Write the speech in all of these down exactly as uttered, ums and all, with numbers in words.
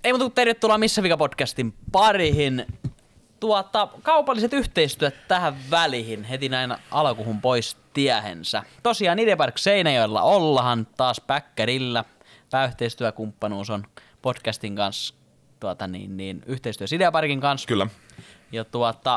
Ei muuta kuin tervetuloa Missä Vika podcastin pariin. Tuota, kaupalliset yhteistyöt tähän väliin heti näin alkuhun pois tiehensä. Tosiaan Idepark Seinäjoella ollaan taas päkkärillä. Pääyhteistyökumppanuus on podcastin kanssa, tuota niin, niin yhteistyö Ideaparkin kanssa. Kyllä. Ja tuota,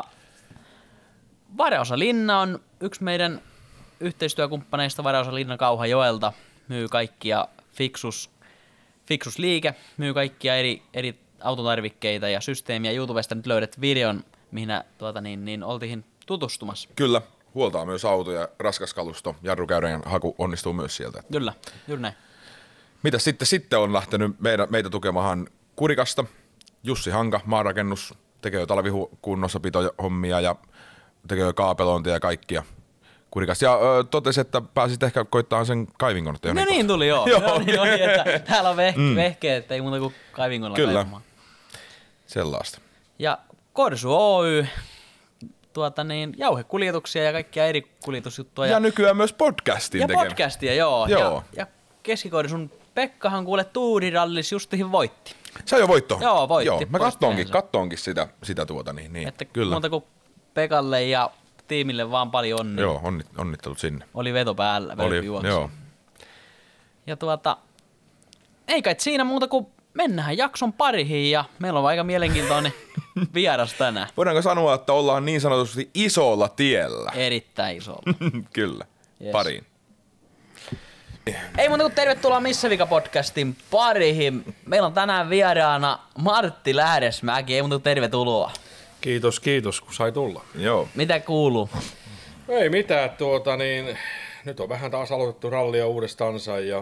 Vareosa Linna on yksi meidän yhteistyökumppaneista. Vareosa Linna Kauhajoelta myy kaikkia Fixus, Fixus liike, myy kaikkia eri, eri autotarvikkeita ja systeemiä. YouTubesta nyt löydät videon, mihin tuota, niin, niin, oltiin tutustumassa. Kyllä, huoltaa myös autoja, raskas kalusto, jarrukäyrän haku onnistuu myös sieltä. Kyllä, juuri näin. Mitä sitten? Sitten on lähtenyt meitä, meitä tukemahan Kurikasta. Jussi Hanka, maanrakennus, tekee jo talvikunnossapitohommia ja tekee jo kaapelointia ja kaikkia Kurikasta. Ja ö, totesi, että pääsit ehkä koittaa sen kaivingon. No niin tuli, joo. joo. joo niin oli, että täällä on veh- mm. vehkeet, ei muuta kuin kaivingolla Kyllä, kaivamaan. Sellaista. Ja Korsu Oy, tuota niin, jauhekuljetuksia ja kaikkia eri kuljetusjuttuja. Ja, ja nykyään myös podcastin Ja tekemään. podcastia, joo. joo. Ja, ja Keski-Korsun Pekkahan kuule tuurirallis justihin voitti. Se jo voitto. Joo, voitti. Joo, mä kattoonkin, kattoonkin sitä, sitä tuota. Niin, niin. Että kyllä. Muuta kuin Pekalle ja tiimille vaan paljon onnea. Joo, onnit, onnittelut sinne. Oli veto päällä. Oli, joo. Ja tuota, ei kai siinä muuta kuin mennään jakson pariin ja meillä on aika mielenkiintoinen vieras tänään. Voidaanko sanoa, että ollaan niin sanotusti isolla tiellä? Erittäin isolla. Kyllä, yes. Pariin. Ei muuta kuin tervetuloa Missä Vika podcastin pariin. Meillä on tänään vieraana Martti Lähdesmäki. Ei muuta kuin tervetuloa. Kiitos, kiitos, kun sai tulla. Joo. Mitä kuuluu? Ei mitään, tuota niin, nyt on vähän taas aloitettu rallia uudestaansa ja,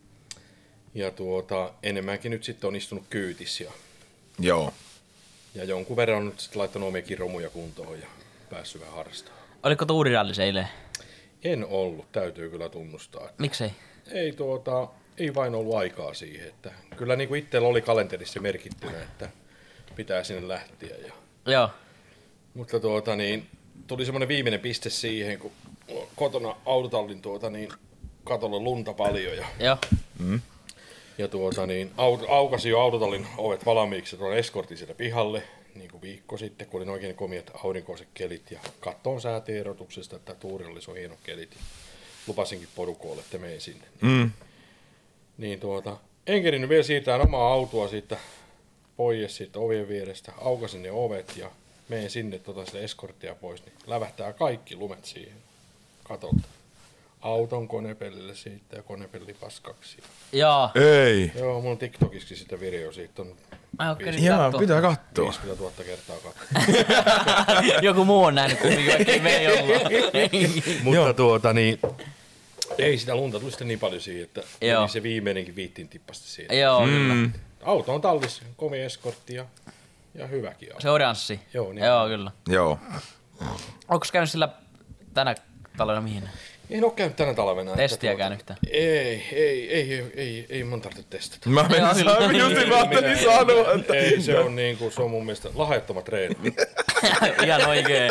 ja tuota, enemmänkin nyt sitten on istunut kyytis ja, Joo. ja jonkun verran on nyt sitten laittanut omiakin romuja kuntoon ja päässyt vähän harrastamaan. Oliko tuurirallis eilen? En ollut, täytyy kyllä tunnustaa. Miksei? Ei tuota, ei vain ollut aikaa siihen, että kyllä niin kuin itsellä oli kalenterissa merkittynä, että pitää sinne lähteä ja Joo. Mutta tuota niin, tuli semmoinen viimeinen piste siihen, kun kotona autotallin tuota niin, katolla lunta paljon ja, Joo. Mm. ja tuota niin, au, aukasin jo autotallin ovet valmiiksi, tuolla eskortin sieltä pihalle, niin kuin viikko sitten, kun oli oikein komiat aurinkoiset kelit ja kattoon säätiedotuksesta, että tuurillis on hienot kelit ja lupasinkin porukoille, että menen sinne. Mm. Niin tuota, en kerinyt vielä siirtää omaa autoa siitä pois siitä ovien vierestä, aukasin ne ovet ja menen sinne tota sitä eskorttia pois, niin lävähtää kaikki lumet siihen katolta. Auton konepellille siitä ja konepelli paskaksi. Joo. Ei. Joo, mulla on TikTokissakin sitä video, siitä on Mä oon käynyt Jaa, kattoo. pitää katsoa. viisikymmentätuhatta kertaa katsoa. Joku muu on nähnyt kumminkin, vaikka me ei olla. Mutta tuota niin, ei sitä lunta tuli sitten niin paljon siihen, että Joo. se viimeinenkin viittiin tippasti siihen. Joo, kyllä. Mm. Auto on tallissa, komea eskortti ja, ja hyväkin auto. Se oranssi. Joo, niin. Joo, kyllä. Joo. Onko käynyt sillä tänä talvena mihin? En ole käynyt tänä talvena. Testiäkään yhtään. Ei, ei, ei, ei, ei, ei mun tarvitse testata. Mä menin Joo, sanoa, kyllä. just mä ajattelin sanoa, että... Ei, se on niinku, se on mun mielestä lahjattomat treenit. Ihan oikein.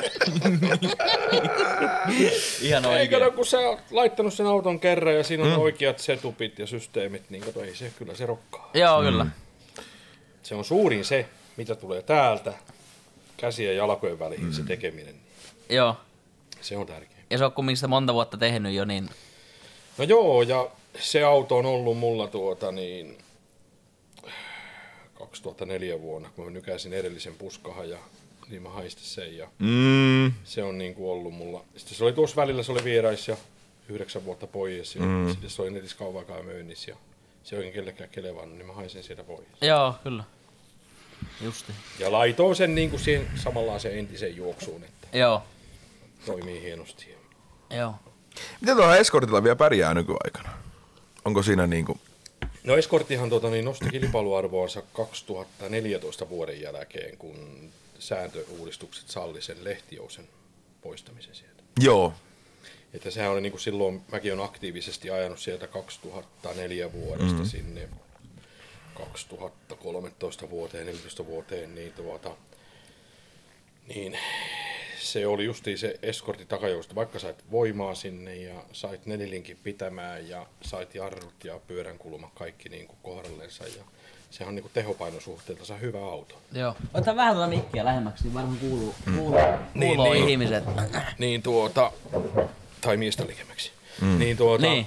Ihan Ei oikein. kato, kun sä oot laittanut sen auton kerran ja siinä on mm. oikeat setupit ja systeemit, niin kato, ei se, kyllä se rokkaa. Joo, kyllä. Se on suurin se, mitä tulee täältä käsien ja jalkojen väliin, mm. se tekeminen. Joo. Se on tärkeä. Ja se on kumminkin sitä monta vuotta tehnyt jo, niin... No joo, ja se auto on ollut mulla tuota niin kaksituhattaneljä vuonna, kun mä nykäisin edellisen puskahan ja niin mä haistin sen ja Mm. se on niinku ollut mulla. Sitten se oli tuossa välillä, se oli vierais ja yhdeksän vuotta pois ja mm. sitten se oli netissä kauan aikaa myynnissä ja se ei oikein kellekään kelevannut, niin mä hain sen sieltä pois. Joo, kyllä. Justi. Ja laitoin sen niinku siihen samanlaiseen entiseen juoksuun, että Joo. toimii hienosti. Joo. Miten tuolla eskortilla vielä pärjää nykyaikana? Onko siinä niinku... No eskorttihan tuota, niin nosti kilpailuarvoonsa kaksituhattaneljätoista vuoden jälkeen, kun sääntöuudistukset salli sen lehtijousen poistamisen sieltä. Joo. Että sehän oli niin kuin silloin, mäkin olen aktiivisesti ajanut sieltä kaksituhattaneljä vuodesta mm. sinne kaksituhattakolmetoista vuoteen, neljätoista vuoteen, niin, tuota, niin se oli justiin se eskortin takajousta, vaikka sait voimaa sinne ja sait nelilinkin pitämään ja sait jarrut ja pyöränkulma kaikki niin kuin kohdallensa ja sehän on niinku tehopainosuhteeltansa hyvä auto. Joo. Otetaan vähän tuota mikkiä lähemmäksi, niin varmaan kuuluu, kuuluu, Niin, kuuluu niin. ihmiset. Niin tuota, tai miestä likemmäksi. Mm. Niin tuota, Niin.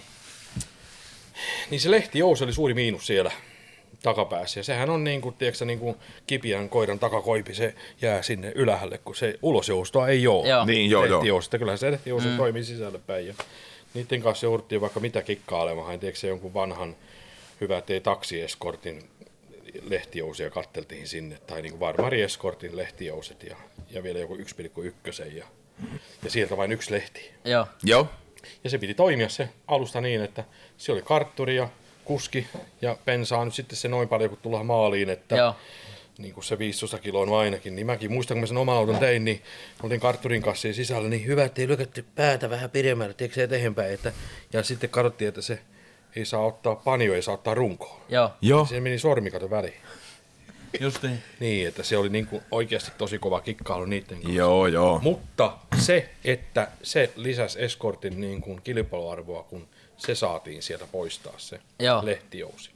niin se lehtijousi oli suuri miinus siellä takapäässä. Ja sehän on niin kuin, tiedätkö, niin kuin kipiän koiran takakoipi, se jää sinne ylhäälle, kun se ulosjoustoa ei ole. Joo. Niin, joo, joo. Lehtijousta. Kyllähän se lehtijousi mm. toimii sisälle päin. Ja niiden kanssa jouduttiin vaikka mitä kikkailemaan. Tiedätkö se jonkun vanhan hyvä tee taksieskortin lehtijousia katteltiin sinne. Tai niin kuin Varmari-eskortin lehtijouset ja, ja vielä joku yksi pilkku yksi. Ja, ja sieltä vain yksi lehti. Joo. Joo. Ja se piti toimia se alusta niin, että se oli kartturi ja kuski ja pensaa nyt sitten se noin paljon, kun tullaan maaliin, että Joo. niin kuin se viisitoista kiloa on ainakin. Niin mäkin muistan, kun mä sen oma auton tein, niin olin kartturin kanssa sisällä, niin hyvä, ettei lykätty päätä vähän pidemmälle, tiedätkö se eteenpäin. Että, ja sitten katsottiin, että se ei saa ottaa panio, ei saa ottaa runkoon. Joo. Joo. Se meni sormikato väliin. Just niin. Niin, että se oli niin kuin oikeasti tosi kova kikkailu niiden kanssa. Joo, joo. Mutta se, että se lisäsi eskortin niin kuin kilpailuarvoa, kun se saatiin sieltä poistaa se Joo. lehtijousi.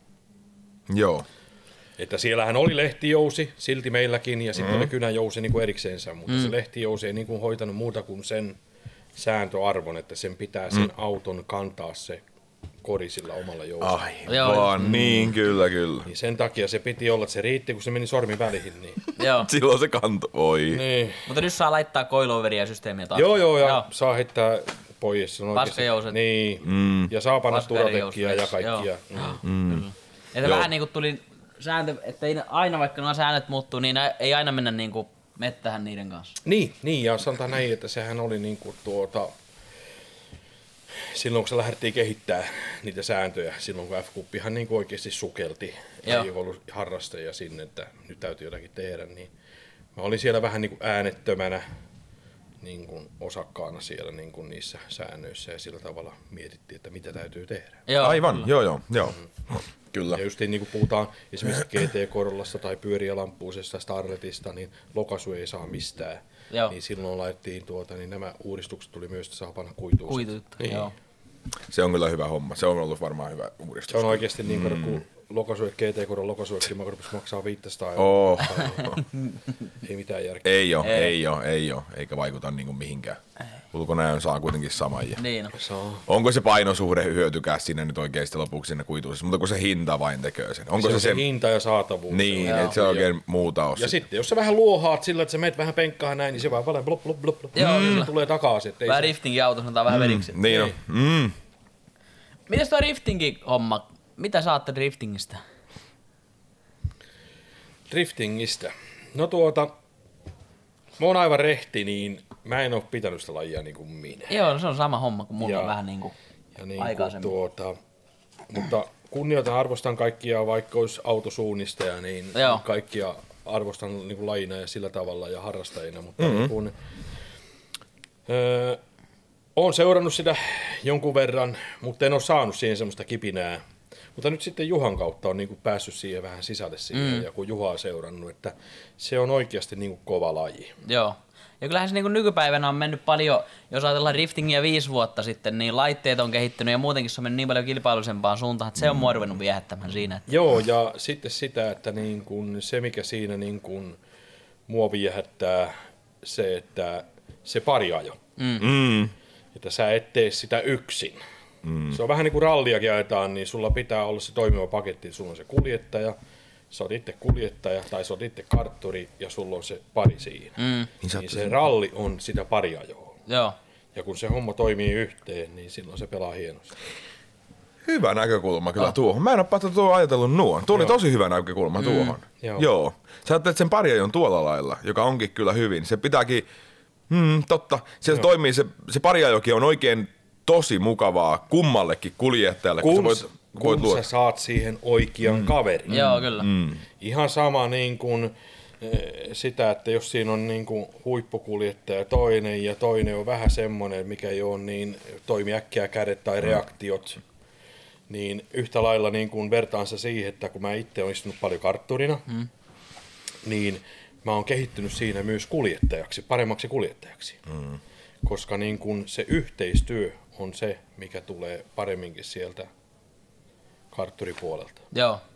Joo. Että siellähän oli lehtijousi, silti meilläkin, ja sitten mm. oli kynäjousi niin kuin erikseensä, mutta mm. se lehtijousi ei niin kuin hoitanut muuta kuin sen sääntöarvon, että sen pitää sen mm. auton kantaa se kori sillä omalla jousilla. Aivan, mm. niin kyllä, kyllä. Niin sen takia se piti olla, että se riitti, kun se meni sormi väliin. Niin. Joo. Silloin se kanto, oi. niin. Mutta nyt saa laittaa coiloveriä systeemiä taas. Joo, joo, ja Joo. saa heittää pois. Paskajouset. Niin, Mm. ja saa panna Paskaerijousut. turatekkiä ja kaikkia. Joo. Mm. Mm. Että vähän niinku tuli sääntö, että ei aina vaikka nuo säännöt muuttuu, niin ei aina mennä niinku mettähän niiden kanssa. Niin, niin, ja sanotaan näin, että sehän oli niinku tuota... Silloin kun se lähdettiin kehittää niitä sääntöjä, silloin kun F-kuppihan niin oikeasti sukelti, Joo. ei ollut harrastajia sinne, että nyt täytyy jotakin tehdä, niin mä olin siellä vähän niin kuin äänettömänä niin kuin osakkaana siellä niin kuin niissä säännöissä ja sillä tavalla mietittiin, että mitä täytyy tehdä. Joo, Aivan, kyllä. joo, joo, joo. Kyllä. Ja just niin kuin puhutaan esimerkiksi G T-Corollasta tai pyöriä lampuisesta Starletista, niin lokasu ei saa mistään. Joo. Niin silloin laitettiin tuota, niin nämä uudistukset tuli myös, että saa panna kuituun. Kuitutta, niin. joo. Se on kyllä hyvä homma. Se on ollut varmaan hyvä uudistus. Se on oikeasti niin kuin, mm. kun lokasuet, G T-koron lokasuetkin, mä rupesin maksaa viisisataa euroa. Oh. Ei mitään järkeä. Ei oo, Ei. ei oo, ei oo, eikä vaikuta niinku mihinkään. Ulkonäön saa kuitenkin saman. Ja Niin no. Saa. onko se painosuhde hyötykää sinne nyt oikeasti lopuksi sinne kuituisessa, mutta kun se hinta vain tekee sen. Onko Se, se, on se, se hinta ja saatavuus. niin, Joo. että se oikein muuta ole. Ja sitten jos sä vähän luohaat sillä, että sä meet vähän penkkaan näin, niin se vaan paljon blop, blop, blop, blop. Joo, Mm. kyllä. Tulee takaisin. Ei Vähän se... riftingin auto, sanotaan vähän veriksi. Niin on. Mm. Mites tuo riftingin homma? Mitä saatte riftingistä? Driftingistä. No tuota, mä oon aivan rehti, niin mä en oo pitänyt sitä lajia niin kuin minä. Joo, no se on sama homma kuin mulla Ja- on vähän niinku Ja niin kuin aikaisemmin. tuota, mutta kunnioitan, arvostan kaikkia, vaikka olisi autosuunnistaja, niin Joo. kaikkia arvostan niin kuin lajina ja sillä tavalla ja harrastajina, mutta mm-hmm. niin kuin, öö, olen seurannut sitä jonkun verran, mutta en ole saanut siihen semmoista kipinää. Mutta nyt sitten Juhan kautta on niin kuin päässyt siihen vähän sisälle siihen, mm. ja kun Juha on seurannut, että se on oikeasti niin kuin kova laji. Joo. Ja kyllähän se niin nykypäivänä on mennyt paljon, jos ajatellaan riftingiä viisi vuotta sitten, niin laitteet on kehittynyt ja muutenkin se on mennyt niin paljon kilpailullisempaan suuntaan, että se on mua ruvennut viehättämään siinä. Että... Joo, ja sitten sitä, että niin kun se mikä siinä niin kun mua viehättää, se, että se pariajo. Mm. Että sä et tee sitä yksin. Mm. Se on vähän niin kuin ralliakin ajetaan, niin sulla pitää olla se toimiva paketti. Sulla on se kuljettaja, sä oot itse kuljettaja tai sä oot itse kartturi ja sulla on se pari siinä. Mm. Niin sä Niin oot- se ralli on sitä pariajoa. Joo. Ja kun se homma toimii yhteen, niin silloin se pelaa hienosti. Hyvä näkökulma kyllä tuohon. Mä en ole pattu tuo ajatellut nuo. Tuo oli tosi hyvä näkökulma tuohon. Joo. Joo. Sä ajattelet sen pariajon tuolla lailla, joka onkin kyllä hyvin. Se pitääkin, hmm, totta, siellä toimii se, se pariajokin on oikein tosi mukavaa kummallekin kuljettajalle. Kun, sä voit, kun voit luo- sä saat siihen oikean mm. kaverin. Joo, kyllä. Mm. Ihan sama niin kuin eh, sitä, että jos siinä on niin kuin huippukuljettaja toinen ja toinen on vähän semmoinen, mikä ei ole niin toimi äkkiä kädet tai reaktiot, niin yhtä lailla niin kuin vertaansa siihen, että kun mä itse olen istunut paljon kartturina, mm. niin mä oon kehittynyt siinä myös kuljettajaksi, paremmaksi kuljettajaksi. Mm. Koska niin kuin se yhteistyö on se, mikä tulee paremminkin sieltä kartturipuolelta. Joo.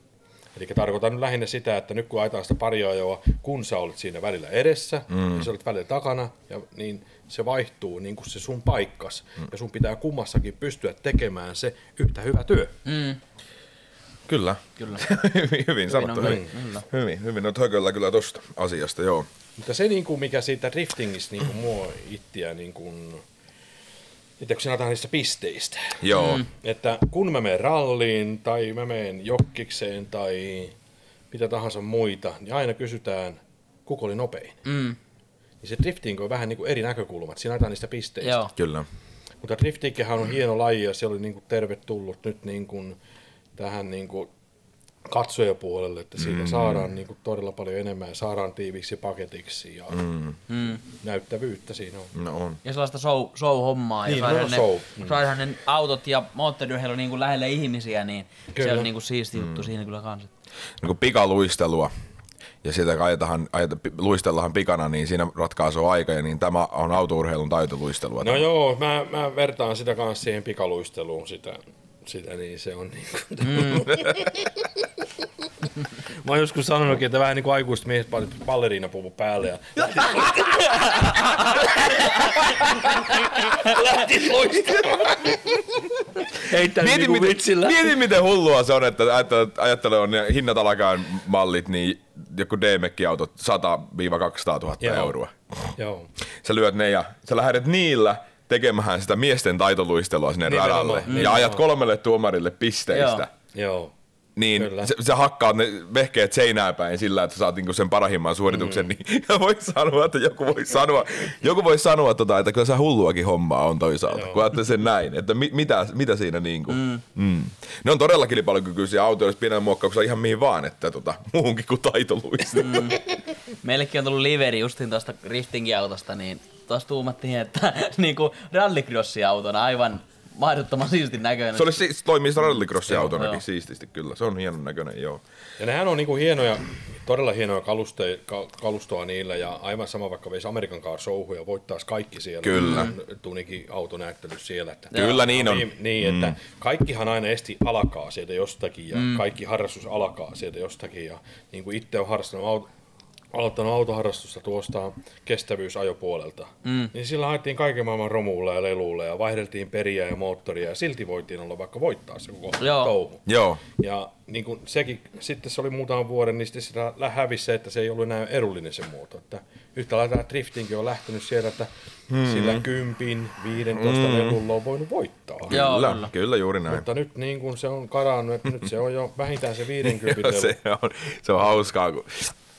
Eli tarkoitan nyt lähinnä sitä, että nyt kun ajetaan sitä pariajoa, kun sä olet siinä välillä edessä mm. ja sä olet välillä takana, ja, niin se vaihtuu niin kuin se sun paikkas. Mm. Ja sun pitää kummassakin pystyä tekemään se yhtä hyvä työ. Mm. Kyllä. Kyllä. hyvin, hyvin sanottu. Hyvin, hyvin, hyvin, hyvin. No hököllä kyllä tosta asiasta, joo. Mutta se, niin kuin, mikä siitä driftingistä niin kuin mua itseä, niin kuin, että kun sanotaan niistä pisteistä. Joo. Mm. Että kun mä menen ralliin tai mä menen jokkikseen tai mitä tahansa muita, niin aina kysytään, kuka oli nopein. Mm. Niin se drifting on vähän niin kuin eri näkökulmat. Siinä ajetaan niistä pisteistä. Joo. Kyllä. Mutta driftinghän on hieno laji ja se oli niin kuin tervetullut nyt niin kuin tähän niin kuin katsojapuolelle, että siitä mm. saadaan niin kuin todella paljon enemmän ja saadaan tiiviksi paketiksi ja Mm. Mm. näyttävyyttä siinä on. No on. Ja sellaista show, show-hommaa. Niin, ja saadaan no ne, show. Mm. saadaan ne autot ja moottoriurheilu niin kuin lähelle ihmisiä, niin Kyllä. se on niin kuin siisti juttu mm. siinä kyllä kanssa. Niin kuin pikaluistelua. Ja sitä kun ajetaan, ajetaan, luistellaan pikana, niin siinä ratkaisuu aika, ja niin tämä on autourheilun taitoluistelua. No joo, mä, mä vertaan sitä kanssa siihen pikaluisteluun, sitä, sitä niin se on niin kuin... Mm. Mä oon joskus sanonutkin, että vähän niin kuin aikuiset miehet panit balleriinapuvu päälle ja lähtis luistelemaan. Heittänyt niinku miten, vitsillä. mieti miten hullua se on, että ajattelee on ne hinnat alakaan mallit, niin joku D-mekki-autot sata kaksisataa tuhatta Joo. euroa. Joo. Sä lyöt ne ja sä lähdet niillä tekemään sitä miesten taitoluistelua sinne Nimenomaan, radalle. Ja nimenomaan. ajat kolmelle tuomarille pisteistä. Joo. Niin Kyllä. sä, sä hakkaat ne vehkeet seinää päin sillä, että sä saat niinku sen parhimman suorituksen, mm. niin voi sanoa, että joku voi sanoa, joku voi sanoa tota, että kyllä se hulluakin hommaa on toisaalta, Joo. kun ajattelee sen näin, että mi, mitä, mitä siinä niinku. Mm. Mm. Ne on todella kilpailukykyisiä autoja, jos pienellä muokkauksella ihan mihin vaan, että tota, muuhunkin kuin taitoluista. Mm. Meillekin on tullut liveri justiin tuosta driftingin autosta, niin tuossa tuumattiin, että niinku rallycrossi-autona aivan mahdottoman siistin näköinen. Se oli siis, toimii rallycrossin Joo, autonakin joo. siististi kyllä, se on hienon näköinen, joo. Ja nehän on niinku hienoja, todella hienoja kaluste, ka, kalustoa niillä ja aivan sama vaikka veisi American Car Showhun ja voittaisi kaikki siellä. Kyllä. Tunikin autonäyttely siellä. Että, Kyllä niin on. Niin, niin Mm. että kaikkihan aina esti alkaa sieltä jostakin ja mm. kaikki harrastus alkaa sieltä jostakin. Ja niin kuin itse olen harrastanut auto, aloittanut autoharrastusta tuosta kestävyysajopuolelta, mm. niin sillä haettiin kaiken maailman romulla ja lelulla ja vaihdeltiin periä ja moottoria ja silti voitiin olla vaikka voittaa se koko Joo. touhu. Joo. Ja niin kuin sekin, sitten se oli muutaman vuoden, niin sitten sitä hävisi se, että se ei ollut enää edullinen se muoto. Että yhtä lailla tämä driftingin on lähtenyt siellä, että hmm. sillä kympin, viidentoista hmm. lelulla on voinut voittaa. Joo, Kyllä, kyllä. kyllä juuri näin. Mutta nyt niin kuin se on karannut, että nyt se on jo vähintään se viidenkympin lelu. se, on, se on hauskaa, kun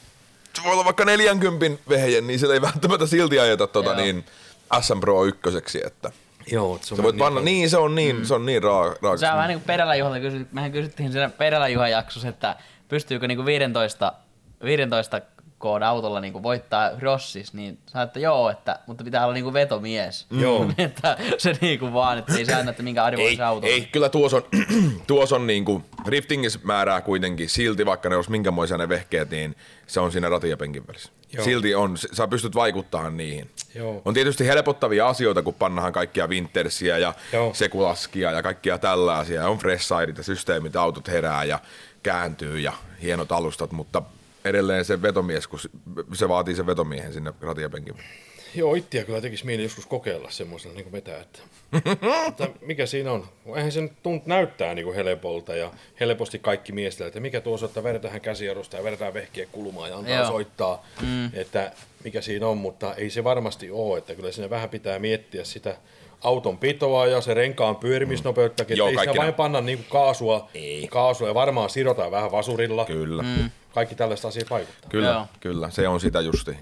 se voi olla vaikka neljänkympin vehje, niin sillä ei välttämättä silti ajeta tuota, niin S M Pro ykköseksi, että Joo, se, se voit panna, niin, niin se on niin, mm. se on niin raa, raaka. Se on vähän niin kuin Perälä Juhalta kysyt, mehän kysyttiin siinä Perälä Juhan jaksossa, että pystyykö niinku viisitoista, viisitoista koon autolla niinku voittaa Rossis, niin sä että joo, että, mutta pitää olla niinku vetomies. Joo. että se niinku vaan, että ei se aina, että minkä Ei, arvoisa auto. ei, kyllä tuossa on, tuos on niinku, driftingissä määrää kuitenkin silti, vaikka ne olisi minkämoisia ne vehkeet, niin se on siinä ratin ja penkin välissä. Joo. Silti on, sä pystyt vaikuttamaan niihin. Joo. On tietysti helpottavia asioita, kun pannahan kaikkia Wintersia ja Joo. Sekulaskia ja kaikkia tällaisia. On Freshsideit ja systeemit, autot herää ja kääntyy ja hienot alustat, mutta edelleen se vetomies, kun se vaatii sen vetomiehen sinne ratin ja penkin väliin. Joo, itseä kyllä tekisi mieli joskus kokeilla semmoisella niin vetää, että, että mikä siinä on. Eihän se nyt tunt näyttää niin kuin helpolta ja helposti kaikki miestellä, että mikä tuossa, että vedetään käsijarrusta ja vedetään vehkiä kulumaan ja antaa Joo. soittaa, Mm. että mikä siinä on, mutta ei se varmasti ole, että kyllä siinä vähän pitää miettiä sitä auton pitoa ja se renkaan pyörimisnopeuttakin, Joo, että ei kaikki sitä vain nämä. panna niin kuin kaasua, Ei. kaasua ja varmaan sidotaan vähän vasurilla. Kyllä. Mm. Kaikki tällaiset asiat vaikuttaa. Kyllä, Joo. kyllä, se on sitä justi.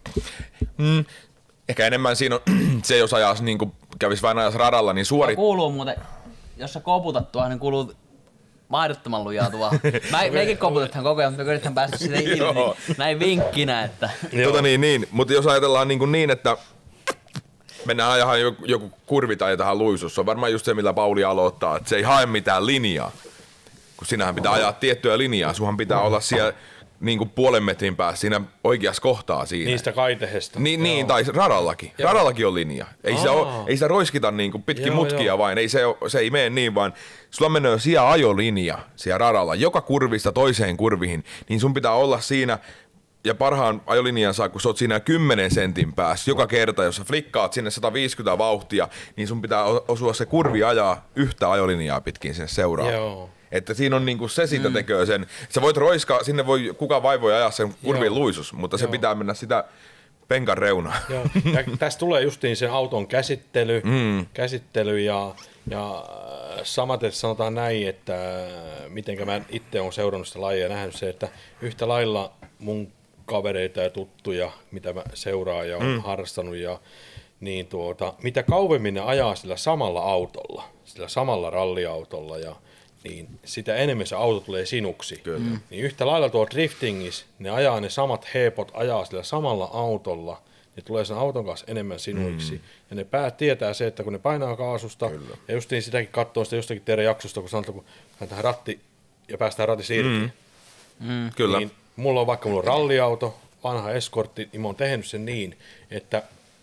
Mm. Ehkä enemmän siinä on se, jos ajas, niin kuin kävis vähän ajas radalla, niin suorit... Kuuluu muuten, jos sä koputat tuohon, niin kuuluu mahdottoman lujaa tuolla. Mä, meikin koputetaan koko ajan, mutta me yritetään päästä sinne irti. Joo. Näin vinkkinä, että... Tota niin, niin. Mutta jos ajatellaan niin, kuin niin että mennään ajahan joku, joku kurvi tai ajetaan luisussa, se on varmaan just se, millä Pauli aloittaa, että se ei hae mitään linjaa. Kun sinähän pitää ajaa tiettyä linjaa, sunhan pitää olla siellä niin kuin puolen metrin päässä siinä oikeassa kohtaa siinä. Niistä kaitehesta. Niin, niin tai radallakin. Joo. Radallakin on linja. Ei sitä, ole, ei sitä roiskita niin kuin pitkin joo, mutkia joo. vain. Ei se, se ei mene niin, vaan sulla menee siellä ajolinja siellä radalla. Joka kurvista toiseen kurviin, niin sun pitää olla siinä. Ja parhaan ajolinjan saa, kun sä oot siinä kymmenen sentin päässä joka kerta, jos sä flikkaat sinne sata viisikymmentä vauhtia, niin sun pitää osua se kurvi ajaa yhtä ajolinjaa pitkin sinne seuraavaan. Joo. Että siinä on niinku se siitä mm. tekee sen. Sä voit roiskaa, sinne voi, kuka vai voi ajaa sen kurvin Joo. luisus, mutta se Joo. pitää mennä sitä penkan reunaa. Joo. Ja tästä tulee justiin sen auton käsittely, mm. käsittely ja, ja samaten sanotaan näin, että mitenkä mä itse olen seurannut sitä lajia ja nähnyt se, että yhtä lailla mun kavereita ja tuttuja, mitä mä seuraan ja olen mm. harrastanut, ja, niin tuota, mitä kauemmin ne ajaa sillä samalla autolla, sillä samalla ralliautolla, ja, niin sitä enemmän se auto tulee sinuksi. Mm. Niin yhtä lailla tuo driftingissä, ne ajaa ne samat heepot, ajaa sillä samalla autolla, ne tulee sen auton kanssa enemmän sinuiksi. Mm. Ja ne päät tietää se, että kun ne painaa kaasusta, Kyllä. ja just niin sitäkin katsoo sitä jostakin teidän jaksosta, kun sanotaan, kun hän tähän ratti ja päästään ratissa irti. Mm. Mm. Kyllä. Niin mulla on vaikka mulla on ralliauto, vanha eskortti, niin mä oon tehnyt sen niin, että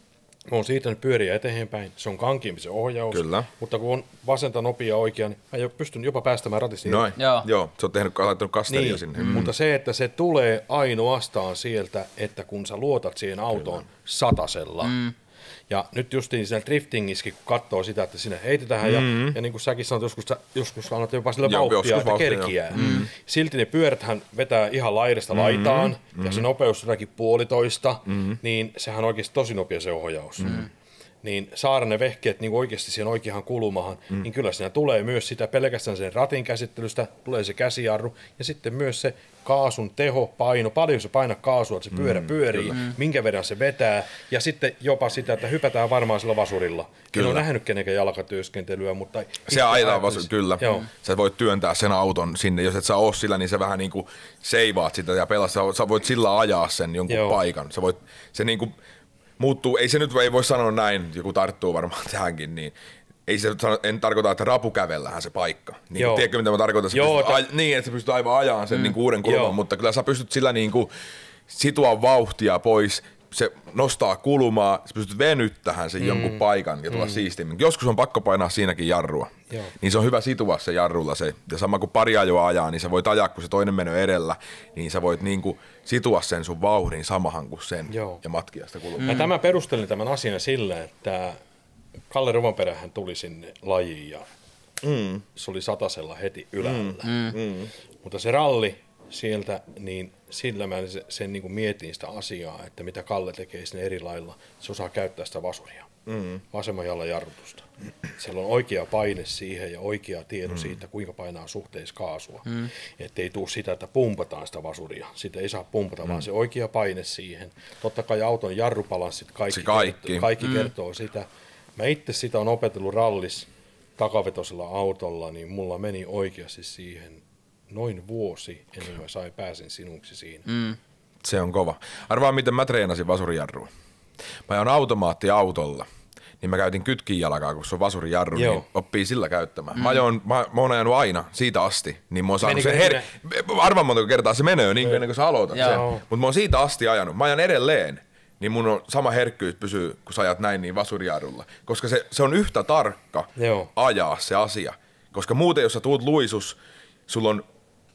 mä oon siitänyt pyöriä eteenpäin, se on kankeampi se ohjaus, Kyllä. mutta kun on vasenta, nopea, oikea, niin mä pystyn jopa päästämään ratissa. Noin, joo. joo, sä oot tehnyt, laittanut kasteria niin, sinne. Mm. Mutta se, että se tulee ainoastaan sieltä, että kun sä luotat siihen autoon Kyllä. satasella, mm. ja nyt justiin siinä driftingissäkin, kun katsoo sitä, että sinne heitetään, mm-hmm. ja, ja niin kuin säkin sanot, joskus, joskus annat jopa sillä Joo, vauhtia, että vauhtia, kerkiää. Mm-hmm. Silti ne pyöräthän vetää ihan laidasta mm-hmm. laitaan, mm-hmm. ja se nopeus jotakin puolitoista, mm-hmm. niin sehän on oikeasti tosi nopea se ohjaus. Mm-hmm. Niin saada ne vehkeet niin oikeasti siihen oikeaan kulumahan, mm. niin kyllä siinä tulee myös sitä pelkästään sen ratin käsittelystä, tulee se käsijarru, ja sitten myös se kaasun teho, paino, paljon se painaa kaasua, että se pyörä mm, pyörii, mm. minkä verran se vetää, ja sitten jopa sitä, että hypätään varmaan sillä vasurilla. Kyllä. En ole nähnyt kenenkään jalkatyöskentelyä, mutta... Se ajetaan vasurilla, kyllä. Joo. Sä voit työntää sen auton sinne, jos et sä oo sillä, niin sä vähän niin kuin seivaat sitä ja pelastaa, sä voit sillä ajaa sen jonkun Joo. paikan. Sä voit, se niin kuin muuttuu, ei se nyt ei voi sanoa näin, joku tarttuu varmaan tähänkin, niin ei se, en tarkoita, että rapukävellähän se paikka. Niin kuin, tiedätkö, mitä mä tarkoitan? Joo, ta- aj- niin, että sä pystyt aivan ajamaan sen mm. niin kuin uuden kulman, mutta kyllä sä pystyt sillä niin kuin sitoa vauhtia pois, se nostaa kulumaa, sä pystyt venyttämään sen mm. jonkun paikan ja tulla mm. siistimmin. Joskus on pakko painaa siinäkin jarrua. Joo. Niin se on hyvä situa se jarrulla se. Ja sama kuin pari ajoa ajaa, niin sä voit ajaa, kun se toinen menee edellä, niin sä voit niinku situa sen sun vauhdin samahan kuin sen Joo. ja matkia sitä kulumaa. Mm. Tämä perustelin tämän asian sillä, että Kalle Rovanperähän tuli sinne lajiin ja mm. se oli satasella heti ylällä. Mm. Mm. Mutta se ralli sieltä, niin sillä mä sen, sen niin kuin mietin sitä asiaa, että mitä Kalle tekee sinne eri lailla. Se osaa käyttää sitä vasuria, mm. vasemman jalan jarrutusta. Siellä on oikea paine siihen ja oikea tieto mm. siitä, kuinka painaa suhteessa kaasua. Mm. Että ei tule sitä, että pumpataan sitä vasuria. Sitä ei saa pumpata, mm. vaan se oikea paine siihen. Totta kai auton jarrupalanssit, kaikki, kaikki. Kertoo, kaikki mm. kertoo sitä. Mä itse sitä on opetellut rallis takavetosella autolla, niin mulla meni oikeasti siihen noin vuosi ennen kuin mä sain pääsin sinuksi siinä. Mm. Se on kova. Arvaa, miten mä treenasin vasurijarrua. Mä ajan automaattiautolla, niin mä käytin kytkinjalkaa, kun se on vasurijarru, Joo. niin oppii sillä käyttämään. Mm. Mä, ajoin, mä, mä oon ajanut aina siitä asti, niin mä oon saanut sen her... Arvaa monta kertaa se menee niin ennen kuin sä aloitat Joo. sen. Mutta mä oon siitä asti ajanut. Mä ajan edelleen, niin mun on sama herkkyys pysyy, kun sä ajat näin niin vasurijarrulla. Koska se, se on yhtä tarkka Joo. ajaa se asia. Koska muuten, jos sä tuut luisus, sulla on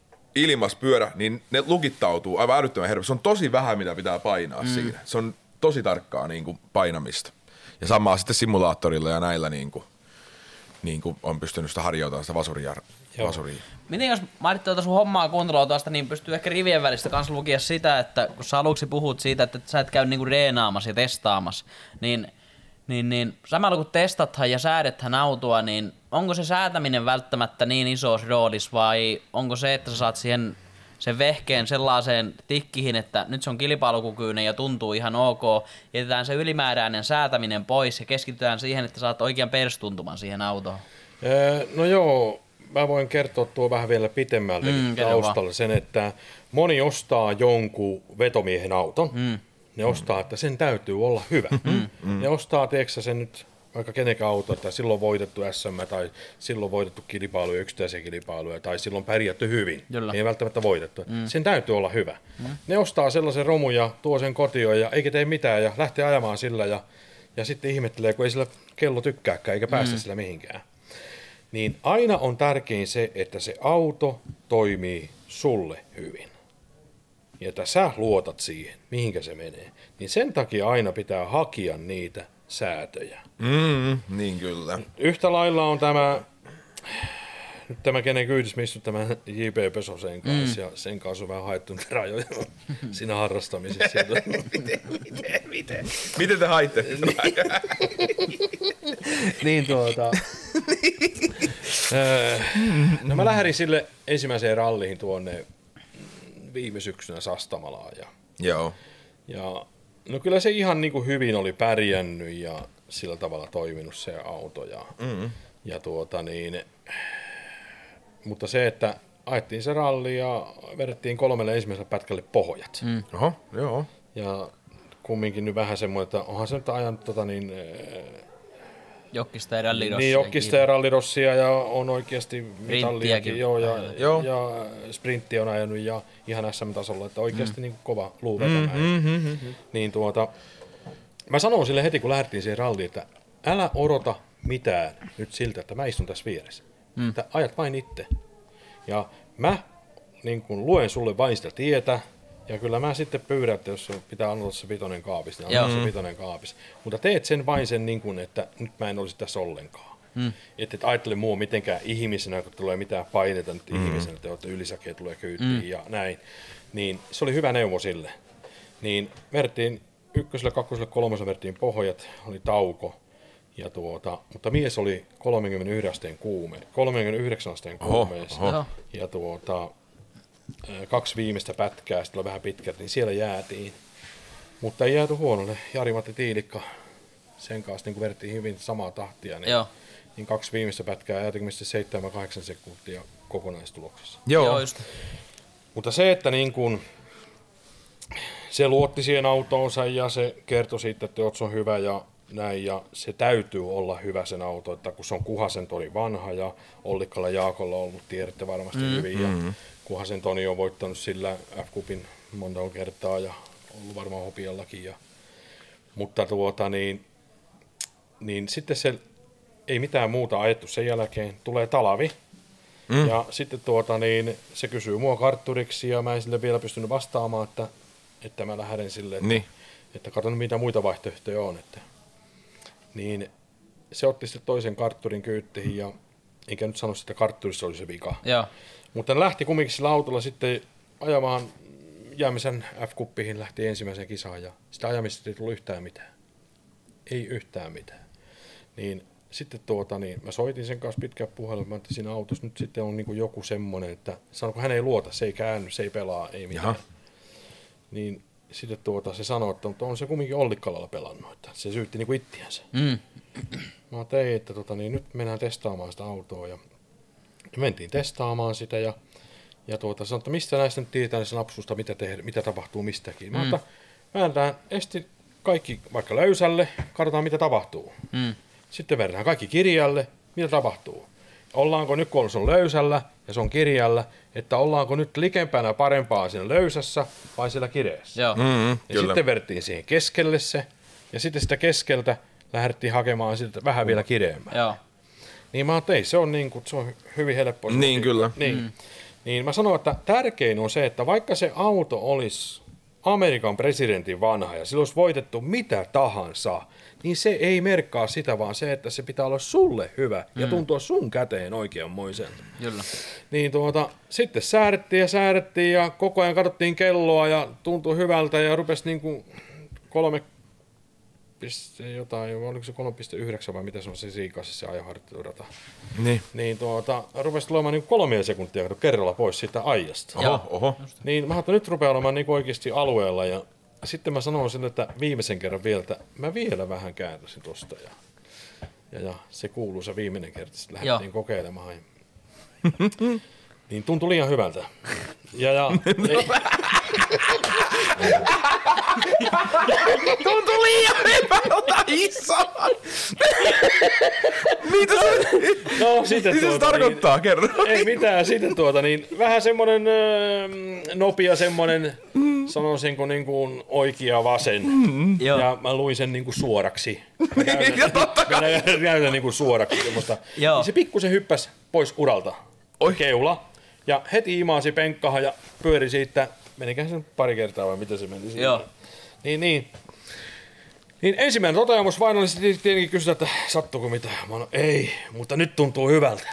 ilmas pyörä, niin ne lukittautuu aivan älyttömän helposti. Se on tosi vähän, mitä pitää painaa mm. siinä. Se on tosi tarkkaa niin kuin painamista. Ja samaa sitten simulaattorilla ja näillä niin kuin, niin kuin on pystynyt sitä harjoittamaan sitä vasuria. vasuria. Miten jos mainittu tuota sun hommaa kuuntelua tuosta, niin pystyy ehkä rivien välistä kanssa lukia sitä, että kun sä aluksi puhut siitä, että sä et käy niinku reenaamassa ja testaamassa, niin, niin, niin samalla kun testathan ja säädethän autoa, niin onko se säätäminen välttämättä niin isossa roolissa vai onko se, että sä saat siihen sen vehkeen sellaiseen tikkihin, että nyt se on kilpailukykyinen ja tuntuu ihan ok, jätetään se ylimääräinen säätäminen pois ja keskitytään siihen, että saat oikean perstuntuman siihen autoon? Ee, no joo, mä voin kertoa tuo vähän vielä pitemmältä mm, taustalla sen, että moni ostaa jonkun vetomiehen auton. Mm. Ne ostaa, että sen täytyy olla hyvä. Mm. Ne ostaa, tiedätkö sen nyt vaikka kenenkään auto, että silloin on voitettu S M tai silloin on voitettu kilpailuja, yksittäisiä kilpailuja tai silloin pärjätty hyvin. Kyllä. Ei välttämättä voitettu. Mm. Sen täytyy olla hyvä. Mm. Ne ostaa sellaisen romun ja tuo sen kotiin ja eikä tee mitään ja lähtee ajamaan sillä ja, ja sitten ihmettelee, kun ei sillä kello tykkääkään eikä päästä mm. sillä mihinkään. Niin aina on tärkein se, että se auto toimii sulle hyvin. Ja että sä luotat siihen, mihinkä se menee. Niin sen takia aina pitää hakea niitä säätöjä. Mm, niin kyllä. Yhtä lailla on tämä, nyt tämä kenen kyydys, missä tämä J P Pesosen kanssa, mm. ja sen kanssa on vähän haettu rajoja siinä harrastamisessa. miten, miten, miten? Miten te haitte? niin tuota... no mä lähdin sille ensimmäiseen ralliin tuonne viime syksynä Sastamalaan. Ja, Joo. Ja no kyllä se ihan niin kuin hyvin oli pärjännyt ja sillä tavalla toiminut se auto. Ja, mm-hmm. ja tuota niin, mutta se, että ajettiin se ralli ja vedettiin kolmelle ensimmäiselle pätkälle pohjat. Mm. Oho, joo. Ja kumminkin nyt vähän semmoinen, että onhan se nyt ajanut tota niin... Jokkista ja rallirossia. Niin, jokkista ja rallirossia ja on oikeasti mitalliakin. Joo, ja, joo. ja sprintti on ajanut ja ihan S M-tasolla, että oikeasti mm. niin kova luu vetämään. Mm, mm, mm, mm. Niin tuota, mä sanoin sille heti, kun lähdettiin siihen ralliin, että älä odota mitään nyt siltä, että mä istun tässä vieressä. Mm. Että ajat vain itse. Ja mä niin kun luen sulle vain sitä tietä, ja kyllä mä sitten pyydän, että jos pitää antaa se vitonen kaapis, niin antaa se vitonen kaapis. Mutta teet sen vain sen niin kuin, että nyt mä en olisi tässä ollenkaan. Mm. Että et ajattele mua mitenkään ihmisenä, kun tulee mitään paineita nyt mm. ihmisenä, että ylisäkeä tulee kyytiin mm. ja näin. Niin se oli hyvä neuvo sille. Niin vertiin ykköselle, kakkoselle, kolmoselle vertiin pohjat, oli tauko. Ja tuota, mutta mies oli kolmekymmentäyhdeksän asteen kuume, kolmekymmentäyhdeksän asteen kuumeessa. Oho, oho. Ja tuota... kaksi viimeistä pätkää, sitten oli vähän pitkät, niin siellä jäätiin. Mutta ei jääty huonolle. Jari-Matti Tiilikka, sen kanssa niin kun verrattiin hyvin samaa tahtia, niin, niin kaksi viimeistä pätkää jäätikö seitsemän kahdeksan sekuntia kokonaistuloksessa. Joo. Joo just. Mutta se, että niin kun, se luotti siihen autoonsa ja se kertoi siitä, että se on hyvä ja näin, ja se täytyy olla hyvä sen auto, että kun se on Kuhasen Toni vanha ja Ollikkala Jaakolla on ollut, tiedätte varmasti mm, hyvin, ja mm. Kuhasen Toni on voittanut sillä F-Cupin monta kertaa ja ollut varmaan Hopiallakin. Ja, mutta tuota niin, niin sitten se ei mitään muuta ajettu sen jälkeen. Tulee talvi mm. ja sitten tuota niin, se kysyy mua kartturiksi ja mä en sille vielä pystynyt vastaamaan, että, että mä lähden sille, että, niin. että katson mitä muita vaihtoehtoja on. Että, niin se otti sitten toisen kartturin kyyttiin ja enkä nyt sano, että kartturissa oli se vika. Joo. Mutta ne lähti kumminkin sillä autolla sitten ajamaan Jäämisen F-kuppiin, lähti ensimmäiseen kisaan ja sitä ajamista ei tullut yhtään mitään. Ei yhtään mitään. Niin sitten tuota, niin mä soitin sen kanssa pitkään puhelun, että siinä autossa nyt sitten on niin kuin joku semmoinen, että sanoo, kun hän ei luota, se ei käänny, se ei pelaa, ei mitään. Jaha. Niin sitten tuota, se sanoi, että on se kumminkin Ollikkalalla pelannut, että se syytti niin kuin ittiänsä. Mm. Mä tein, että tota, niin nyt mennään testaamaan sitä autoa ja mentiin testaamaan sitä ja, ja tuota, sanoin, että mistä näistä nyt tiedetään näistä napsusta, mitä, tehdä, mitä tapahtuu mistäkin. Mm. Mä otan, väännetään esti kaikki vaikka löysälle, katsotaan mitä tapahtuu. Mm. Sitten vedetään kaikki kirjalle, mitä tapahtuu. Ollaanko nyt, kun se on löysällä ja se on kirjalla, että ollaanko nyt likempänä parempaa siinä löysässä vai siellä kireessä. Joo. Mm-hmm, ja kyllä. Sitten vedettiin siihen keskelle se ja sitten sitä keskeltä lähdettiin hakemaan sitä vähän vielä kireemmää. Joo. Niin mä ajattelin, se on, niin kuin, se on hyvin helppoa. Niin on, kyllä. Niin. Mm. niin mä sanoin, että tärkein on se, että vaikka se auto olisi Amerikan presidentin vanha ja sillä olisi voitettu mitä tahansa, niin se ei merkkaa sitä, vaan se, että se pitää olla sulle hyvä ja tuntua sun käteen oikeanmoiselta. Kyllä. Niin tuota, sitten säädettiin ja säädettiin ja koko ajan katsottiin kelloa ja tuntui hyvältä ja rupesi niin kuin kolme piste jotain, oliko se kolme pilkku yhdeksän vai mitä se on se siikassa se ajoharjoittelurata. Niin. Niin tuota, rupesi tulemaan niin kolme sekuntia kerralla pois siitä ajasta. Oho, oho. Niin mä ajattelin, nyt rupeaa olemaan niin oikeasti alueella ja sitten mä sanoin sille, että viimeisen kerran vielä, että mä vielä vähän kääntäisin tosta ja, ja, ja se kuuluu se viimeinen kerta, sitten lähdettiin Joo. kokeilemaan. Niin tuntui liian hyvältä. Ja, ja, tuntui liian hyvältä, iso! Mitä se, No sitten mitä se tuota, tarkoittaa? niin, Kerro. ei mitään, sitten tuota niin, vähän semmonen öö, nopea semmonen, sanoisinko niin kuin oikea vasen. Joo. Ja mä luin sen niin kuin suoraksi. Mä käytän, Ja totta kai. mä käytän niin kuin suoraksi semmoista. Joo. Niin se pikkusen hyppäsi pois uralta. Oi. Keula. Ja heti imaasi penkkahan ja pyöri siitä, meniköhän se pari kertaa vai mitä se meni siitä. Joo. Niin, niin. Niin ensimmäinen toteamus vain oli sitten tietenkin kysyä, että sattuuko mitään. Mä sanoin, ei, mutta nyt tuntuu hyvältä.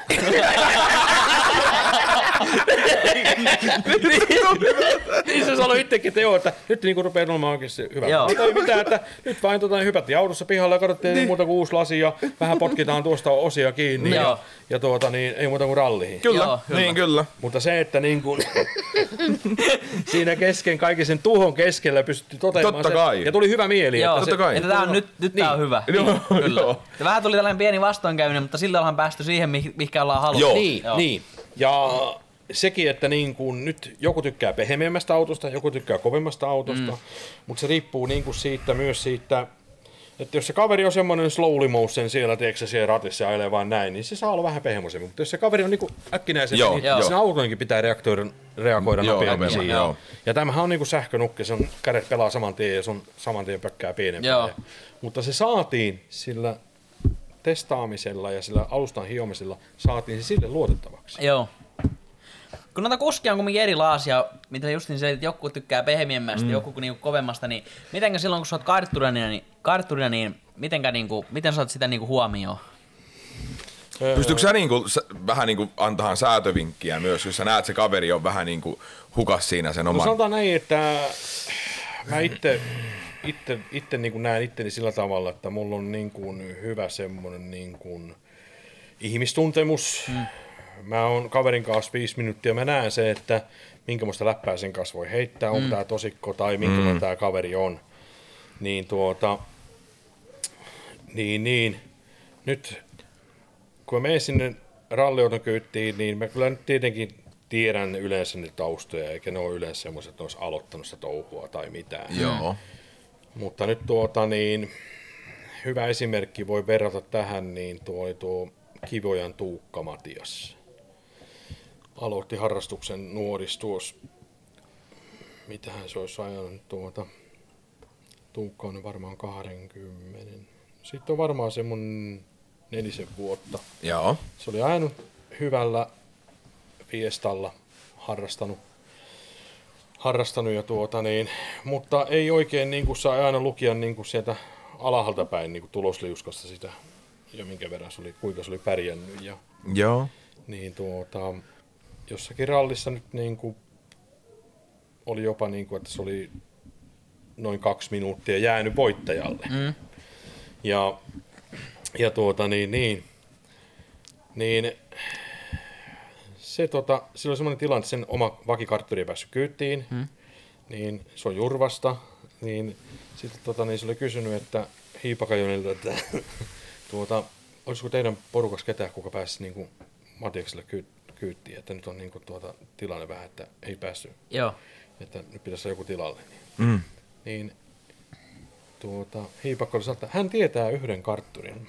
Niin se sanoi itsekin, että joo, että nyt niinku rupeaa olemaan oikeasti hyvältä. Joo. Mutta ei mitään, että nyt vain tota, hypättiin autossa pihalle ja katsottiin niin. muuta kuin uusi lasi ja vähän potkitaan tuosta osia kiinni. Joo. Ja, ja tuota, niin, ei muuta kuin ralliin. Kyllä, Joo, kyllä. niin kyllä. Mutta se, että niin kuin siinä kesken, kaiken sen tuhon keskellä pystyttiin toteamaan Totta se, kai. ja tuli hyvä mieli. Joo, että se, Totta kai. että tää on nyt, nyt Niin. tää on hyvä. Joo, Kyllä. joo. Ja vähän tuli tällainen pieni vastoinkäyminen, mutta sillä ollaan päästy siihen, mihin- mihinkä ollaan haluttu. Joo. Niin, niin. Ja sekin, että niin kuin nyt joku tykkää pehmeämmästä autosta, joku tykkää kovemmasta autosta, mm. mutta se riippuu niin kuin siitä myös siitä, että jos se kaveri on semmoinen slowly motion siellä, tiedätkö siellä ratissa ja ajelee vaan näin, niin se saa olla vähän pehmoisempi. Mutta jos se kaveri on niin kuin äkkinäisempi, Joo, niin joo. sen autonkin pitää reagoida, reagoida Joo, nopeammin nopeammin, siihen. joo. Ja tämähän on niin kuin sähkönukke, se on kädet pelaa saman tien ja se on saman tien pökkää pienempää. Joo. Mutta se saatiin sillä testaamisella ja sillä alustan hiomisella, saatiin se sille luotettavaksi. Joo. Kun noita kuskia on kuitenkin erilaisia, mitä justin se, että joku tykkää pehmeämmästä, mm. joku niinku kovemmasta, niin mitenkä silloin kun sä oot kartturina, niin, kartturina, niin mitenkä niinku, miten sä oot sitä niinku huomioon? Pystytkö sä niinku, sä, vähän niinku antamaan säätövinkkiä myös, jos sä näet, se kaveri on vähän niinku hukas siinä sen No oman... sanotaan näin, että mä itse, itse, itse niin kuin näen itteni sillä tavalla, että mulla on niin kuin hyvä semmoinen niin kuin ihmistuntemus. Mm. Mä oon kaverin kanssa viisi minuuttia, mä näen se, että minkämoista läppää sen kanssa voi heittää, onko mm. tää tosikko tai minkälainen mm. tää kaveri on. Niin tuota, niin niin, nyt kun mä menen sinne ralliauton kyyttiin, niin mä kyllä nyt tietenkin tiedän yleensä niitä taustoja, eikä ne ole yleensä semmoiset, että ne olisi aloittanut sitä touhua tai mitään. Joo. Mutta nyt tuota niin, hyvä esimerkki voi verrata tähän, niin tuo oli tuo Kivojan Tuukka Matias. Aloitti harrastuksen nuorissa tuossa, mitähän se olisi ajanut tuota, Tuukka on varmaan kaksikymmentä. Sitten on varmaan semmoinen nelisen vuotta. Joo. Se oli ajanut hyvällä Fiestalla, harrastanut, harrastanut ja tuota niin, mutta ei oikein niin kuin saa aina lukia niin kuin sieltä alhaalta päin niin kuin tulosliuskasta sitä, ja minkä verran se oli, kuinka se oli pärjännyt. Ja, Joo. niin tuota, jossakin rallissa nyt niin kuin oli jopa niin kuin, että se oli noin kaksi minuuttia jäänyt voittajalle. Mm. Ja, ja tuota niin, niin, niin se tota, sillä oli semmoinen tilanne, että sen oma vakikartturi ei päässyt kyytiin, hmm. niin se on Jurvasta, niin sitten tota, niin se oli kysynyt, että Hiipakajonilta, että tuota, olisiko teidän porukassa ketään, kuka pääsisi niin kuin Matiakselle kyy, kyyttiin, että nyt on niin kuin, tuota, tilanne vähän, että ei päässyt, Joo. että nyt pitäisi olla joku tilalle. Niin, Mm. niin tuota, Hiipakka oli sanonut, että hän tietää yhden kartturin.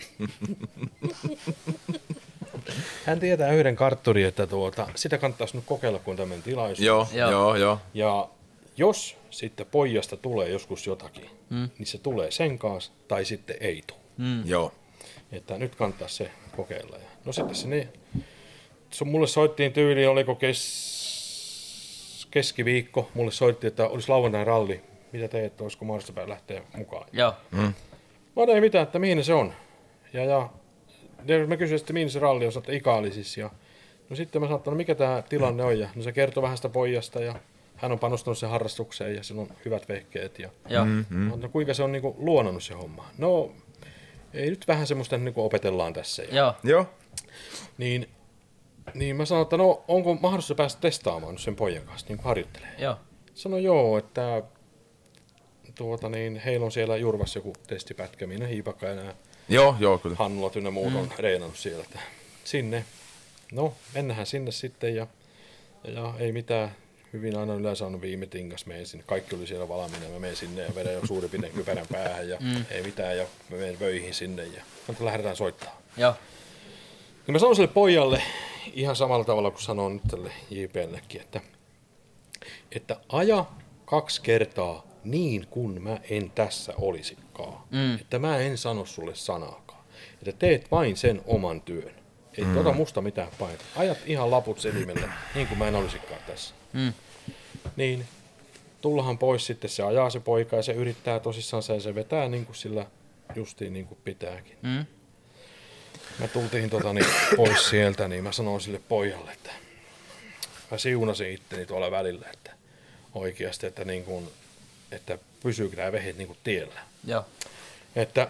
Hän tietää yhden kartturin, että tuota, sitä kannattaisi nyt kokeilla, kun on tämmöinen tilaisuus. Joo, Joo. joo, joo. Ja jos sitten pojasta tulee joskus jotakin, mm. niin se tulee sen kanssa tai sitten ei tule. Mm. Joo. Että nyt kannattaisi se kokeilla. Ja no sitten se niin, se mulle soittiin tyyliin, oliko kes, keskiviikko, mulle soitti, että olisi lauantain ralli. Mitä teet, olisiko mahdollista lähteä mukaan? Joo. Mm. Mä ei mitään, että mihin se on. Ja, ja mä kysyin, että mihin se ralli on, että Ikaalisissa. Ja no sitten mä sanoin, että no mikä tämä tilanne on. Ja no se kertoi vähän sitä pojasta ja hän on panostanut sen harrastukseen ja sillä on hyvät vehkeet. Ja Joo. Mm-hmm. no, kuinka se on niinku luonannut se homma. No ei nyt vähän semmoista niinku opetellaan tässä. Ja, Joo. Joo. niin, niin mä sanoin, että no onko mahdollista päästä testaamaan nyt sen pojan kanssa, niin harjoittelee. Joo. Sanoin joo, että tuota niin, heillä on siellä Jurvassa joku testipätkä, minä Hiipakka ja nämä Joo, joo, kyllä. Hannulat ynnä muut on reenannut siellä. Että sinne, no mennään sinne sitten ja, ja ei mitään, hyvin aina yleensä on viime tingas, menen sinne. Kaikki oli siellä valmiina, mä menen sinne ja vedän jo suurin piirtein kypärän päähän ja mm. ei mitään ja mä menen vöihin sinne ja nyt lähdetään soittaa. Joo. Ja mä sanon sille pojalle ihan samalla tavalla kuin sanon nyt tälle J P:llekin, että, että aja kaksi kertaa niin kuin mä en tässä olisikaan. Mm. Että mä en sano sulle sanaakaan. Että teet vain sen oman työn. Ei mm. ota musta mitään painetta. Ajat ihan laput selimelle, niin kuin mä en olisikaan tässä. Mm. Niin, tullahan pois sitten, se ajaa se poika ja se yrittää tosissaan ja se vetää niin kuin sillä justiin niin kuin pitääkin. Mm. Mä tultiin tota, niin, pois sieltä, niin mä sanoin sille pojalle, että mä siunasin itteni tuolla välillä, että oikeasti, että, niin kuin, että pysyykö nämä vehet niin kuin tiellä. Joo. Että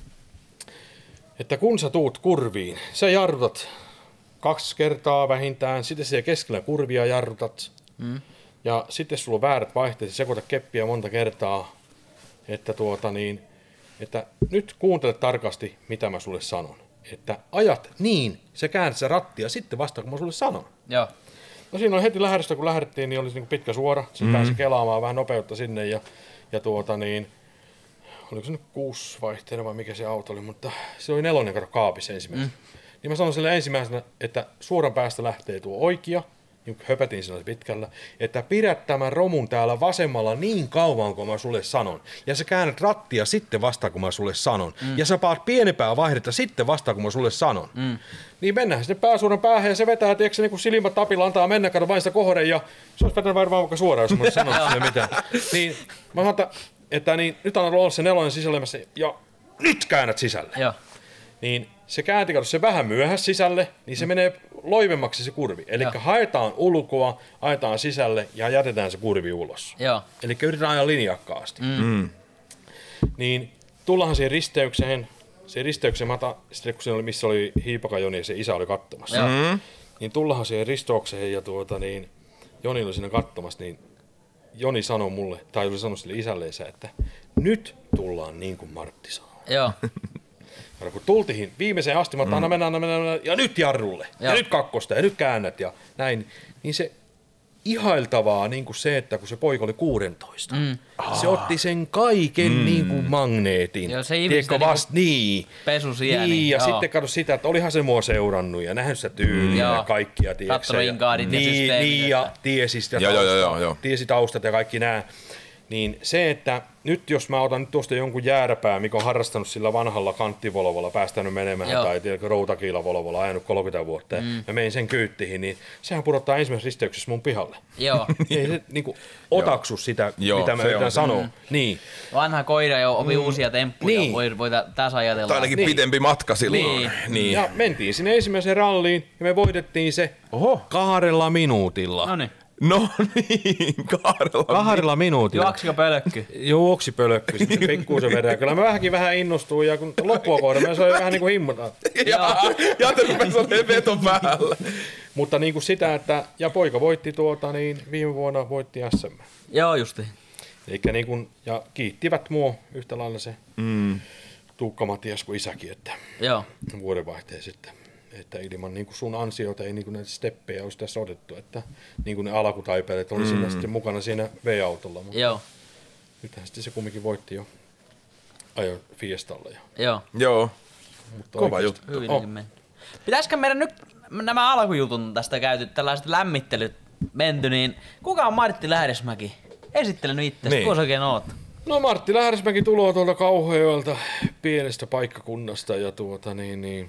että kun sä tuut kurviin, sä jarrutat kaksi kertaa vähintään, sitten siellä keskellä kurvia jarrutat, mm. ja sitten sulla on väärät vaihteet, sekoita keppiä monta kertaa, että, tuota niin, että nyt kuuntele tarkasti, mitä mä sulle sanon. Että ajat niin, sä käännät se rattia sitten vasta, kun mä sulle sanon. Joo. No siinä on heti lähdöstä, kun lähdettiin, niin oli niin pitkä suora, se mm. pääsi kelaamaan vähän nopeutta sinne, ja, ja tuota niin, oliko se nyt kuusi vaihteena vai mikä se auto oli, mutta se oli nelonen kato kaapissa ensimmäisenä. Mm. Niin mä sanoin sille ensimmäisenä, että suoran päästä lähtee tuo oikea, niin höpätin siinä pitkällä, että pidät tämän romun täällä vasemmalla niin kauan, kun mä sulle sanon. Ja sä käännät rattia sitten vasta, kun mä sulle sanon. Mm. Ja sä paat pienempää vaihdetta sitten vasta, kun mä sulle sanon. Mm. Niin mennään sitten pääsuoran päähän ja se vetää, tiedätkö, niin kuin silmät tapilla antaa mennä, kato vain sitä kohden ja se olisi vetänyt varmaan vaikka suoraan, jos mä olisin sanonut sille mitään. Niin mä sanon, että että niin, nyt on olla se nelonen sisällemässä ja nyt käännät sisälle. Joo. Niin se käänti, kato se vähän myöhässä sisälle, niin se mm. menee loivemmaksi se kurvi. Eli haetaan ulkoa, ajetaan sisälle ja jätetään se kurvi ulos. Eli yritetään ajaa linjakkaasti. Mm. Niin tullahan siihen risteykseen, siihen risteykseen, mata, sitten kun se oli, missä oli Hiipaka Joni ja se isä oli katsomassa. Mm. Niin tullahan siihen ristoukseen ja tuota niin, Joni oli siinä katsomassa, niin Joni sanoi mulle, tai oli sanonut sille isälleensä, että nyt tullaan niin kuin Martti sanoo. Joo. Ja kun tultiin viimeiseen asti, mä otan, mm. mennään, mennään, mennään, ja nyt jarrulle, Joo. ja nyt kakkosta, ja nyt käännät, ja näin. Niin se ihailtavaa niin kuin se, että kun se poika oli kuusitoista, mm. se otti sen kaiken mm. niin kuin magneetin. Joo, se ihmistä vast, niin, pesusieni. Niin, ja joo. sitten katso sitä, että olihan se mua seurannut, ja nähnyt sitä tyyliä, mm. ja kaikkia, tiedätkö. Kattonut inkaadit ja niin, systeemit. Niin, ja tiesi sitä joo, taustat, joo, joo, joo. tiesi taustat ja kaikki nämä. Niin se, että nyt jos mä otan nyt tuosta jonkun jääräpää, mikä on harrastanut sillä vanhalla kanttivolvolla, päästänyt menemään, Joo. tai tiedätkö, routakiila volvolla, ajanut kolmekymmentä vuotta, mm. ja mein sen kyyttiin, niin sehän pudottaa ensimmäisessä risteyksessä mun pihalle. Joo. Ei se niinku otaksu sitä, Joo, mitä mä yritän sanoa. Mm. Niin. Vanha koira jo opi mm. uusia temppuja, niin. voi, voi tässä ajatella. Tai ainakin niin. pitempi matka silloin. Niin. Niin. Ja mentiin sinne ensimmäiseen ralliin, ja me voitettiin se Oho. kahdella minuutilla. Noniin. No niin, kahdella, kahdella minuutilla. Juoksiko pölkky? Juoksi pölkky, sitten pikkuisen verran. Kyllä mä vähänkin vähän innostuin ja kun loppua kohdan, mä sain vähän niin kuin himmata. Ja, ja te rupesi olemaan veton päällä. Mutta niin kuin sitä, että, ja poika voitti tuota, niin viime vuonna voitti S M. Joo, justiin. Eikä niin kuin, ja kiittivät mua yhtä lailla se mm. Tuukka Matias kuin isäkin, että Joo. vuodenvaihteen sitten. Että ilman niin kuin sun ansioita ei niin kuin näitä steppejä olisi tässä otettu, että niin kuin ne alkutaipaleet oli mm. sitten mukana siinä V-autolla. Mutta Joo. Nythän sitten se kumminkin voitti jo ajo Fiestalla. Ja. Joo. Joo. Mutta kova juttu. Oh. Pitäisikö meidän nyt nämä alkujutun tästä käyty, tällaiset lämmittelyt menty, niin kuka on Martti Lähdesmäki? Esittele nyt itse, niin. Kuinka oikein oot? No Martti Lähdesmäki tulee tuolta Kauhajoelta pienestä paikkakunnasta ja tuota niin, niin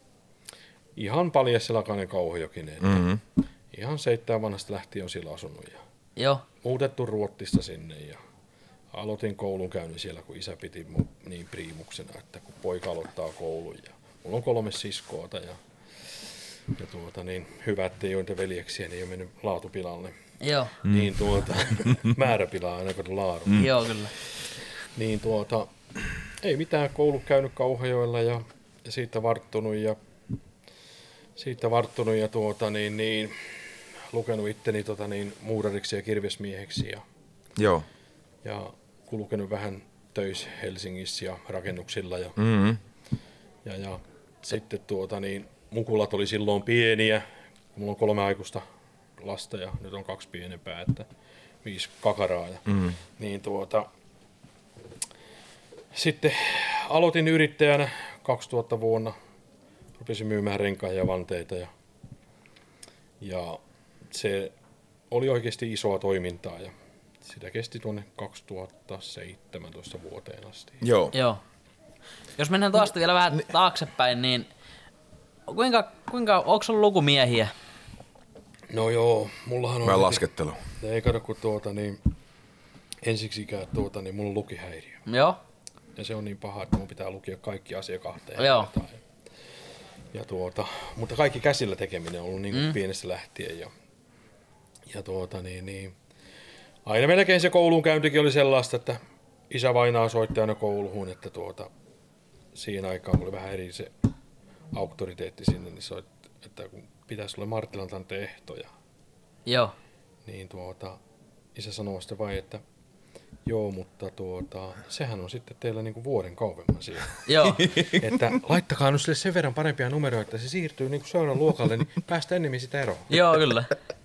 ihan paljasselakainen Kauhajokin. Mm-hmm. Ihan seitsemän vanhasta lähtien on siellä asunut ja Joo. muutettu Ruotsista sinne ja aloitin koulun käynnin siellä, kun isä piti mun niin priimuksena, että kun poika aloittaa koulun ja mulla on kolme siskoota ja, ja tuota niin, hyvä, ettei ole niitä veljeksiä, niin ei ole mennyt laatupilalle. Joo. Niin tuota, määräpilaa aina kuin laadun. Mm. Joo, kyllä. Niin tuota, ei mitään, koulu käynyt Kauhajoella ja, ja siitä varttunut ja siitä varttunut ja tuota niin, niin lukenut itteni tota niin muurariksi ja kirvesmieheksi ja, Joo. ja kulkenut vähän töissä Helsingissä ja rakennuksilla ja, mm-hmm. ja, ja sitten tuota niin mukulat oli silloin pieniä, kun mulla on kolme aikuista lasta ja nyt on kaksi pienempää, että viisi kakaraa. Ja, mm. Niin tuota, sitten aloitin yrittäjänä kaksituhatta vuonna, rupesin myymään renkaita ja vanteita ja, ja se oli oikeasti isoa toimintaa ja sitä kesti tuonne kaksituhattaseitsemäntoista vuoteen asti. Joo. Joo. Jos mennään tuosta vielä vähän taaksepäin, niin kuinka, kuinka onko sulla lukumiehiä? No joo, mullahan on... Mä laskettelu. Ei kato, kun tuota niin, ensiksikään tuota niin, mulla on lukihäiriö. Joo. Ja se on niin paha, että mun pitää lukia kaikki asia kahteen. Joo. Ja tuota, mutta kaikki käsillä tekeminen on ollut niin kuin mm. pienestä lähtien. Ja, ja tuota niin, niin, aina melkein se koulun käyntikin oli sellaista, että isä vainaa soitti aina kouluun, että tuota, siinä aikaan oli vähän eri se auktoriteetti sinne, niin soitti, että kun pitäisi sulle Marttilan tante ehtoja. Joo. Niin tuota, isä sanoi sitten vai, että joo, mutta tuota, sehän on sitten teillä niinku vuoden kauemman siellä. Joo. Että laittakaa nyt sille sen verran parempia numeroita, että se siirtyy niinku seuraavan luokalle, niin päästä ennemmin sitä eroon. Joo, kyllä.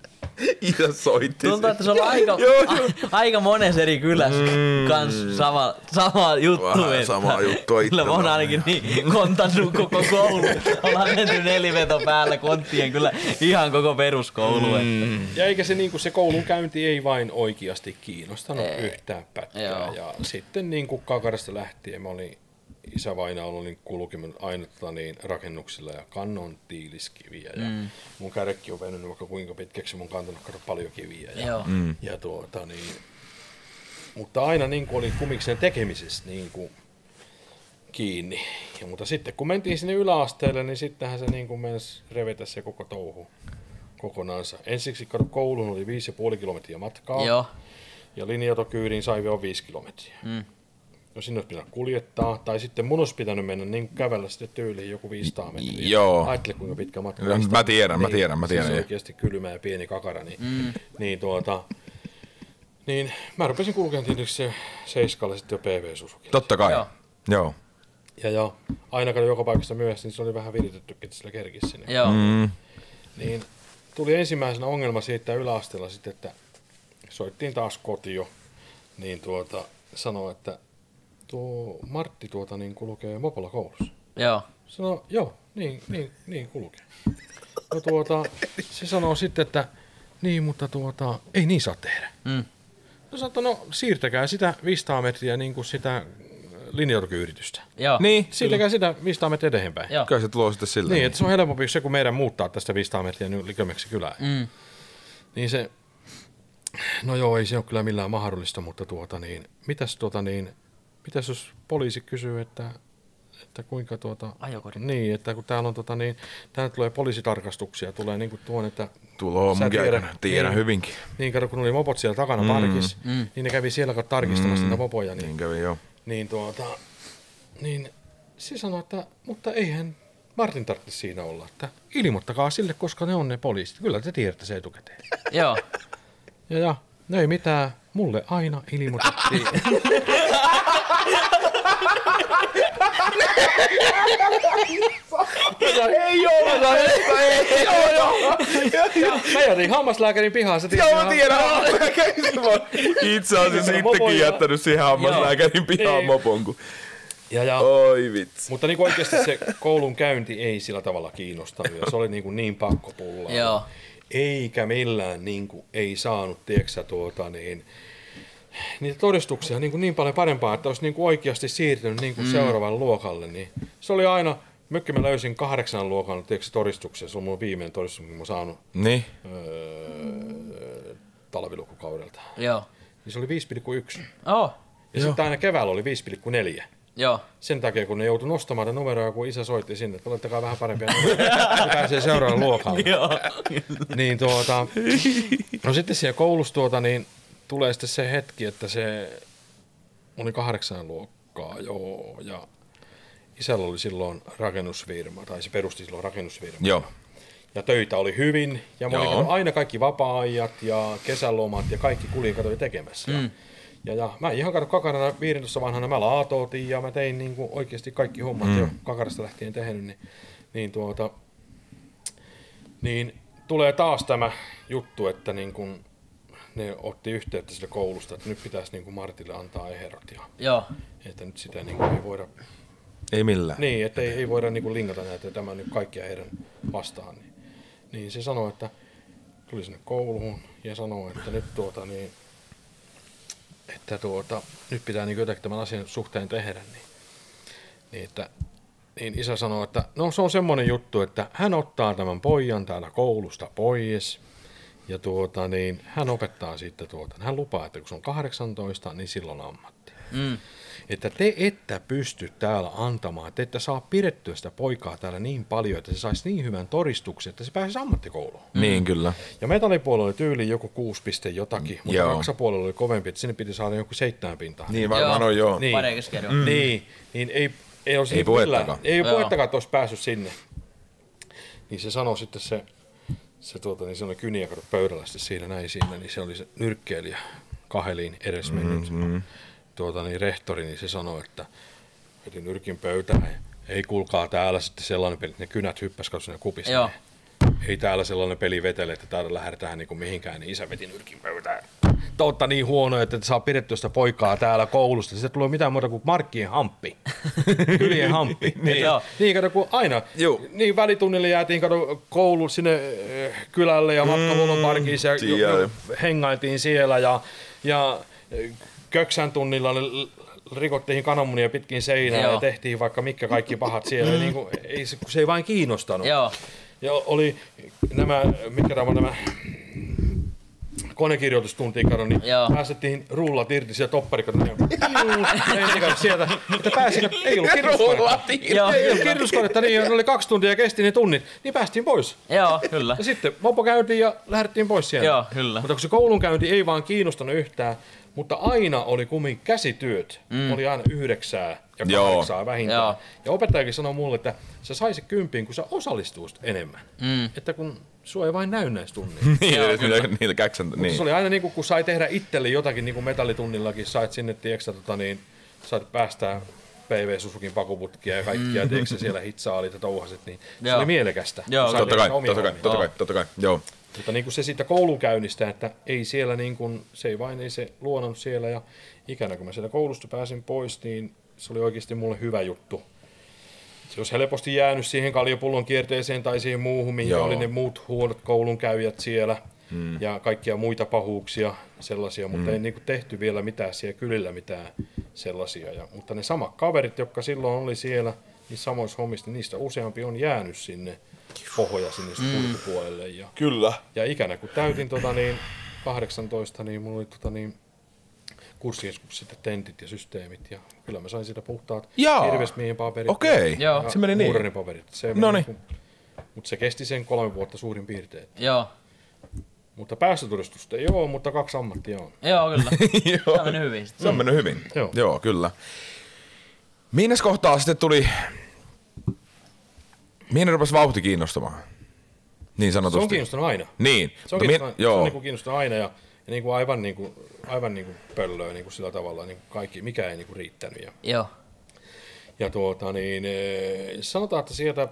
Isä soitti. Tuntuu, että se on aika, a, aika monessa eri kylässä mm. kans sama, sama juttu. Vähän samaa juttua itse. Kyllä mä oon ainakin niin kontannut koko koulu. Ollaan menty neliveto päällä konttien kyllä ihan koko peruskoulu. Mm. Että. Ja eikä se, niinku, se koulun käynti ei vain oikeasti kiinnostanut ei. yhtään pätkää. Joo. Ja sitten niinku kakarasta lähtien mä olin isä vainaa ollut niin kulkimen aina niin, rakennuksilla ja kannon tiiliskiviä. Ja mm. mun kärkki on venynyt vaikka kuinka pitkäksi, mun kantanut kato paljon kiviä. Ja, mm. ja tuota, niin, mutta aina niin kuin oli kumiksen tekemisessä niin kuin kiinni. Ja, mutta sitten kun mentiin sinne yläasteelle, niin sittenhän se niin kuin menisi revetä se koko touhu kokonaansa. Ensiksi kato, kouluun oli viisi ja puoli kilometriä matkaa. Joo. Ja linja-autokyydiin sai vielä viisi kilometriä. Mm. No sinne olisi pitänyt kuljettaa, tai sitten mun olisi pitänyt mennä niin kävellä sitten tyyliin joku viisisataa metriä. Joo. Ajattele kuinka pitkä matka. No, mä tiedän, niin, mä tiedän, mä tiedän. Se on oikeasti kylmä ja pieni kakara, niin, mm. niin tuota, niin mä rupesin kulkemaan tietysti seiskalle sitten jo P V-Susukilla. Totta kai, joo. joo. Ja, ja aina kun joka paikassa myöhässä, niin se oli vähän viritettykin, että sillä kerkisi sinne. Joo. Mm. Niin tuli ensimmäisenä ongelma siitä yläasteella sitten, että soittiin taas kotiin, niin tuota, sanoi, että tuo Martti tuota niin kulkee mopolla koulussa. Joo. Sano, joo, niin, niin, niin kulkee. No tuota, se sanoo sitten, että niin, mutta tuota, ei niin saa tehdä. Mm. No sanoo, no siirtäkää sitä viisisataa metriä niin kuin sitä linja-autokyyritystä. Joo. Niin, siirtäkää sitä viisisataa metriä eteenpäin. Joo. Kyllä se tulee sitten sillä. Niin, että se on helpompi se, kun meidän muuttaa tästä viisisataa metriä nyt Likömeksi kylään. Mm. Niin se, no joo, ei se ole kyllä millään mahdollista, mutta tuota niin, mitäs tuota niin, mitäs jos poliisi kysyy, että, että kuinka tuota... Ajokori. Niin, että kun täällä on tota niin, täällä tulee poliisitarkastuksia, tulee niinku tuon, että... Tulo mun tiedän, tiedän niin, hyvinkin. Niin, kato, kun oli mopot siellä takana mm, parkissa, mm. niin ne kävi siellä tarkistamassa mm, niitä mopoja. Niin, niin kävi, joo. Niin tuota, niin se sanoi, että, mutta eihän Martin tarvitse siinä olla, että ilmoittakaa sille, koska ne on ne poliisit. Kyllä te tiedätte se etukäteen. Joo. Ja, ja, no ei mitään, mulle aina ilmoitettiin. Ei oo, mä ei oo, joo. Mä jätin hammaslääkärin pihaan. Joo, mä tiedän, itse asiassa sittenkin jättänyt siihen hammaslääkärin pihaan mopon. Kun... Ja, ja. Oi vitsi. Mutta niin oikeasti se koulun käynti ei sillä tavalla kiinnostanut ja se oli niin, niin pakkopullaa. Joo. Eikä millään niin kuin, ei saanut, tiedätkö tuota niin... Niitä todistuksia niin, niin paljon parempaa, että olisi niin kuin oikeasti siirtynyt niin kuin mm. seuraavalle luokalle. Niin se oli aina, mykki mä löysin kahdeksan luokan todistuksia, se on mun viimeinen todistus, minkä mä oon saanut niin. öö, talvilukukaudelta. Joo. Niin se oli viisi pilkku yksi. Oh. Ja sitten aina keväällä oli viisi pilkku neljä. Joo. Sen takia, kun ne joutui nostamaan ne numeroja, kun isä soitti sinne, että laittakaa vähän parempia numeroja, kun pääsee seuraavalle luokalle. Joo. Niin tuota, no sitten siellä koulussa tuota, niin tulee sitten se hetki, että se oli kahdeksan luokkaa, joo, ja isällä oli silloin rakennusfirma, tai se perusti silloin rakennusfirma. Joo. Ja töitä oli hyvin, ja mä olin aina kaikki vapaa-ajat ja kesälomat ja kaikki kulin katsoin tekemässä. Mm. Ja, ja mä ihan kato kakarana viidentoista vanhana, mä laatootin ja mä tein niin kuin oikeasti kaikki hommat mm. jo kakarasta lähtien tehnyt, niin, niin tuota, niin tulee taas tämä juttu, että niin kun ne otti yhteyttä sille koulusta, että nyt pitäisi niin kun Martille antaa eherot. Ja, Joo. että nyt sitä niin kun ei voida... Ei millään. Niin, että ei, ei voida niin kun linkata näitä, tämä on nyt kaikkia heidän vastaan. Niin, niin se sanoi, että tuli sinne kouluun ja sanoi, että nyt tuota niin... että tuota, nyt pitää niin jotakin tämän asian suhteen tehdä, niin, niin, että, niin isä sanoi, että no se on semmoinen juttu, että hän ottaa tämän pojan täällä koulusta pois ja tuota, niin, hän opettaa sitten, tuota, hän lupaa, että kun se on kahdeksantoista, niin silloin ammatti. Mm. Että te ette pysty täällä antamaan, te ette saa pidettyä sitä poikaa täällä niin paljon, että se saisi niin hyvän todistuksen, että se pääsisi ammattikouluun. Mm. Niin, kyllä. Ja metallipuolella oli tyyli joku kuusi piste jotakin, mutta Joo. kaksapuolella oli kovempi, että sinne piti saada joku seitsemän pintaa. Niin varmaan on joo. Niin, Pari keskeinen. mm. niin, niin ei, ei, olisi Ei puhettakaan. millään- Ei Joo. puhettakaan, että olisi päässyt sinne. Niin se sanoi sitten se, se, tuota, niin se oli kyniä kato pöydällä sitten siinä näin siinä, niin se oli se nyrkkeilijä kaheliin edes mennyt. Mm-hmm. Tuota, niin rehtori, niin se sanoi, että veti nyrkin pöytään. Ei kuulkaa täällä sitten sellainen peli, että ne kynät hyppäs katso sinne kupissa. Joo. Ei täällä sellainen peli vetele, että täällä lähdetään niin kuin mihinkään, niin isä veti nyrkin pöytään. Totta niin huono, että et saa pidettyä sitä poikaa täällä koulusta. Sitten tulee mitään muuta kuin markkien hamppi. Kylien hamppi. Niin, joo. Niin, kato, kun aina. Juu. Niin väitunnille jäätiin kato koulu sinne eh, kylälle ja matkahuollon parkiin ja jo, jo, hengailtiin siellä ja, ja eh, köksän tunnilla l- rikottiin kananmunia pitkin seinää Joo. ja tehtiin vaikka mitkä kaikki pahat siellä. Mm. Niin kuin, ei, se, kun se ei vain kiinnostanut. Joo. Ja oli nämä, mitkä nämä, nämä konekirjoitustuntiin kato, niin Joo. päästettiin rullat irti sieltä topparikata. Niin, sieltä, että pääsin, ei ollut kirjoituskonetta. Joo, Ei ollut kyllä. kirjoituskonetta, niin oli kaksi tuntia ja kesti ne tunnit, niin päästiin pois. Joo, kyllä. Ja sitten mopo käytiin ja lähdettiin pois sieltä. Joo, kyllä. Mutta kun se koulunkäynti ei vaan kiinnostanut yhtään, mutta aina oli kummin käsityöt. Mm. Oli aina yhdeksää ja Joo. kahdeksaa vähintään. Joo. Ja opettajakin sanoi mulle, että sä saisit kymppiin, kun sä osallistuisit enemmän. Mm. Että kun sua ei vain näy näissä tunneissa. Niin, niitä, niitä käksän, niin. Se oli aina niin kuin, kun sai tehdä itselle jotakin, niin kuin metallitunnillakin, sait sinne, tiedätkö, tota, niin, sait päästää P V Suzukin pakuputkia ja kaikkia, mm. tiedätkö, siellä hitsaalit ja touhaset, niin se Joo. oli mielekästä. Joo, kun sai Totta tehdä kai, omia totta kai, hommia. totta kai, totta kai, joo. Mutta niin kuin se siitä koulunkäynnistä, että ei siellä niin kuin, se ei vain ei se luonut siellä ja ikänä kun mä sieltä koulusta pääsin pois, niin se oli oikeasti mulle hyvä juttu. Se olisi helposti jäänyt siihen kaljapullon kierteeseen tai siihen muuhun, mihin Joo. oli ne muut huonot koulunkäyjät siellä mm. ja kaikkia muita pahuuksia sellaisia, mutta mm. ei niin kuin tehty vielä mitään siellä kylillä mitään sellaisia. Ja, mutta ne samat kaverit, jotka silloin oli siellä niissä samoissa hommissa, niin niistä useampi on jäänyt sinne pohja sinne mm. ulkopuolelle. Ja, Kyllä. ja ikänä kun täytin tota, niin, kahdeksantoista, niin mulla oli tota, niin, kurssijeskukset, tentit ja systeemit ja kyllä mä sain siitä puhtaat Jaa. hirvesmiehen paperit. Okei. Joo. ja Se meni niin. muuraripaperit. Se meni Noniin. niin kuin- Mutta se kesti sen kolme vuotta suurin piirtein. Joo. Mutta päästötodistusta ei ole, mutta kaksi ammattia on. Joo, kyllä. Joo. Se on mennyt hyvin. Se on mennyt hyvin. Joo. Joo, kyllä. Minnes kohtaa sitten tuli... Mihin rupesi vauhti kiinnostamaan? Niin Se sanotusti. on kiinnostanut aina. Niin. Se on, Mutta kiinnostanut, mi- se joo. on niin kuin kiinnostanut aina ja, ja niin kuin aivan, niin kuin, aivan niin kuin pöllöä niin kuin sillä tavalla. Niin kuin kaikki, mikä ei niin kuin riittänyt. Ja, Joo. ja tuota, niin, eh, sanotaan, että sieltä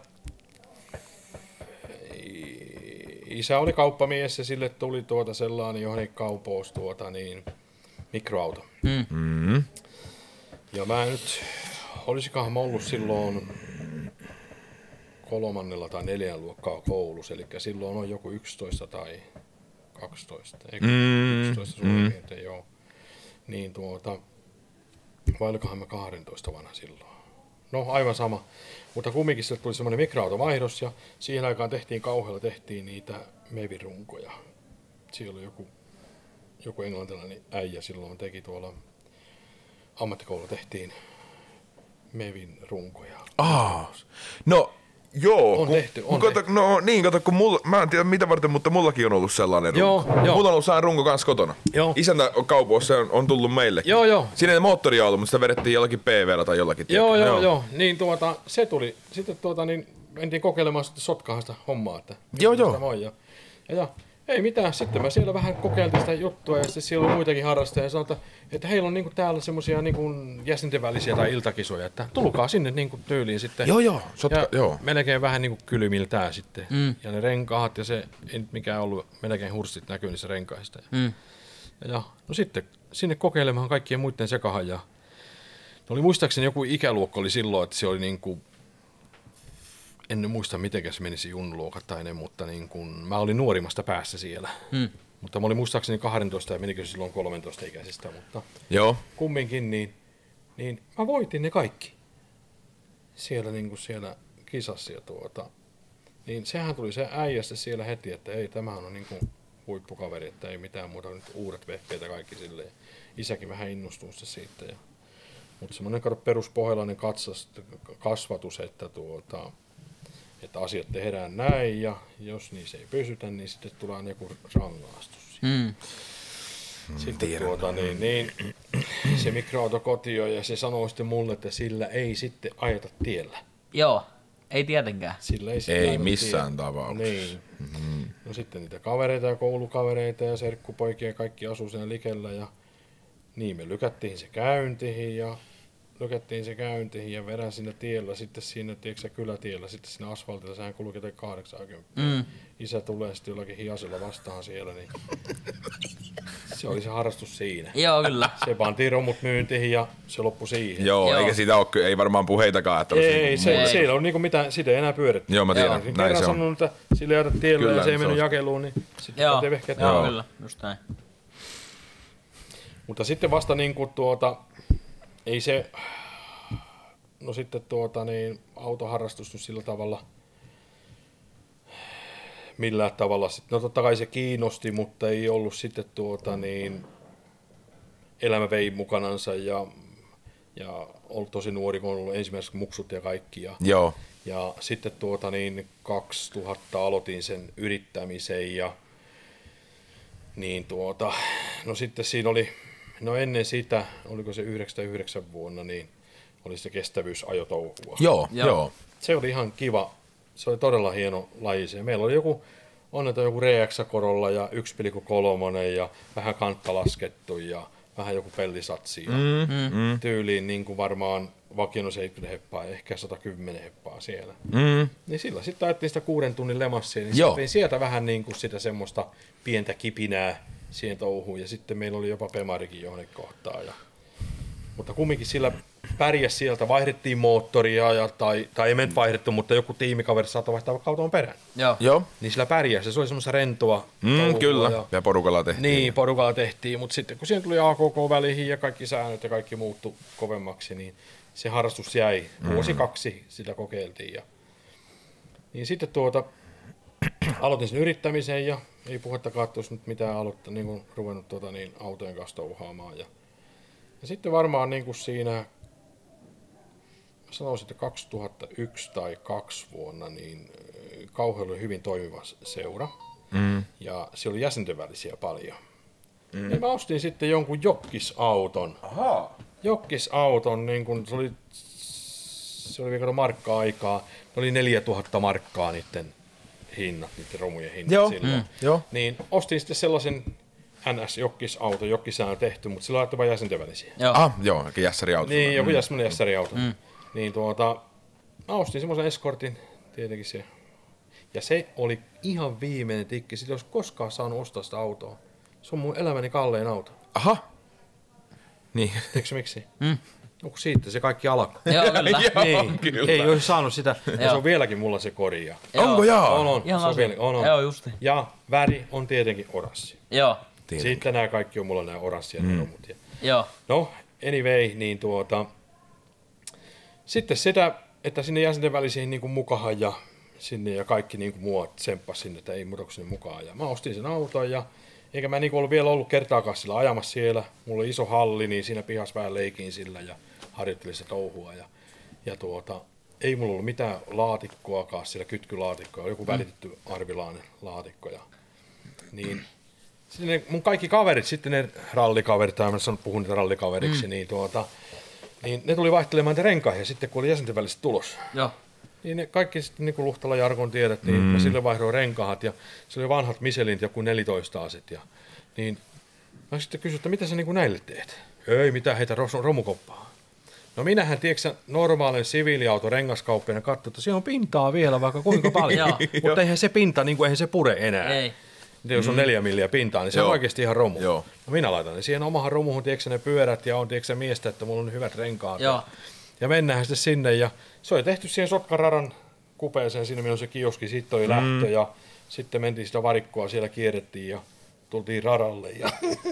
isä oli kauppamies ja sille tuli tuota sellainen johonkin kaupous tuota niin mikroauto. Mm. Mm. Ja mä nyt, olisikohan mä ollut silloin kolmannella tai neljän luokkaa koulussa, eli silloin on joku yksitoista tai kaksitoista, eikö? Mm, yksitoista suurin piirtein, joo. Niin tuota, vai olikohan mä kaksitoista vanha silloin? No aivan sama, mutta kumminkin sille tuli semmoinen mikroautovaihdos ja siihen aikaan tehtiin kauhealla, tehtiin niitä mevirunkoja. Siellä oli joku, joku englantilainen äijä silloin teki tuolla ammattikoululla tehtiin Mevin runkoja. Aa. No, joo. On kun, tehty, on kun, tehty. No niin, kato, kun mulla, mä en tiedä mitä varten, mutta mullakin on ollut sellainen Joo, runko. joo. Mulla on ollut sellainen runko kanssa kotona. Joo. Isäntä kaupoissa on, on tullut meille. Joo, joo. Siinä ei moottoria ollut, mutta sitä vedettiin jollakin P V:llä tai jollakin. Joo, tiedätkö? joo, joo. Niin tuota, se tuli. Sitten tuota, niin mentiin kokeilemaan sitten sotkahasta hommaa, että Joo, miten joo. sitä voi. Ja, ja, ja ei mitään. Sitten mä siellä vähän kokeiltiin sitä juttua ja sitten siellä oli muitakin harrastajia ja sanotaan, että heillä on niinku täällä semmosia niinku jäsenten välisiä tai iltakisoja, että tulkaa sinne niinku tyyliin sitten. Joo, joo. Sotka, ja joo. melkein vähän niinku kylmiltään sitten. Mm. Ja ne renkaat ja se ei nyt mikään ollut, melkein hurstit näkyy niissä renkaista. Mm. Ja no sitten sinne kokeilemaan kaikkien muiden sekahan ja oli muistaakseni joku ikäluokka oli silloin, että se oli niinku, en muista mitenkä se menisi junnuluokat tai ne, mutta niin kuin, mä olin nuorimmasta päässä siellä. Mm. Mutta mä olin muistaakseni kaksitoista ja menikö silloin kolmetoista ikäisistä, mutta Joo. kumminkin niin, niin mä voitin ne kaikki siellä, niin kuin siellä kisassa. Ja tuota, niin sehän tuli se äijästä siellä heti, että ei, tämähän on niin kuin huippukaveri, että ei mitään muuta, nyt uudet vehkeitä kaikki silleen. Isäkin vähän innostui siitä. Ja, mutta semmoinen peruspohjalainen katsas, kasvatus, että, tuota, että asiat tehdään näin ja jos niissä ei pysytä, niin sitten tulee joku rangaistus. Mm. Sitten Tiedän. tuota, niin, niin, se mikroauto kotio ja se sanoi sitten mulle, että sillä ei sitten ajeta tiellä. Joo, ei tietenkään. Sillä ei, Ei ajeta missään tiellä. tapauksessa. Niin. Mm-hmm. No sitten niitä kavereita ja koulukavereita ja serkkupoikia ja kaikki asuu siinä likellä ja niin me lykättiin se käyntiin ja lykättiin se käyntiin ja vedän siinä tiellä sitten siinä, tiedätkö kylätiellä, sitten siinä asfaltilla, sehän kulkee kahdeksankymmentä. Mm. Isä tulee sitten jollakin hiasella vastaan siellä, niin se oli se harrastus siinä. Joo, kyllä. Se pantiin romut myyntiin ja se loppui siihen. Joo, Joo. eikä siitä ole, ky- ei varmaan puheitakaan. Että olisi Ei, niinku se, muuta. siellä on niinku mitään, sitä ei enää pyöritty. Joo, mä tiedän. Joo, Näin kerran se on. sanonut, että sillä ei ajeta tiellä Kyllä, ja se ei se mennyt on. jakeluun, niin sitten Joo, pantiin vehkeet joo, päälle. kyllä, just näin. Mutta sitten vasta niin kuin tuota, ei se, no sitten tuota niin, autoharrastus nyt sillä tavalla, millään tavalla, no totta kai se kiinnosti, mutta ei ollut sitten tuota niin, elämä vei mukanansa ja, ja ollut tosi nuori, kun on ollut ensimmäiset muksut ja kaikki. Ja, Joo. ja sitten tuota niin, kaksituhatta aloitin sen yrittämisen ja niin tuota, no sitten siinä oli, no ennen sitä, oliko se yhdeksänkymmentäyhdeksän vuonna, niin oli se kestävyysajotouhua. Joo, Joo. joo. Se oli ihan kiva, se oli todella hieno laji se. Meillä oli joku, onneton joku Reaxa-korolla ja yksi pilkku kolme ja vähän kantta laskettu ja vähän joku pellisatsi. Ja Mm, mm, tyyliin niin kuin varmaan vakio seitsemänkymmentä heppaa, ehkä sata kymmenen heppaa siellä. mm. Niin sillä sitten ajettiin sitä kuuden tunnin lemassia, niin Joo. saatiin sieltä vähän niin kuin sitä semmoista pientä kipinää siihen touhuun. Ja sitten meillä oli jopa Pemarikin johonkin kohtaan. Ja... Mutta kumminkin sillä pärjäs sieltä, vaihdettiin moottoria, ja, tai, tai ei me nyt vaihdettu, mutta joku tiimikaveri saattoi vaihtaa vaikka auton perään. Joo. Joo. Niin sillä pärjäs, se oli semmoista rentoa Mm, touhua. kyllä. Ja... Ja porukalla tehtiin. Niin, porukalla tehtiin, mutta sitten kun siihen tuli A K K-väliin ja kaikki säännöt ja kaikki muuttui kovemmaksi, niin se harrastus jäi. Vuosi kaksi sitä kokeiltiin. Ja... Niin sitten tuota, aloitin sen yrittämisen ja ei puhettakaan, että olisi nyt mitään aloittaa, niin kuin ruvennut tuota, niin autojen kanssa touhaamaan. Ja, ja sitten varmaan niin kuin siinä, mä sanoisin, että kaksituhattayksi tai kaksi vuonna, niin Kauhajoella oli hyvin toimiva seura. Mm. Ja se oli jäsenten välisiä paljon. Mm. Niin mä ostin sitten jonkun jokkisauton. Ahaa. Jokkisauton, niin kun se oli, se oli vielä markkaa aikaa. Ne oli neljätuhatta markkaa niiden hinnat, niiden romujen hinnat Joo, silloin. mm, joo. Niin ostin sitten sellaisen N S-jokkisauto, jokkisään on tehty, mutta sillä laittoi vain jäsenten välisiä. Joo. Ah, joo, jässäriauto. Niin, joku mm. semmoinen jässäriauto. Mm. Niin tuota, mä ostin semmoisen Escortin, tietenkin se. Ja se oli ihan viimeinen tikki. Sitä ei olisi koskaan saanut ostaa sitä autoa. Se on mun elämäni kallein auto. Aha. Niin. Tiedätkö miksi? Mm. No kun siitä se kaikki alkoi. Joo, kyllä. Joo, niin, kyllä. ei olisi saanut sitä. Ja se Joo. on vieläkin mulla se kori. Ja, Onko jaa? on, on. Ihan Se on asia. vielä, on, on. Joo, justi. Ja väri on tietenkin oranssi. Joo. Tietenkin. Sitten nämä kaikki on mulla nämä oranssia mm. romut. Ja, Joo. no, anyway, niin tuota... Sitten sitä, että sinne jäsenten välisiin niin kuin mukahan ja sinne ja kaikki niin kuin mua tsemppasi sinne, että ei muuta kuin sinne mukaan. Ja mä ostin sen auton ja eikä mä niin kuin ollut vielä ollut kertaakaan sillä ajamassa siellä. Mulla oli iso halli, niin siinä pihassa vähän leikin sillä ja harjoittelin sitä touhua. Ja, ja tuota, ei mulla ollut mitään laatikkoakaan siellä, kytkylaatikkoa, joku välitetty arvilainen laatikko. Ja, niin sitten ne, mun kaikki kaverit, sitten ne rallikaverit, tai mä sanon, puhun niitä rallikaveriksi, mm. niin, tuota, niin ne tuli vaihtelemaan niitä renkaita sitten, kun oli jäsenten väliset tulos. Joo. Niin ne kaikki sitten niin kuin Luhtala Jarkon tiedät, niin mm. mä sille vaihdoin renkaat ja se oli vanhat Michelin joku neljätoista aset. Ja, niin mä sitten kysyin, että mitä sä niin kuin näille teet? Ei mitään, heitä romukoppaa. No minähän, tiedätkö normaalinen siviiliauto rengaskauppina katsoi, että siellä on pintaa vielä vaikka kuinka paljon. Mutta eihän se pinta, niin kuin, eihän se pure enää. Ei. Jos on neljä milliä pintaa, niin se Joo. on oikeasti ihan romu. Joo. No minä laitan ne siihen omahan romuhun, tiedätkö ne pyörät ja on tiedätkö miestä, että mulla on hyvät renkaat. Joo. Ja, ja mennään sitten sinne ja se oli tehty siihen Sotkaradan kupeeseen, siinä minun se kioski, sitten oli mm. lähtö ja sitten mentiin sitä varikkoa, siellä kierrettiin ja tultiin radalle ja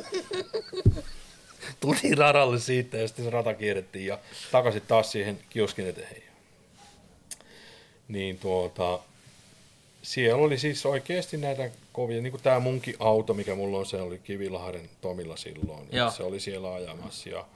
tultiin radalle siitä ja sitten se rata kierrettiin ja takaisin taas siihen kioskin eteen. Niin tuota, siellä oli siis oikeasti näitä kovia, niin kuin tämä munkin auto, mikä mulla on, se oli Kivilahden Tomilla silloin. Se oli siellä ajamassa ja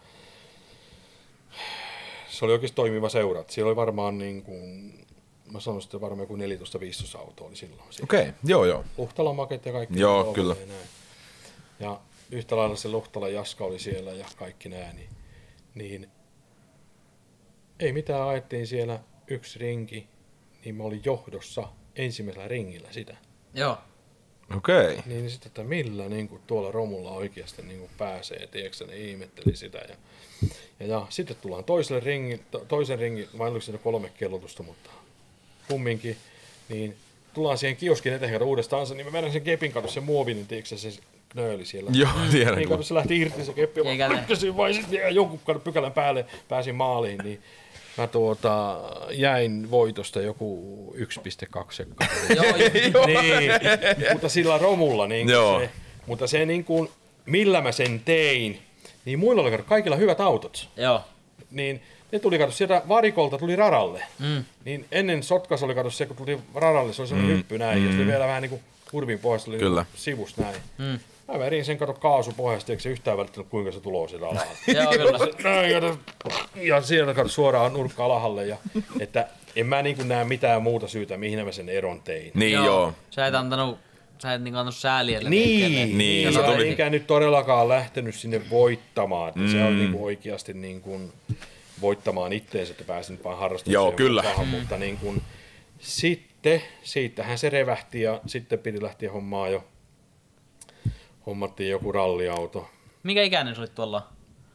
se oli oikeasti toimiva seura. Siellä oli varmaan niin kuin, mä sanoisin, että varmaan joku neljätoista viisitoista autoa oli silloin. Okei, okay. joo joo. Luhtalan maket ja kaikki. Joo, kyllä. Ja, näin. Ja yhtä lailla se Luhtalan Jaska oli siellä ja kaikki nää, niin, niin ei mitään, ajettiin siellä yksi rinki, niin mä olin johdossa ensimmäisellä ringillä sitä. Joo. Okei. Okay. Niin sitten, että millä niin kuin tuolla romulla oikeasti niin kuin pääsee, tiedätkö, ne ihmetteli sitä. Ja, ja, ja sitten tullaan toiselle ringin, to, toisen ringin, vai oliko siinä kolme kellotusta, mutta kumminkin, niin tullaan siihen kioskin eteen uudestaan, niin mä vedän sen kepin kato, se muovi, niin tiedätkö, se knööli siellä. Joo, tiedän. Niin kato, se lähti irti se keppi, ja mä pykkäsin vai sitten vielä jonkun pykälän päälle, pääsin maaliin, niin mä tuota, jäin voitosta joku yksi pilkku kaksi sekkaa. niin, mutta sillä romulla. Niin se, mutta se, niin kuin, millä mä sen tein, niin muilla oli kaikilla hyvät autot. Joo. Niin ne tuli, kato, sieltä varikolta tuli radalle. Mm. Niin ennen Sotkas oli, kato, se, kun tuli radalle, se oli sellainen mm. hyppy näin, mm. ja sitten vielä vähän niin kuin kurvin pohjasta oli niin sivus näin. Mm. Mä vedin sen, kato, kaasupohjasta, eikö se yhtään välittänyt, kuinka se tulee sieltä alhaalla. Joo, kyllä. Ja sieltä, kato, suoraan nurkka alhalle. Ja, että en mä niin kuin näe mitään muuta syytä, mihin mä sen eron tein. Niin joo. joo. Sä et antanut, sä et niin antanut sääliä. Niin, niin. Ja mä enkä nyt todellakaan lähtenyt sinne voittamaan. Että mm. se on niin kuin oikeasti niin kuin voittamaan itteensä, että pääsin vaan harrastukseen. Joo, kyllä. Mukaan, mutta niin kuin, sitten, siitähän se revähti ja sitten piti lähteä hommaa jo. Hommattiin joku ralliauto. Mikä ikäinen sä olit tuolla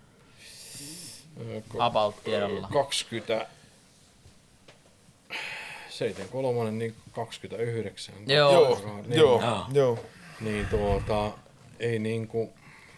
about tiedolla? kaksikymmentä seitsemänkymmentäkolme, niin kaksikymmentäyhdeksän. Joo. Joo, joo, joo. Niin tuota, ei niinku,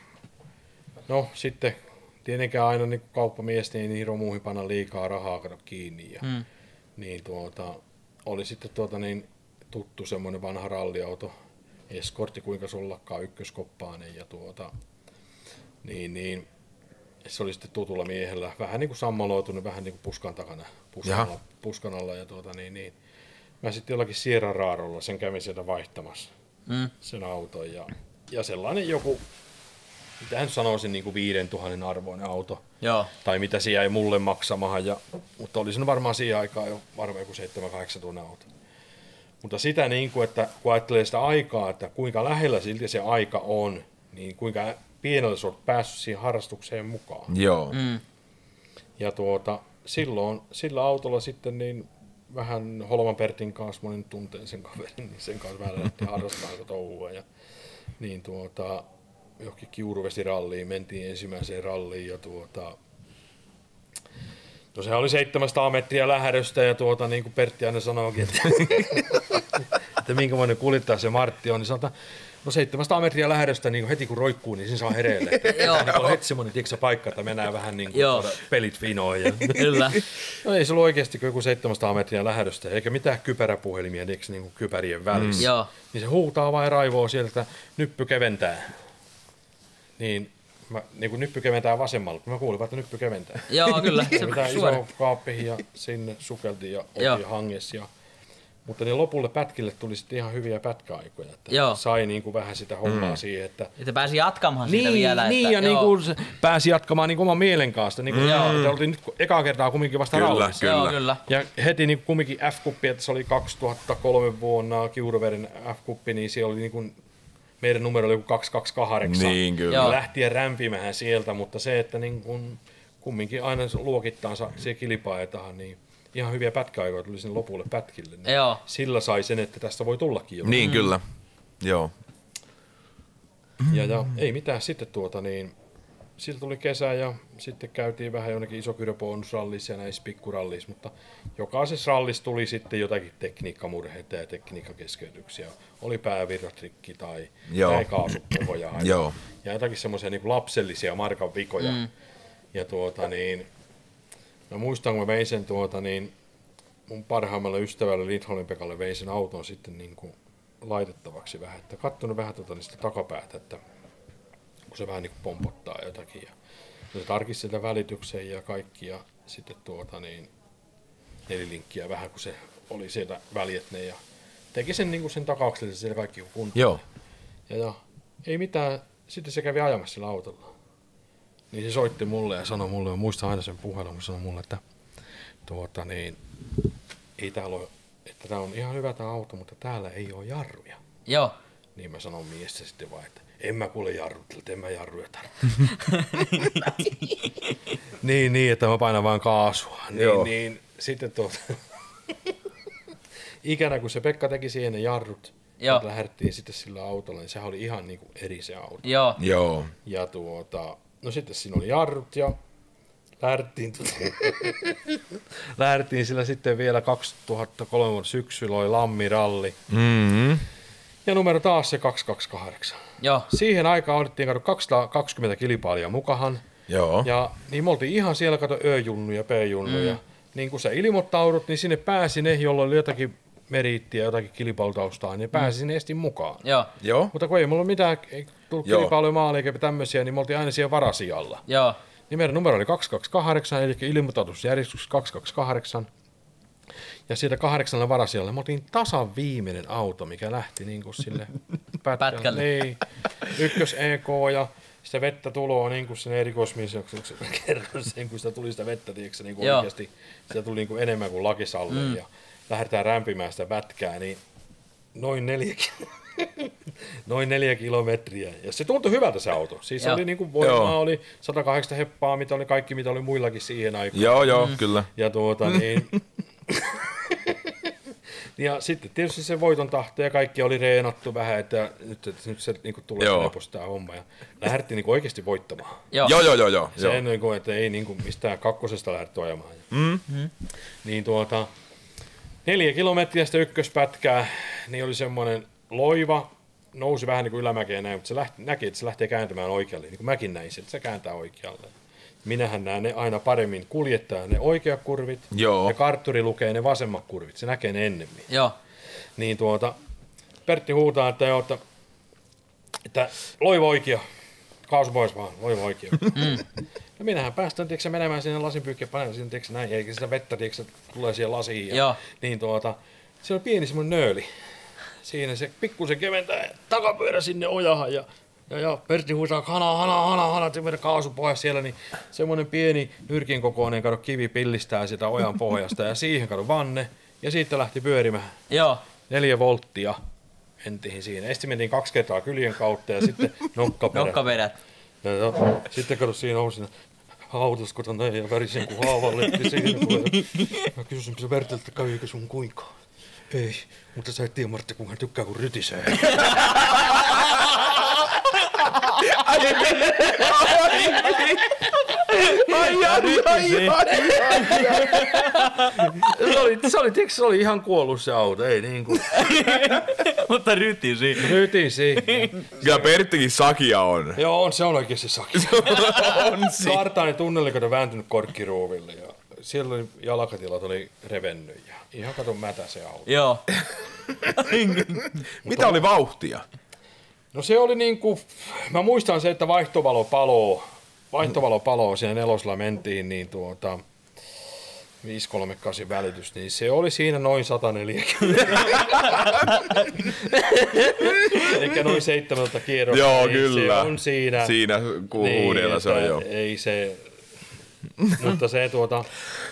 no sitten tietenkään aina niinku kauppamies ei niihin romuihin panna liikaa rahaa kato kiinni. Ja, hmm. Niin tuota, oli sitten tuota niin tuttu semmoinen vanha ralliauto, Eskortti, kuinka se ollakaan, ykköskoppainen ja tuota, niin, niin se oli sitten tutulla miehellä, vähän niin kuin sammaloitunut, vähän niin kuin puskan takana, puskan alla, puskan alla ja tuota niin, niin. Mä sitten jollakin Sierra Rarolla sen kävin sieltä vaihtamassa, mm. sen auton ja, ja sellainen joku, mitä nyt sanoisin, niin kuin viidentuhannen arvoinen auto. Joo. Tai mitä se jäi mulle maksamahan, ja, mutta oli se varmaan siihen aikaan jo varmaan joku seitsemän kahdeksan tunnin auto. Mutta sitä niin kuin, että kun ajattelee sitä aikaa, että kuinka lähellä silti se aika on, niin kuinka pienellä sä oot päässyt siihen harrastukseen mukaan. Joo. Mm. Ja tuota, silloin sillä autolla sitten niin vähän Holman Pertin kanssa, monin tunteen sen kaverin, niin sen kanssa vähän lähtiin harrastamaan touhua. Ja niin tuota, johonkin Kiuruvesiralliin mentiin ensimmäiseen ralliin ja tuota, no sehän oli seitsemänsataa metriä lähdöstä ja tuota, niin kuin Pertti aina sanoikin, että, että minkälainen kuljettaja se Martti on, niin sanotaan, no seitsemänsataa metriä lähdöstä niin heti kun roikkuu, niin siinä saa hereille. Tämä on heti semmoinen tiiäksä, paikka, että mennään vähän niin kuin pelit vinoon. Ja kyllä. No ei se ollut oikeasti joku seitsemänsataa metriä lähdöstä, eikä mitään kypäräpuhelimia niin kuin kypärien välissä. Mm. Niin se huutaa vai raivoo sieltä, että nyppy keventää. Niin mä, niin kuin nyppy keventää vasemmalle, kun mä kuulin, että nyppy keventää. Joo, kyllä. Se mitään iso kaappiin ja sinne sukeltiin ja oltiin hangessa. Ja, mutta niin lopulle pätkille tuli sitten ihan hyviä pätkäaikoja. Että joo. Sai niin kuin vähän sitä hommaa mm. siihen. Että, että pääsi jatkamaan niin, siitä vielä. Niin, että, ja niin kuin se pääsi jatkamaan niin kuin oman mielen kanssa. Niin kuin, mm. että oltiin nyt ekaa kertaa kumminkin vasta kyllä, rallissa. Kyllä, joo, kyllä. Ja heti niin kumminkin F-kuppi, että se oli kaksituhattakolme vuonna Kiuruverin F-kuppi, niin siellä oli niin kuin meidän numero oli joku kaksi kaksi kahdeksan. Niin, kyllä. Lähtien rämpimään sieltä, mutta se, että niin kun, kumminkin aina luokittaan se kilpailetaan, niin ihan hyviä pätkäaikoja tuli sinne lopulle pätkille. Niin Joo. sillä sai sen, että tästä voi tullakin jo. Niin, mm. kyllä. Joo. Ja, ja ei mitään, sitten tuota niin, siitä tuli kesä ja sitten käytiin vähän jonnekin Isokyrö-bonusrallissa ja näissä pikkurallissa, mutta jokaisessa rallissa tuli sitten jotakin tekniikkamurheita ja tekniikkakeskeytyksiä. Oli päävirratrikki tai jäi kaasupohjaa ja, ja jotakin semmoisia niin lapsellisia markan vikoja. Mm. Ja tuota niin, mä muistan, kun mä vein sen tuota niin, mun parhaimmalle ystävälle Lindholmin Pekalle vein sen auton sitten niin kuin laitettavaksi vähän, että katsonut vähän tuota niistä takapäätä, että kun se vähän niin kuin pompottaa jotakin. Ja se tarkisti sitä välityksen ja kaikki ja sitten tuota niin nelilinkkiä vähän, kun se oli sieltä väljetne ja teki sen niin kuin sen takaukselle siellä kaikki kuntoon. Joo. Ja, ja ei mitään, sitten se kävi ajamassa sillä autolla. Niin se soitti mulle ja sanoi mulle, ja muistan aina sen puhelun, kun sanoi mulle, että tuota niin, ei täällä ole, että tää on ihan hyvä tää auto, mutta täällä ei ole jarruja. Joo. Niin mä sanon miestä sitten vaan, että en mä kuule jarrut, en mä jarruja tarvitse. niin, niin, että mä painan vaan kaasua. Niin, niin, sitten tuota, ikänä kun se Pekka teki siihen ne jarrut, ja lähdettiin sitten sillä autolla, niin sehän oli ihan niinku eri se auto. Joo. Joo. Ja tuota, no sitten siinä oli jarrut ja lähdettiin, tuota, lähdettiin sillä sitten vielä kaksituhattakolme syksyllä oli Lammiralli. Mm-hmm. Ja numero taas se kaksisataakaksikymmentäkahdeksan. Joo. Siihen aikaan otettiin kato kaksisataakaksikymmentä kilpailijaa mukahan. Joo. Ja niin me oltiin ihan siellä kato Ö-junnu ja P-junnu. Mm. Ja niin kun sä ilmoittaudut, niin sinne pääsi ne, jolla oli jotakin meriittiä, jotakin kilpailutaustaa, niin ne pääsi mm. sinne estin mukaan. Joo. Joo. Mutta kun ei mulla mitään, ei tullut kilpailuja maaliin eikä tämmöisiä, niin me oltiin aina siellä varasijalla. Joo. Niin meidän numero oli kaksisataakaksikymmentäkahdeksan, eli ilmoitusjärjestys kaksisataakaksikymmentäkahdeksan. Ja siitä kahdeksannella varasijalle me oltiin tasan viimeinen auto, mikä lähti niin kuin sille pätkälle. pätkälle. Niin. Ykkös E K ja sitä vettä tuloa niin kuin sen erikoismiesjouksen kerran sen, kun sitä tuli sitä vettä, tiedätkö, niin kuin oikeasti sitä tuli niin kuin enemmän kuin lakisalle mm. ja lähdetään rämpimään sitä vätkää, niin noin neljä, noin neljä kilometriä. Ja se tuntui hyvältä se auto. Siis joo. oli niin kuin voimaa, joo. oli sata kahdeksan heppaa, mitä oli kaikki, mitä oli muillakin siihen aikaan. Joo, joo, mm. kyllä. Ja tuota niin... ja sitten tietysti se voiton tahto ja kaikki oli reenattu vähän, että nyt, että nyt se niin kuin tulee helposti tämä homma. Ja lähdettiin niin kuin oikeasti voittamaan. Joo, joo, joo. joo, joo. Se niin kuin, että ei niin kuin mistään kakkosesta lähdetty ajamaan. Mm-hmm. Niin tuota, neljä kilometriä sitä ykköspätkää, niin oli semmoinen loiva, nousi vähän niin kuin ylämäkeen näin, mutta se lähti, näki, että se lähtee kääntämään oikealle, niin kuin mäkin näin sen, että se kääntää oikealle. Minähän näen ne aina paremmin kuljettaa ne oikeat kurvit, joo. ja kartturi lukee ne vasemmat kurvit, se näkee ne ennemmin. Joo. Niin tuota, Pertti huutaa, että, joo, että, että loiva oikea, kaasu pois vaan, loiva oikea. Mm. Ja minähän päästään tiiäksä, menemään sinne lasinpyykkiä, panemaan sinne tiiäksä, näin, eikä sitä vettä tiiäksä, tulee siihen lasiin. Ja, joo. Niin tuota, se on pieni semmoinen nööli. Siinä se pikkusen keventää takapyörä sinne ojahan ja Ja, ja Pertti huusaa, hana, hana, hana, hana, se kaasu pohjassa siellä, niin semmoinen pieni nyrkin kokoinen kato, kivi pillistää sitä ojan pohjasta ja siihen kato vanne ja siitä lähti pyörimään. Joo. Neljä volttia mentiin siinä. Ensin mentiin kaksi kertaa kyljen kautta ja sitten nokkaperät. Nokkaperät. Ja, ja, sitten kato siinä on siinä autossa kato näin ja värisen kuin haavalletti siinä. Mä kysyin Pertiltä, kävikö sun kuinka? Ei, mutta sä et tiedä Martti, kun hän tykkää kun rytisee. Ai, ai, ai, ai, ai, Se oli, se oli, tiiäks, se oli ihan kuollut se auto, ei niinku. Mutta rytisi. Rytisi. Kyllä Perttikin sakia on. Joo, on, se on oikeesti sakia. On si. Kartainen tunneli, kato vääntynyt korkkiruuville ja siellä oli jalkatilat oli revennyt ja ihan kato mätä se auto. Joo. Mitä oli vauhtia? No se oli niinku, mä muistan se, että vaihtovalo paloo, vaihtovalo paloo, siinä nelosella mentiin, niin tuota, viisi kolme kahdeksan välitys, niin se oli siinä noin sata neljäkymmentä. Eikä noin seitsemältä kierrosta. Joo, niin kyllä. Se on siinä. Siinä kuuhuudella niin, se on jo. Ei se, mutta se tuota,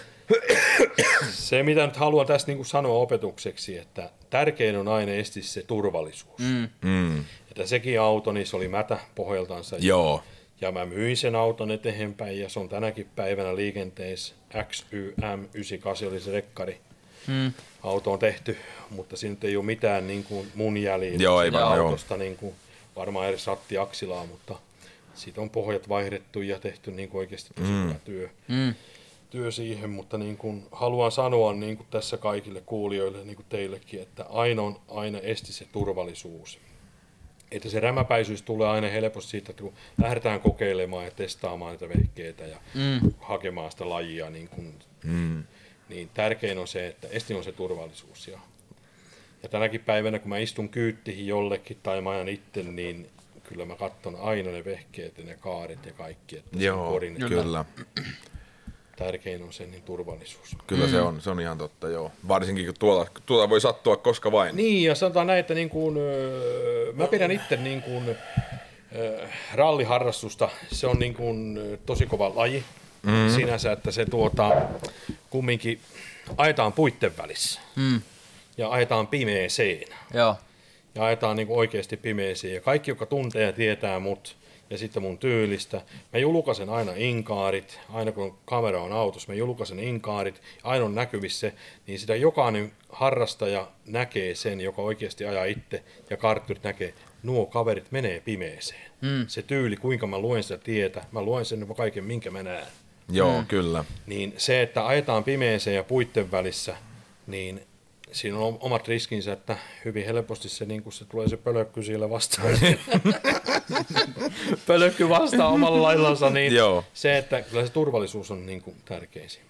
se mitä nyt haluan tässä niinku sanoa opetukseksi, että tärkein on aina esti se turvallisuus. Mm. Mm. Että sekin auto, niin se oli mätä pohjaltansa. Joo. Ja mä myin sen auton eteenpäin ja se on tänäkin päivänä liikenteessä. X Y M yhdeksänkymmentäkahdeksan oli se rekkari. Mm. Auto on tehty, mutta siinä nyt ei ole mitään niin kuin mun jäljillä Joo, ei varmaan, autosta, niin kuin, varmaan edes rattiaksilaa, mutta siitä on pohjat vaihdettu ja tehty niin kuin oikeasti tosi mm. hyvä työ, Mm. työ siihen, mutta niin kuin haluan sanoa niin kuin tässä kaikille kuulijoille, niin kuin teillekin, että aina on aina esti se turvallisuus. Että se rämäpäisyys tulee aina helposti siitä, että kun lähdetään kokeilemaan ja testaamaan niitä vehkeitä ja Mm. hakemaan sitä lajia, niin, kuin, Mm. niin tärkein on se, että esti on se turvallisuus. Ja, ja tänäkin päivänä, kun mä istun kyyttiin jollekin tai mä ajan itse, niin kyllä mä katson aina ne vehkeet ja ne kaaret ja kaikki, että se on Joo, korin. kyllä. Tärkein on se niin turvallisuus. Kyllä mm. se on, se on ihan totta, joo. Varsinkin kun tuolla, tuolla voi sattua koska vain. Niin, ja sanotaan näin, että niin kuin, öö, mä pidän itse niin kuin, öö, ralliharrastusta, se on niin kuin, tosi kova laji mm. sinänsä, että se tuota, kumminkin ajetaan puitten välissä Mm. ja ajetaan pimeeseen Joo. ja ajetaan niin kuin oikeasti pimeeseen. Ja kaikki, jotka tuntee ja tietää mut ja sitten mun tyylistä, mä julkaisen aina inkaarit, aina kun kamera on autossa, mä julkaisen inkaarit, aina on näkyvissä, niin sitä jokainen harrastaja näkee sen, joka oikeasti ajaa itse, ja kartturit näkee, nuo kaverit menee pimeeseen. Mm. Se tyyli, kuinka mä luen sitä tietä, mä luen sen kaiken, minkä mä näen. Joo, mm. kyllä. Niin se, että ajetaan pimeeseen ja puitten välissä, niin siinä on omat riskinsä, että hyvin helposti se, niin kun se tulee se pölökky siellä vastaan. Pölökky vastaan omalla laillansa, niin Joo. se, että kyllä se turvallisuus on niin kuin tärkeisin.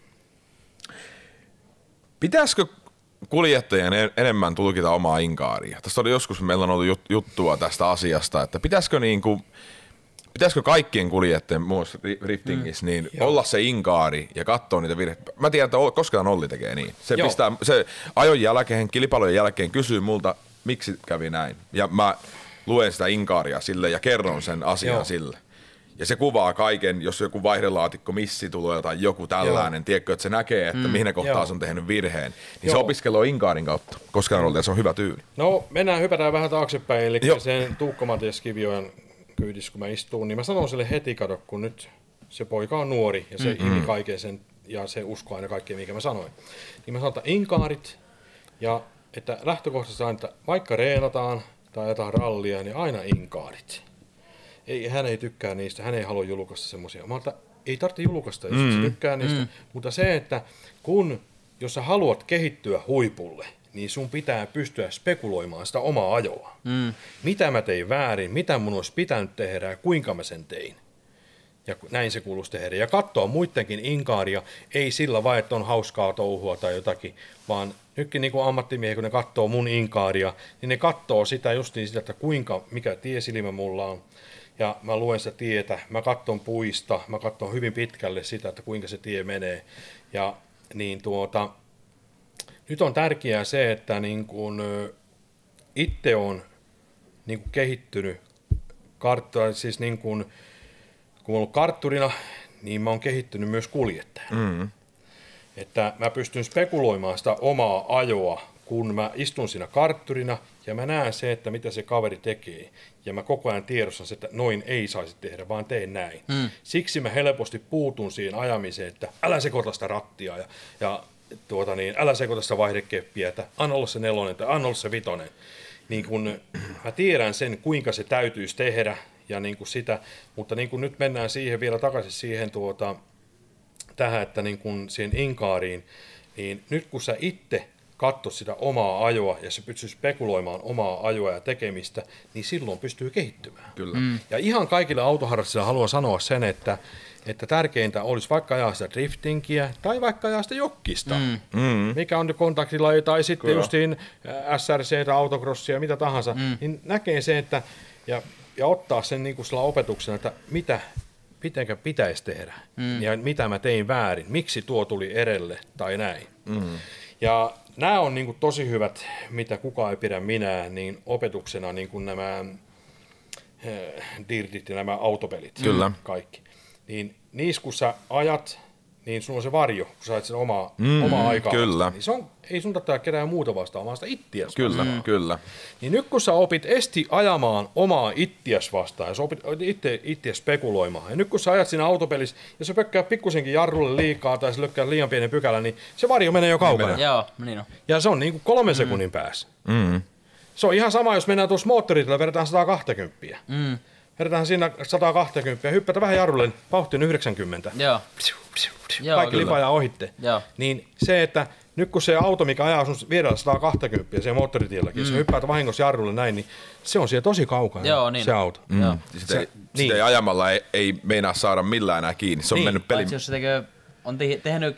Pitäisikö kuljettajien en- enemmän tulkita omaa inkaaria? Tässä oli joskus, meillä on ollut jut- juttua tästä asiasta, että pitäisikö, niinku, pitäisikö kaikkien kuljettajien, muun muassa riftingissä, mm. niin olla se inkaari ja katsoa niitä virheitä. Mä tiedän, että koskaan Olli tekee niin. Se, pistää, se ajon jälkeen, kilpailujen jälkeen kysyy multa, miksi kävi näin. Ja mä luen sitä inkaaria sille ja kerron sen asian Joo. sille. Ja se kuvaa kaiken, jos joku vaihdelaatikko missi tulee tai joku tällainen, tiedätkö, että se näkee, että mm, mihin kohtaa se on tehnyt virheen. Niin Joo. se opiskelua inkaarin kautta, koska on se on hyvä tyyli. No mennään, hypätään vähän taaksepäin, eli Joo. sen Tuukka Matias Kiviojan kyydissä, kun mä istun, niin mä sanon sille heti, kato, kun nyt se poika on nuori ja se mm. imi kaiken sen, ja se uskoo aina kaikkea, mikä mä sanoin. Niin mä sanon, että inkaarit, ja että lähtökohtaisesti aina, että vaikka reenataan tai ajetaan rallia, niin aina inkaarit. Ei, hän ei tykkää niistä, hän ei halua julkaista semmoisia. Mä että ei tarvitse julkaista, jos mm. se tykkää niistä. Mm. Mutta se, että kun, jos sä haluat kehittyä huipulle, niin sun pitää pystyä spekuloimaan sitä omaa ajoa. Mm. Mitä mä tein väärin, mitä mun olisi pitänyt tehdä ja kuinka mä sen tein. Ja näin se kuuluisi tehdä. Ja katsoa muidenkin inkaaria, ei sillä vaan, että on hauskaa touhua tai jotakin, vaan nytkin niin kuin ammattimiehiä, kun ne katsoo mun inkaaria, niin ne katsoo sitä just niin sitä, että kuinka, mikä tiesilmä mulla on. Ja mä luen sitä tietä, mä katson puista, mä katson hyvin pitkälle sitä, että kuinka se tie menee. Ja niin tuota, nyt on tärkeää se, että niin kun itse on niin kun kehittynyt, kartta, siis niin kun, kun mä olen kartturina, niin mä oon kehittynyt myös kuljettajana. Mm-hmm. Että mä pystyn spekuloimaan sitä omaa ajoa, kun mä istun siinä kartturina ja mä näen se, että mitä se kaveri tekee. Ja mä koko ajan tiedostan se, että noin ei saisi tehdä, vaan teen näin. Mm. Siksi mä helposti puutun siihen ajamiseen, että älä sekoita sitä rattia ja, ja tuota niin, älä sekoita sitä vaihdekeppiä, että anna olla se nelonen tai anna olla se vitonen. Niin kun mä tiedän sen, kuinka se täytyisi tehdä ja niin kuin sitä, mutta niin kun nyt mennään siihen vielä takaisin siihen tuota, tähän, että niin kun siihen inkaariin, niin nyt kun sä itse katso sitä omaa ajoa ja se pystyy spekuloimaan omaa ajoa ja tekemistä, niin silloin pystyy kehittymään. Kyllä. Mm. Ja ihan kaikille autoharrastajille haluan sanoa sen, että, että tärkeintä olisi vaikka ajaa sitä driftingiä tai vaikka ajaa sitä jokkista, mm. Mm. mikä on kontaktilaji tai sitten Kyllä. justiin S R C tai autocrossia, mitä tahansa, mm. niin näkee se, että ja, ja ottaa sen niin kuin sillä opetuksena, että mitä mitenkä pitäisi tehdä mm. ja mitä mä tein väärin, miksi tuo tuli edelle tai näin. Mm. Ja nämä on niin kuin tosi hyvät, mitä kukaan ei pidä minä, niin opetuksena niin kuin nämä eh, dirtit ja nämä autopelit. Kyllä. Kaikki. Niin niissä kun sä ajat, niin sulla on se varjo, kun sä et sen omaa, Mm, omaa aikaa kyllä. vastaan. Niin se on, ei sun tarvitse ketään muuta vastaan, vaan sitä ittiäs Kyllä, vastaan. kyllä. Niin nyt kun sä opit esti ajamaan omaa ittiäs vastaan, ja sä opit itse, itse spekuloimaan, ja nyt kun sä ajat siinä autopelissä, ja sä pökkää pikkusenkin jarrulle liikaa, tai sä lökkää liian pienen pykälän, niin se varjo menee jo kaukana. Menee. Joo, niin on. Ja se on niin kuin kolmen sekunnin päässä. Mm. Se on ihan sama, jos mennään tuossa moottorilla, verrataan sata kaksikymmentä. Mm. Verrataan siinä sata kaksikymmentä, hyppätä vähän jarrulle, niin vauhti on yhdeksänkymmentä. Joo. Joo, Kaikki kyllä. lipaa ohitte. Joo. Niin se, että nyt kun se auto, mikä ajaa sun vierellä sata kaksikymmentä se moottoritielläkin, mm. se hyppäät vahingossa jarrulle näin, niin se on siellä tosi kaukana, Joo, niin. se auto. Mm. Joo. Sitä, ei, Se- sitä niin. ei ajamalla ei, ei meinaa saada millään enää kiinni. Se on Niin, mennyt pelin. Paitsi jos se tekee, on te- tehnyt,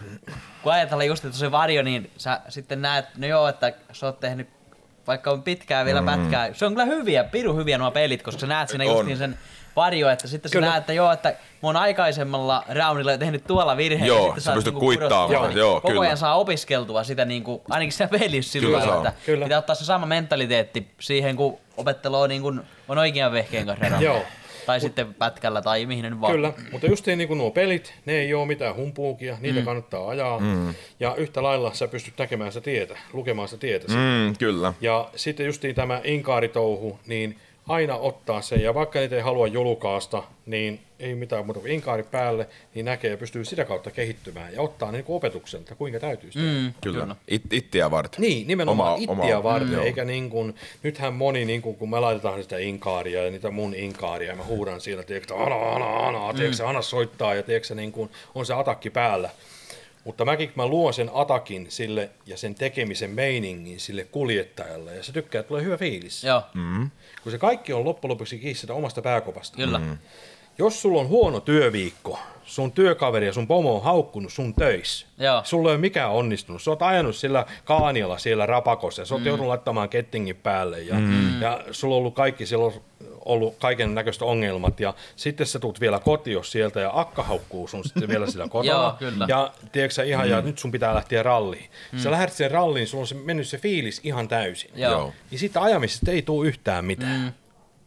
kun ajatellaan just, että se varjo, niin sä sitten näet, no joo, että sä oot tehnyt vaikka on pitkää vielä mm. pätkää. Se on kyllä hyviä, pirun hyviä nuo pelit, koska sä näet siinä On. justiin sen varjo, että sitten sä Kyllä. näet, että joo, että mä oon aikaisemmalla roundilla tehnyt tuolla virheen. Joo, ja sitten sä saat pystyt niinku kuittaamaan, pudottua, niin joo, koko kyllä. ajan saa opiskeltua sitä, niinku, ainakin siinä pelissä sillä Kyllä lailla, saa. että Kyllä. pitää ottaa se sama mentaliteetti siihen, kun opettelee niin kun on oikean vehkeen kanssa herran. Joo. Tai sitten pätkällä tai mihin ne nyt vaan. Kyllä, mutta just niin kuin nuo pelit, ne ei ole mitään humpuukia, niitä mm. kannattaa ajaa. Mm. Ja yhtä lailla sä pystyt näkemään sitä tietä, lukemaan sitä tietä. Mm. Mm, kyllä. Ja sitten justiin tämä inkaaritouhu, niin aina ottaa sen, ja vaikka niitä ei halua julkaista, niin ei mitään muuta kuin inkaari päälle, niin näkee ja pystyy sitä kautta kehittymään ja ottaa niin kuin opetuksen, että kuinka täytyy sitä. Mm, Kyllä. kyllä. It, ittiä varten. Niin, nimenomaan Oma- ittiä oma- varten, joo. eikä niin kuin, nythän moni, niin kuin, kun me laitetaan sitä inkaaria ja niitä mun inkaaria, ja mä huudan siinä, tiedätkö, ana, ana, ana, tiedätkö, mm. ana soittaa, ja tiedätkö, niin kuin, on se atakki päällä. Mutta mäkin, kun mä luon sen atakin sille ja sen tekemisen meiningin sille kuljettajalle, ja se tykkää, että tulee hyvä fiilis. Joo, Mm. Kun se kaikki on loppujen lopuksi kiinni sitä omasta pääkopasta. kyllä. Mm. Jos sulla on huono työviikko, sun työkaveri ja sun pomo on haukkunut sun töissä, Joo. sulla ei ole mikään onnistunut. Sä oot ajanut sillä kaanialla siellä rapakossa ja sä oot mm. joutunut laittamaan kettingin päälle ja, mm. ja sulla on ollut kaikki, siellä on ollut kaiken näköistä ongelmat ja sitten sä tuut vielä kotiin sieltä ja akka haukkuu sun sitten vielä sillä kotona. Joo, kyllä. Ja tiedätkö sä ihan, mm. ja nyt sun pitää lähteä ralliin. Mm. Sä lähdet sen ralliin, sulla on se, mennyt se fiilis ihan täysin. Joo. Joo. Niin siitä ajamisesta ei tule yhtään mitään. Mm.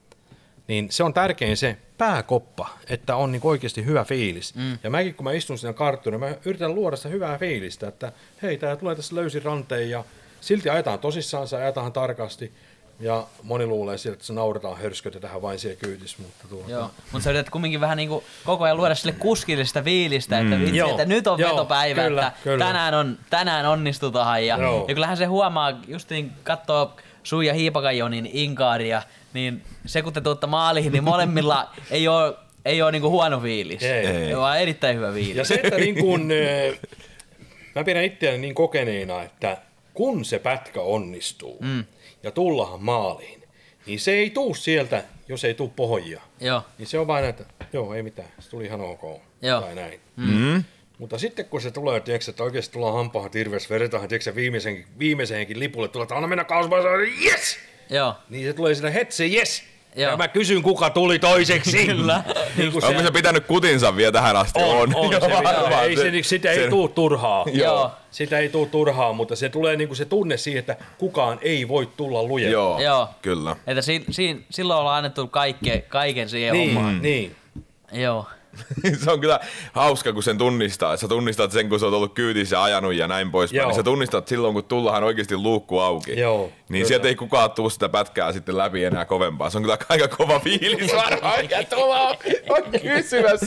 Niin se on tärkein se pääkoppa, että on niin oikeasti hyvä fiilis. Mm. Ja mäkin kun mä istun siinä karttuun, mä yritän luoda sitä hyvää fiilistä, että hei, tää tulee tässä löysin ranteen ja silti ajetaan tosissaan, ajetaan tarkasti. Ja moni luulee sieltä, että se nauretaan hörskötetään vain siellä kyytissä, mutta tuota... Joo, mutta sä yrität kumminkin vähän niinku koko ajan luoda sille kuskille sitä fiilistä, että vitsi, Joo, että nyt on joo, vetopäivä, kyllä, että kyllä. tänään, on, tänään onnistutaan. Ja, Joo. ja kyllähän se huomaa, just niin katsoo sun ja Hiipakajonin inkaaria, niin se kun te tuutte maaliin, niin molemmilla ei ole, ei ole niinku huono fiilis, Ei. Ei. vaan erittäin hyvä fiilis. Ja se, että niin kun, eh, mä pidän itseäni niin kokeneena, että kun se pätkä onnistuu mm. ja tullahan maaliin, niin se ei tuu sieltä, jos ei tuu pohjia. Joo, Niin se on vain, että joo, ei mitään, se tuli ihan ok. Joo. Tai näin. Mm. Mutta sitten kun se tulee, tiedätkö, että oikeasti tullaan hampaahan hirveästi, vedetään tiedätkö, viimeisenkin, viimeisenkin lipulle, tulee, että anna mennä kausmaan, yes! joo, Niin se tulee siinä hetse, yes! Joo. Ja mä kysyn, kuka tuli toiseksi. Kyllä. Niin kuin Onko se pitänyt kutinsa vielä tähän asti? on, on, Joo, se, varmaan. ei, se, sitä ei se- tuu turhaa. Joo. Sitä ei tuu turhaa, mutta se tulee niinku se tunne siihen, että kukaan ei voi tulla lujempaa. Joo, Joo. kyllä. että si, si, silloin ollaan annettu kaikke, kaiken siihen Niin, hommaan. niin. Joo, Se on kyllä hauska, kun sen tunnistaa. Sä tunnistat sen, kun sä oot ollut kyytissä ja ajanut ja näin poispäin. Joo. Niin sä tunnistat silloin, kun tullahan oikeasti luukku auki. Joo, Niin kyllä. sieltä ei kukaan tuu sitä pätkää sitten läpi enää kovempaa. Se on kyllä aika kova fiilis varmaan, mikä tuolla on, on kysymässä.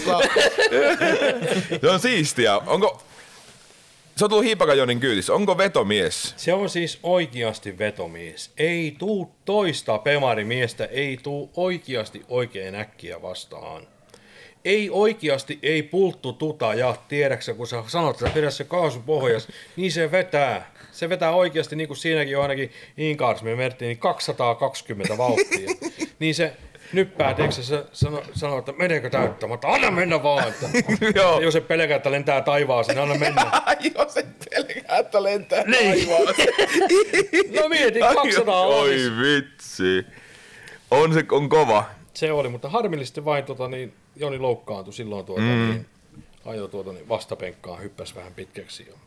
Se on siistiä. Onko... Sä oot tullut Hiipakajonin kyytissä. Onko vetomies? Se on siis oikeasti vetomies. Ei tuu toista pemarimiestä, ei tuu oikeasti oikein äkkiä vastaan. Ei oikeasti, ei pulttu tuta ja tiedäksä, kun sä sanot, että pidä se kaasu pohjas, niin se vetää. Se vetää oikeasti, niin kuin siinäkin on ainakin Inkaars, me merttiin, niin kaksisataakaksikymmentä vauhtia. Niin se nyppää, teeksä, se sanoo, sano, että meneekö täyttämättä, anna mennä vaan. Että, Joo. jos se pelkää, että lentää taivaaseen, anna mennä. Jos et pelkää, että lentää Niin. taivaaseen. No mietin, kaksisataa Oi olisi. vitsi. On se on kova. Se oli, mutta harmillisesti vain tota, niin, Joni loukkaantui silloin tuota, mm. niin, ajoi tuota, niin, vastapenkkaan, hyppäsi vähän pitkäksi. Jo.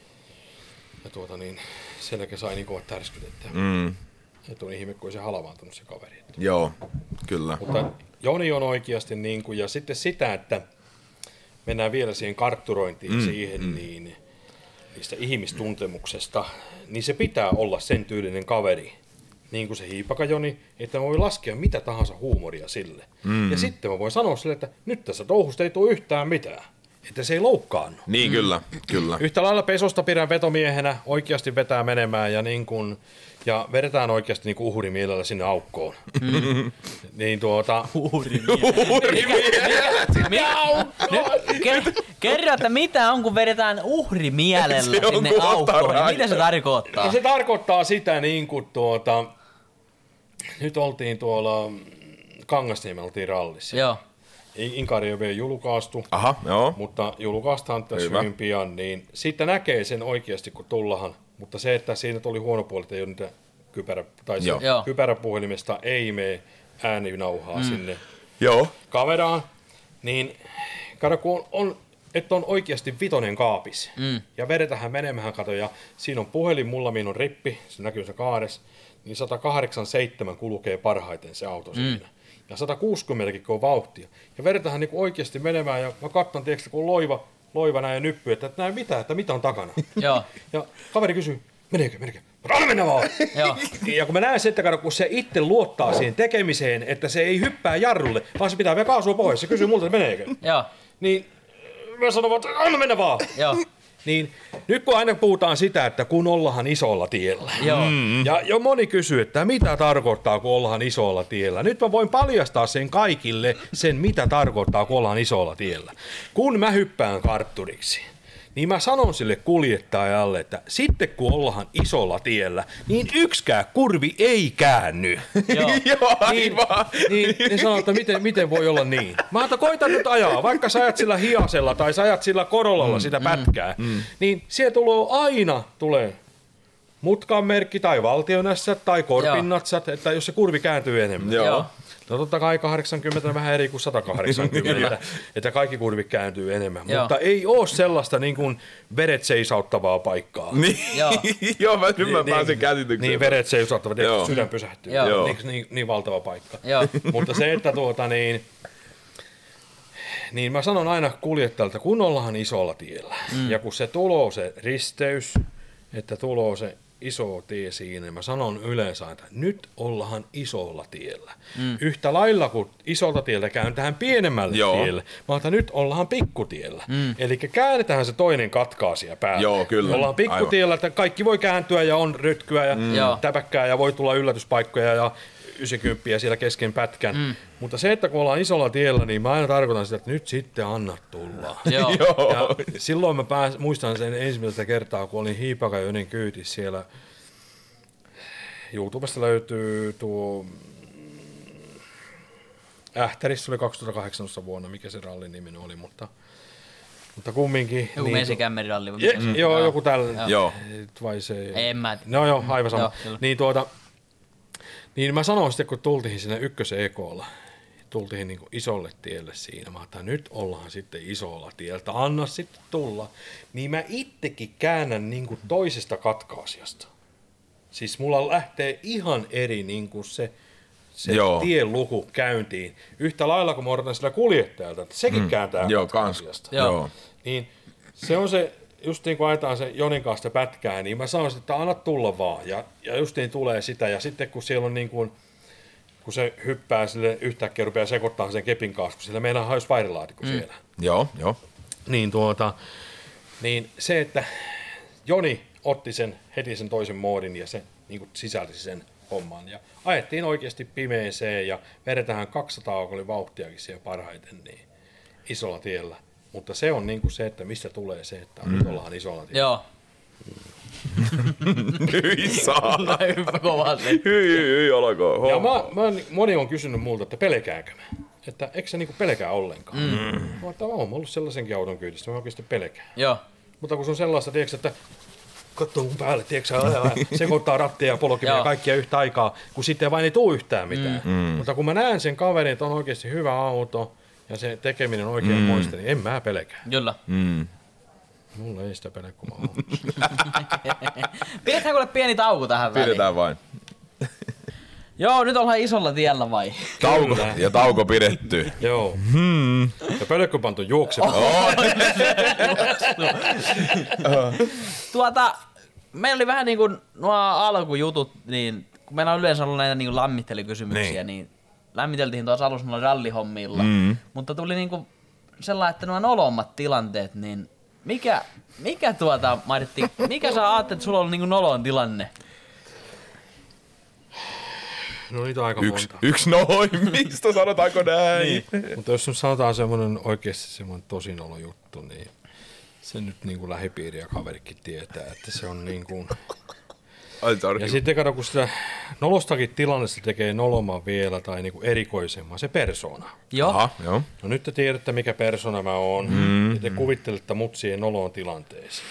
Ja tuota, niin, sen jälkeen sai niin kovat tärskyt, että, Mm. että on ihme, kun ei se halvaantunut se kaveri. Että. Joo, kyllä. Mutta Joni on oikeasti, niin kuin, ja sitten sitä, että mennään vielä siihen kartturointiin mm, siihen, mm. niin niistä ihmistuntemuksesta, niin se pitää olla sen tyylinen kaveri, niin kuin se Hiipaka-Joni, että mä voin laskea mitä tahansa huumoria sille. Mm. Ja sitten mä voin sanoa sille, että nyt tässä touhusta ei tule yhtään mitään. Että se ei loukkaannu. Niin, kyllä, kyllä. Yhtä lailla Pesosta pidän vetomiehenä, oikeasti vetää menemään ja, niin kun, ja vedetään oikeasti niin uhrimielellä sinne aukkoon. Mm. Niin tuota... Uhrimielellä sinne aukkoon! Kerro, että mitä on, kun vedetään uhrimielellä sinne aukkoon. Mitä se tarkoittaa? No, se tarkoittaa sitä niin kuin tuota... Nyt oltiin tuolla Kangasniemellä, oltiin rallissa. Joo. Inkari on vielä julkaistu, Aha, joo. mutta julkaistaan tässä hyvin pian, niin siitä näkee sen oikeasti, kun tullahan. Mutta se, että siinä tuli huono puoli, että ei ole niitä kypärä, tai se kypäräpuhelimesta ei mene ääninauhaa mm. sinne joo. kameraan, niin kato, kun on, on, että on oikeasti vitonen kaapis, mm. ja vedetähän menemään, kato, ja siinä on puhelin, mulla miin on rippi, se näkyy se kaades, niin sata kahdeksankymmentäseitsemän kulkee parhaiten se auto mm. siinä. Ja sata kuusikymmentä kun on vauhtia. Ja vedetään niin oikeasti menemään, ja mä katson, tiedätkö, kun on loiva, loiva näin ja nyppy, että et näe mitään, että mitä on takana. Joo. Ja kaveri kysyy, meneekö, meneekö? Anna mennä vaan! Joo. Ja kun mä näen se, että kun se itse luottaa siihen tekemiseen, että se ei hyppää jarrulle, vaan se pitää vielä kaasua pois, se kysyy multa, että meneekö? Joo. Niin mä sanon vaan, että anna mennä vaan! Joo. Niin nyt kun aina puhutaan sitä, että kun ollaan isolla tiellä. Joo. Mm. Ja jo moni kysyy, että mitä tarkoittaa, kun ollaan isolla tiellä. Nyt mä voin paljastaa sen kaikille, sen mitä tarkoittaa, kun ollaan isolla tiellä. Kun mä hyppään kartturiksi, niin mä sanon sille kuljettajalle, että sitten kun ollaan isolla tiellä, niin yksikään kurvi ei käänny. Joo. Joo, aivan. Niin, niin ne sanoo, että miten, miten voi olla niin. Mä ajattelin, koita nyt ajaa, vaikka sä ajat sillä Hiasella tai sä ajat sillä Corollalla mm, sitä pätkää, mm, niin siellä tulee aina tulee mutkan merkki tai valtionässät tai korpinnatsat, että jos se kurvi kääntyy enemmän. Joo. No totta kai kahdeksankymmentä on vähän eri kuin sata kahdeksankymmentä, että kaikki kurvit kääntyy enemmän, Joo. mutta ei ole sellaista niin kuin veret seisauttavaa paikkaa. Niin. Joo. Joo, mä nyt mä pääsen käsitykseen. Niin, veret seisauttava, että sydän pysähtyy. Joo. Niin, niin, niin valtava paikka. Joo. Mutta se, että tuota niin, niin mä sanon aina kuljettajalta, kun ollaan isolla tiellä, mm. ja kun se tuloo se risteys, että tuloo se iso tie siinä, mä sanon yleensä, että nyt ollaan isolla tiellä. Mm. Yhtä lailla kuin isolta tieltä käännetään pienemmälle Joo. tielle, mä että nyt ollaan pikkutiellä. Mm. Eli käännetään se toinen katkaasija päälle. Joo, kyllä. Ollaan pikkutiellä, että kaikki voi kääntyä ja on rytkyä ja mm. täpäkkää ja voi tulla yllätyspaikkoja ja yhdeksänkymmentä siellä kesken pätkän. Mm. Mutta se, että kun ollaan isolla tiellä, niin mä aina tarkoitan sitä, että nyt sitten anna tulla. Joo. Ja silloin mä pääs, muistan sen ensimmäistä kertaa, kun olin Hiipaka-Jonin kyytissä siellä. YouTubesta löytyy tuo Ähtärissä oli kaksituhattakahdeksantoista vuonna, mikä se rallin nimi oli, mutta, mutta kumminkin. Joku niin, Mesikämmeriralli. Je, mm. Joo, joku tällainen. Joo. Vai se, en mä tiedä. No joo, aivan sama. Joo, niin tuota, niin mä sanoin sitten, kun tultiin sinne ykkösen ekolla, tultiin niin kuin isolle tielle siinä, mä ajattelin, nyt ollaan sitten isolla tieltä, anna sitten tulla. Niin mä itsekin käännän niin kuin toisesta katkaasijasta. Siis mulla lähtee ihan eri niin kuin se, se tien luku käyntiin. Yhtä lailla kuin mä odotan sillä kuljettajalta, että sekin mm. kääntää Joo, katkaasijasta. Joo. Niin se on se, just niin kuin ajetaan se Jonin kanssa pätkää, niin mä sanoisin, että anna tulla vaan. Ja, ja just niin tulee sitä. Ja sitten kun siellä on niin kuin, kun se hyppää sille yhtäkkiä rupeaa sekoittamaan sen kepin kanssa, kun sillä meinaa hajus vairilaatikko mm. siellä. Joo, joo. Niin tuota, niin se, että Joni otti sen heti sen toisen moodin ja se niin kuin sisälsi sen homman. Ja ajettiin oikeasti pimeeseen ja vedetään kaksisataa, kun oli vauhtiakin siellä parhaiten, niin isolla tiellä. Mutta se on niin kuin se, että mistä tulee se, että mm. nyt ollaan isolla tiellä. Joo. Hyi saana. Hyvä kovasti. Hyi, hyi, hyi, alkaa. Ja mä, mä, moni on kysynyt multa, että pelkäänkö mä? Että eikö se niinku pelkää ollenkaan? Mm. Mä että oon ollut sellaisenkin auton kyydissä, mä oikeasti pelkään. Joo. Mutta kun se on sellaista, tiedätkö, että katsoo mun päälle, tiedätkö, sekoittaa rattia ja polkimia ja kaikkia yhtä aikaa, kun sitten vain ei tule yhtään mitään. Mm. Mutta kun mä näen sen kaverin, että on oikeasti hyvä auto ja se tekeminen on oikein mm. muista, niin en mä pelkää. Kyllä. Mm. Mulla ei sitä pelä, kun mä oon. Pidetään kuule pieni tauko tähän väliin. Pidetään vain. Joo, nyt ollaan isolla tiellä vai? Tauko, ja tauko pidetty. Joo. Hmm. Ja pölkkypantu juoksemaan. Oh. Tuota, meillä oli vähän niin kuin nuo alkujutut, niin kun meillä on yleensä ollut näitä niin kuin lämmittelykysymyksiä, niin, niin lämmiteltiin tuossa alussa noilla rallihommilla, mm. mutta tuli niin kuin sellainen, että nuo nolommat tilanteet, niin mikä, mikä tuota, Martti, mikä sä ajattelet, että sulla on niin kuin nolon tilanne? No niitä on aika Yksi, monta. yksi noin, mistä sanotaanko näin? Niin. Mutta jos nyt sanotaan semmoinen oikeasti semmoinen tosi nolo juttu, niin se nyt niin kuin lähipiiri ja kaverikin tietää, että se on niin kuin... Ai, sorry. Ja sitten kato, kun sitä nolostakin tilannesta tekee noloman vielä tai niin kuin erikoisemman, se persona. Joo. Aha, joo. No nyt te tiedätte, mikä persona mä oon, mm, ja te mm. kuvittelette mut siihen noloon tilanteeseen.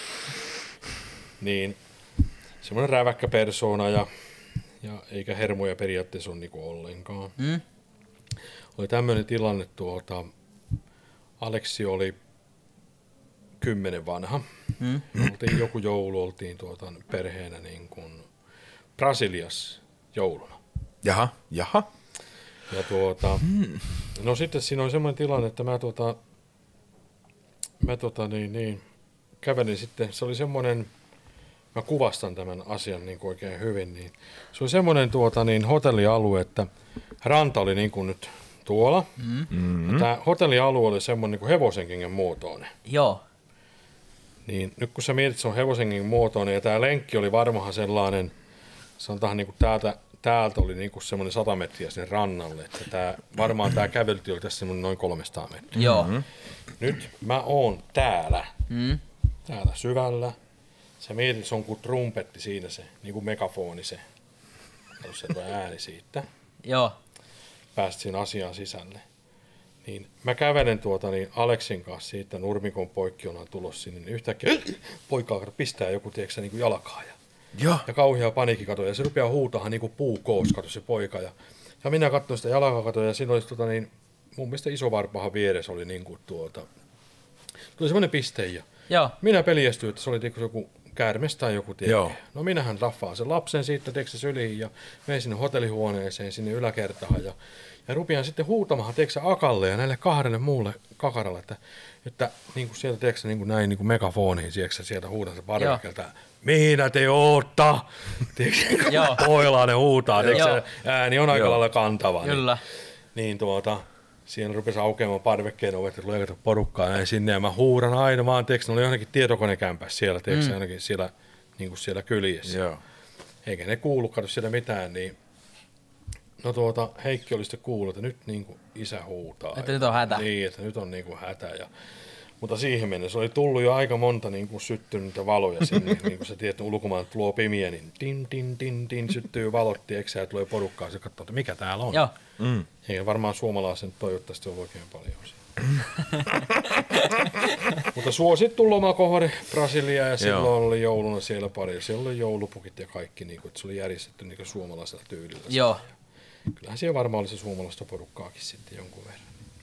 Niin semmoinen räväkkä persona ja, ja eikä hermoja periaatteessa ole niinku ollenkaan. Mm. Oli tämmöinen tilanne tuota, Aleksi oli kymmenen vanha. Mm. Oltiin joku joulu, oltiin tuota perheenä niin kuin Brasiliassa jouluna. Jaha, jaha. Ja tuota, hmm. no sitten siinä on semmoinen tilanne, että mä tuota, mä tuota niin, niin, kävelin sitten, se oli semmoinen, mä kuvastan tämän asian niin kuin oikein hyvin, niin se oli semmoinen tuota niin hotellialue, että ranta oli niin kuin nyt tuolla, mm-hmm. ja tämä hotellialue oli semmoinen niin kuin hevosenkengen muotoinen. Joo. Niin nyt kun sä mietit, se on hevosenkengen muotoinen, ja tämä lenkki oli varmaan sellainen, sanotaan niin kuin täältä, täältä oli niin kuin semmoinen sata metriä sinne rannalle, että tää, varmaan tämä kävelyti oli tässä semmoinen noin kolmesataa metriä. Joo. Mm-hmm. Nyt mä oon täällä, Mm. täällä syvällä. Sä mietit, se on kuin trumpetti siinä se, niin kuin megafoni se, jos se tulee ääni siitä. Joo. Pääst siinä asiaan sisälle. Niin mä kävelen tuota niin Aleksin kanssa siitä nurmikon poikki ollaan tulossa sinne, niin yhtäkkiä poikaa pistää joku tiedätkö, niin kuin jalkaa ja, Joo. ja kauhea paniikki kato, ja se rupeaa huutamaan niin kuin puukoos, kato se poika. Ja, ja minä katsoin sitä jalkaa kato, ja siinä olisi tota, niin, mun mielestä iso varpahan vieressä oli niin kuin tuota, tuli semmoinen piste ja Joo. minä peljästyin, että se oli joku käärmes tai joku tiedä. No minähän raffaan sen lapsen siitä teeksä syliin ja menen sinne hotellihuoneeseen sinne yläkertaan ja, ja rupean sitten huutamaan teeksä Akalle ja näille kahdelle muulle kakaralle, että, että niin kuin sieltä teeksä niin kuin näin niin kuin megafoniin sieksä sieltä huudan se parvekkeelta. Mihinä te ootta? Poilainen huutaa, teeksä ääni on aika lailla kantava. Kyllä. Niin, niin tuota... Siinä rupesi aukeamaan parvekkeen ovet, että tulee kato porukkaa näin sinne, ja mä huudan aina vaan, teeksi, ne oli johonkin tietokonekämpässä siellä, teeksi, mm. ainakin siellä, niin kuin siellä kyljessä. Joo. Eikä ne kuulu, kato siellä mitään, niin no tuota, Heikki oli sitten kuullut, että nyt niin kuin isä huutaa. Että nyt on hätä. Niin, että nyt on niin kuin hätä. Ja, mutta siihen mennessä oli tullut jo aika monta niin kuin syttynyttä valoja sinne, niin kuin sä tiedät, ulkomaan tuo pimiä, niin tin, tin, tin, tin, syttyy valot, tiedätkö, ja tulee porukkaa, ja katsoo, että mikä täällä on. Joo. Mm. Eikä varmaan suomalaisen toivottavasti ole oikein paljon. Mutta suosittu lomakohde Brasilia ja silloin Joo. oli jouluna siellä pari. Siellä oli joulupukit ja kaikki, niin kuin, että se oli järjestetty niin suomalaisella tyylillä. Joo. Kyllähän siellä varmaan oli se suomalaista porukkaakin sitten jonkun verran.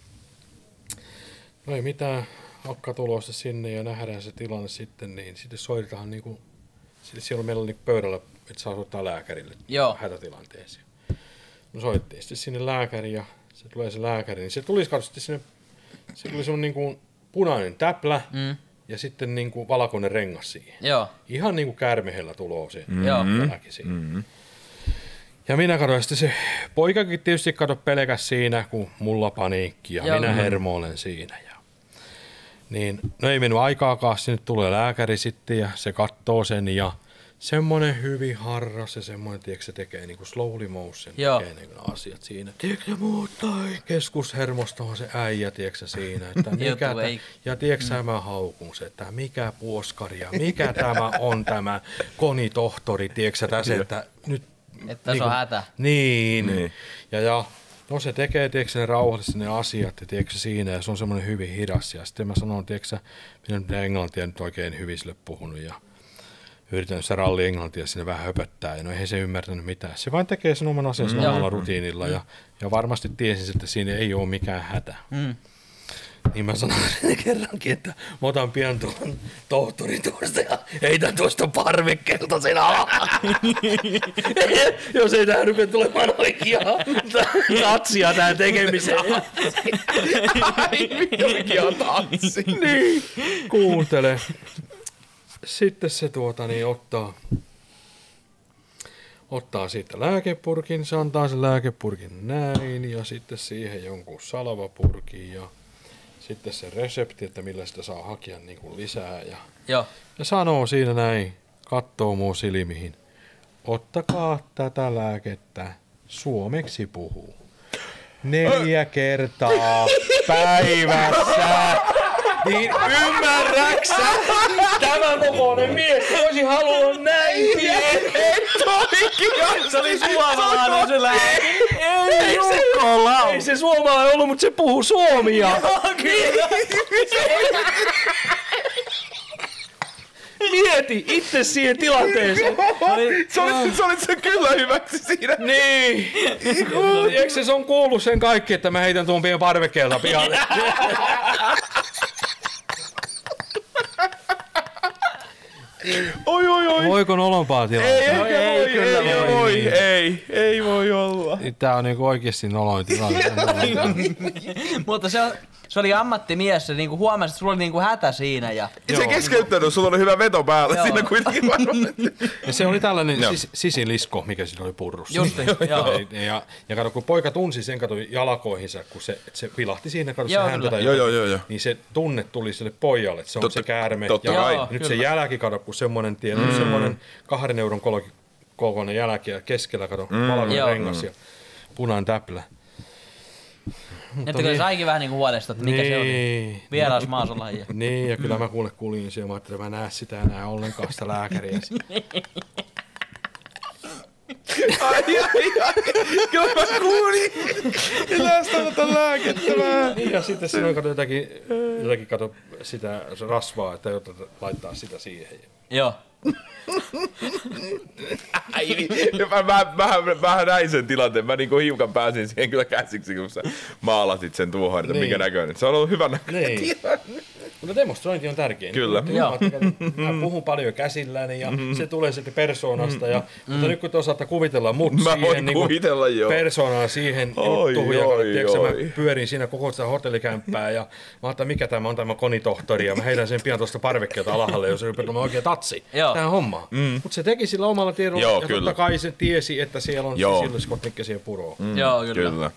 No ei mitään, akka tulosta sinne ja nähdään se tilanne sitten, niin sitten soitetaan niin kuin, sitten siellä meillä oli niin pöydällä, että saa soittaa lääkärille Joo. hätätilanteeseen. No soittiin sitten sinne lääkäri ja se tulee se lääkäri, niin se tuli katsotti sinne, se tuli semmoinen niin kuin punainen täplä mm. ja sitten niin kuin valkoinen rengas siihen. Joo. Ihan niin kuin käärmehellä tuloo se mm-hmm. jälki siinä. Mm-hmm. Ja minä katsoin sitten se poikakin tietysti kato pelkäs siinä, kun mulla paniikki ja Joo. minä hermoilen siinä. Ja niin, no ei mennyt aikaakaan, sinne tulee lääkäri sitten ja se katsoo sen ja semmoinen hyvin harras ja semmoinen, tiedätkö, se tekee niin kuin slowly motion, tekee niin kuin asiat siinä. Tiedätkö, muuttai keskushermosta on se äijä, tiedätkö, siinä. Että mikä ta, ja tiedätkö, mm. mä haukun se, että mikä puoskari ja mikä tämä on tämä konitohtori, tiedätkö, tässä, että nyt... Että niin se on hätä. Niin. niin. Ja, ja no se tekee, tiedätkö, ne rauhallisesti ne asiat, ja tiedätkö, siinä, ja se on semmoinen hyvin hidas. Ja sitten mä sanon, tiedätkö, minä en englantia nyt oikein hyvin sille puhunut, ja yritänyt sitä ralli-englantia sinne vähän höpöttää, ja no eihän se ymmärtänyt mitään. Se vain tekee sen oman asiansa mm. omalla rutiinilla, mm. ja, ja varmasti tiesin, että siinä ei ole mikään hätä. Mm. Niin mä sanoin kerrankin, että mä otan pian tuon tohtori tuosta ja heitän tuosta parvekkeelta sen alaan. Jos ei tää rupea tulemaan oikeaa tatsia tää tekemiseen. Ai, oikea tatsi. Niin, kuuntele. Sitten se tuota niin ottaa, ottaa siitä lääkepurkin, se antaa sen lääkepurkin näin ja sitten siihen jonkun salvapurkin ja sitten se resepti, että millä sitä saa hakea niin kuin lisää ja, Joo. ja sanoo siinä näin, kattoo muu silmiin, ottakaa tätä lääkettä, suomeksi puhuu. Neljä kertaa päivässä. Niin ymmärräksä, tämä kokoinen mies olisi halunnut näin Et oikein. Se oli suomalainen se lääke. Ei se, ei se suomalainen ollut, mutta se puhuu suomia. Mieti itse siihen tilanteeseen. Se olit, se olit se kyllä hyväksi siinä. Niin. Eikö se, se on kuullut sen kaikki, että mä heitän tuon pian parvekkeelta pihalle? Oi, oi, oi. Voiko nolompaa Ei, tilanteessa? ei, ei, ei, kyllä ei, voi. voi, ei, ei voi olla. Tää on niinku oikeesti noloin tilanne. Mutta se, on, se oli ammattimies, se niinku huomasi, että sulla oli niinku hätä siinä. Ja... Se ei keskeyttänyt, sulla oli hyvä veto päällä Joo. siinä kuitenkin varmaan. Ja se oli tällainen Joo. sis, sisilisko, mikä siinä oli purrussa. Just niin, joo. Ja, ja, ja kato, kun poika tunsi sen kato jalkoihinsa, kun se, se vilahti siinä, kato Joo, se häntä kyllä. tai Joo, jotain, joo, joo, joo. niin se tunne tuli sille pojalle, että se on Totta- se käärme. totta ja kai. Joo, nyt se kyllä. jälki, kato, kun semmoinen, tiedä, mm. semmoinen kahden euron kol- kokoinen jälki ja keskellä, kato, mm. valkoinen Joo. rengas ja punainen täplä. Että kyllä saikin vähän niinku huolesta, että mikä se oli. Niin. Vieras maasolaji. Niin, ja kyllä mä kuule kuljin siellä, mä ajattelin, että mä en näe sitä enää ollenkaan sitä lääkäriä. Ai, ai, ai. Kyllä mä kuulin. Tästä tätä lääkettä vähän. Niin, ja sitten siinä on kato jotakin, jotakin kato sitä rasvaa, että jotta laittaa sitä siihen. Joo. Ai, mä, mä, mä, mä näin sen tilanteen. Mä niinku hiukan pääsin siihen kyllä käsiksi, kun sä maalasit sen tuohon, että Niin. mikä näköinen. Se on ollut hyvä näköinen Niin. tilanne. Mutta demonstrointi on tärkein. Kyllä. Niin, Joo. mä, mä puhun paljon käsilläni ja se tulee sitten persoonasta. Ja, mutta nyt kun te osaatte kuvitella mut Mä siihen voin niin kuvitella, joo. persoonaan siihen Oi, juttuun. Ja oi, tiedätkö, oi. mä pyörin siinä koko sitä hotellikämppää ja mä ajattelin, mikä tämä on tämä konitohtori. Ja mä heitän sen pian tuosta parvekkeelta alahalle, jos se rupeaa olemaan oikein tatsi Joo. tähän hommaan. Mm. Mutta se teki sillä omalla tiedolla Joo, ja kyllä. totta kai se tiesi, että siellä on Joo. sisiliskot, mitkä siihen puroo. Mm. Joo, kyllä. Kyllä.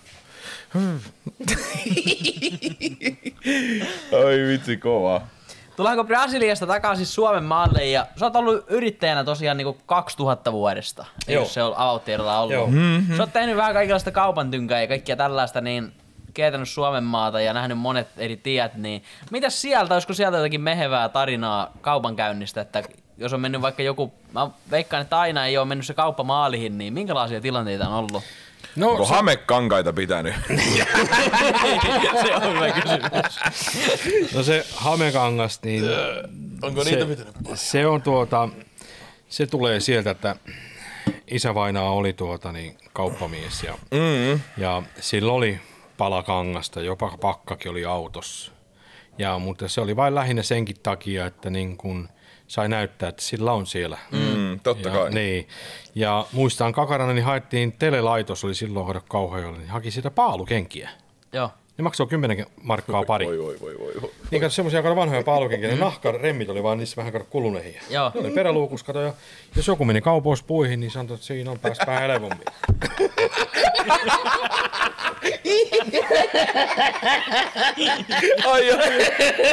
Ai vitsi, kova. Tullaanko Brasiliasta takaisin Suomen maalle ja sä oot ollut yrittäjänä tosiaan niinku kaksituhatta vuodesta, Joo. jos se on avautiedolla ollut. Joo. Sä oot tehnyt vähän kaikenlaista kaupantynkää ja kaikkia tällaista, niin kiertänyt Suomen maata ja nähnyt monet eri tiet, niin mitäs sieltä, olisiko sieltä jotakin mehevää tarinaa kaupankäynnistä, että jos on mennyt vaikka joku, mä veikkaan, että aina ei ole mennyt se kauppa maalihin, niin minkälaisia tilanteita on ollut? No, Onko se, hamekankaita pitänyt? Se on hyvä kysymys. no se hamekangas, niin Onko se, niitä pitänyt? se on tuota, se tulee sieltä, että isävainaa oli tuota niin kauppamies ja, Mm. ja sillä oli pala kangasta, jopa pakkakin oli autossa. Ja, mutta se oli vain lähinnä senkin takia, että niin kun sai näyttää, että sillä on siellä. Mm, totta ja, kai. niin. Ja muistan kakarana, niin haettiin telelaitos, oli silloin kato Kauhajoella, niin haki siitä paalukenkiä. Joo. Ne maksoi kymmenen markkaa pari. Voi, voi, voi, voi. voi. Niin kato semmosia kato vanhoja paalukenkiä, ne nahkaremmit oli vaan niissä vähän kato kulunehiä. Joo. Ne oli peräluukus, kato, ja jos joku meni kaupoissa puihin, niin sanoi, että siinä on pääs vähän helpommin. Ai, ai.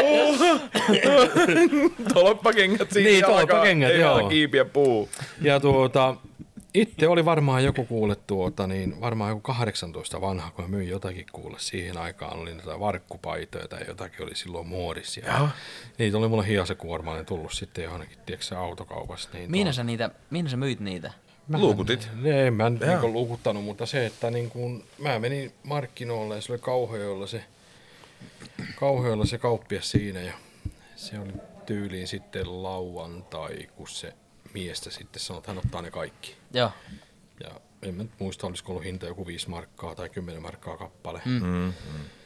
Tolppakengät siinä Niin, jalkaan, tolppakengät, ei joo. ala kiipiä puu. Ja tuota, itse oli varmaan joku kuule tuota, niin varmaan joku kahdeksantoista vanha, kun mä myin jotakin kuule siihen aikaan, oli niitä varkkupaitoja tai jotakin oli silloin muodissa. Ja niitä oli mulle hiasekuormainen tullut sitten johonkin, tiedätkö autokaupassa. Niin Mihin sä, niitä, mihin sä myit niitä? Luukutit. Ne en mä nyt niin luukuttanut, mutta se, että niin kun mä menin markkinoille ja se oli Kauhajoella se, Kauhajoella se kauppias siinä ja se oli tyyliin sitten lauantai, kun se miestä sitten sanoi, että hän ottaa ne kaikki. Joo. Ja en mä nyt muista, olisiko ollut hinta joku viisi markkaa tai kymmenen markkaa kappale. Mm.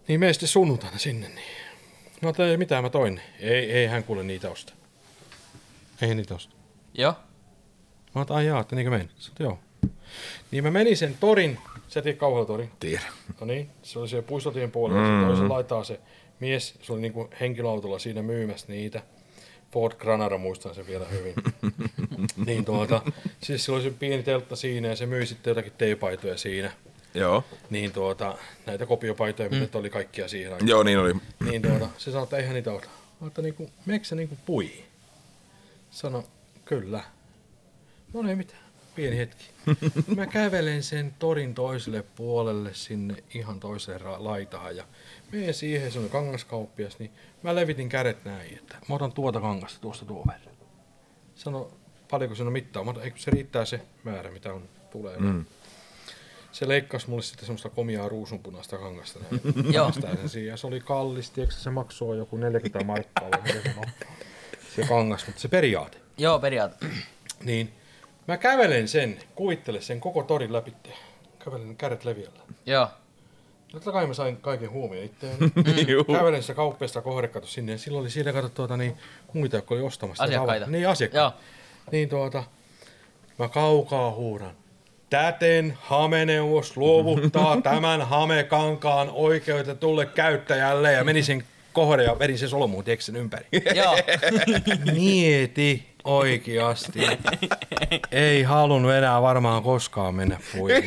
Niin mene sitten sunnuntaina sinne. Niin. No ajattelin, mitä mä toin. Ei, ei hän kuule niitä osta. Ei niitä osta. Joo. Mä oon, ai jaa, että niinkö meni? Sanoin, joo. Niin mä menin sen torin, sä tiedät Kauhavatorin. Tiedä. No niin, se oli siellä Puistotien puolella, mm-hmm. toisen laitaa se mies, se oli niinku henkilöautolla siinä myymässä niitä. Ford Granada, muistan sen vielä hyvin. niin tuota, siis sillä oli se pieni teltta siinä ja se myi sitten jotakin teepaitoja siinä. Joo. Niin tuota, näitä kopiopaitoja, mm. mitä oli kaikkia siihen aikaan. Joo, niin oli. Niin tuota, se sanoi, että eihän niitä ota. Mä että niinku, meneekö se niinku puihin? Sano, kyllä. No ei mitään, pieni hetki. Mä kävelen sen torin toiselle puolelle sinne ihan toiseen ra- laitaan ja menen siihen, se on kangaskauppias, niin mä levitin kädet näin, että mä otan tuota kangasta tuosta tuon verran. Sano, paljonko se on mittaa? Mä otan, eikö se riittää se määrä, mitä on tulee. Mm. Se leikkasi mulle sitten semmoista komiaa ruusunpunaista kangasta. Joo. Ja se oli kallis, tiedätkö, se maksoi joku neljäkymmentä markkaa. Se kangas, mutta se periaate. Joo, periaate. Niin, mä kävelen sen, kuvittele sen koko torin läpi. Kävelen kädet leviällä. Joo. Totta kai mä sain kaiken huomioon itseäni. Kävelen sitä kauppiasta kohde, kato sinne. Ja silloin oli siinä, kato tuota, niin, muita, jotka oli ostamassa. Asiakkaita. Niin, asiakkaita. Joo. Niin tuota, mä kaukaa huudan. Täten hameneuvos luovuttaa tämän hamekankaan oikeutetulle käyttäjälle ja meni sen kohde ja vedin sen solmuun, tiedätkö sen ympäri. Joo. Mieti oikeasti. Ei halunnut enää varmaan koskaan mennä puihin.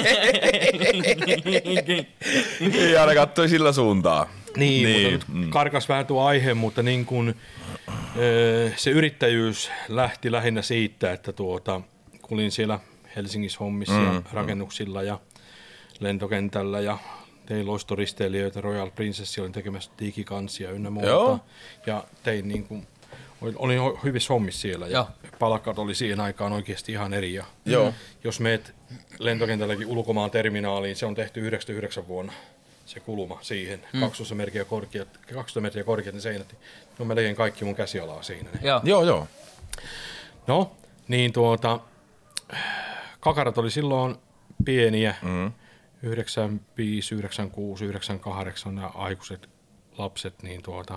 Ei aina kattoi sillä suuntaan. Niin, niin. mutta nyt karkas vähän tuo aihe, mutta niin kun, se yrittäjyys lähti lähinnä siitä, että tuota, kun olin siellä Helsingissä hommissa mm, ja rakennuksilla mm. ja lentokentällä ja tein loistoristeilijöitä, Royal Princess, olin tekemässä digikansia ynnä muuta. Joo. Ja tein niin kuin, olin hyvissä hommissa siellä ja palkat oli siihen aikaan oikeasti ihan eri. Ja Joo. Jos meet lentokentälläkin ulkomaan terminaaliin, se on tehty yhdeksänkymmentäyhdeksän vuonna se kulma siihen, mm. kaksitoista metriä korkeat, kaksitoista metriä korkeat ne seinät, ne on melkein kaikki mun käsialaa siinä. Joo. Joo, joo. No, niin tuota, kakarat oli silloin pieniä, mm. yhdeksänkymmentäviisi, yhdeksänkymmentäkuusi, yhdeksänkymmentäkahdeksan ja aikuiset lapset, niin tuota,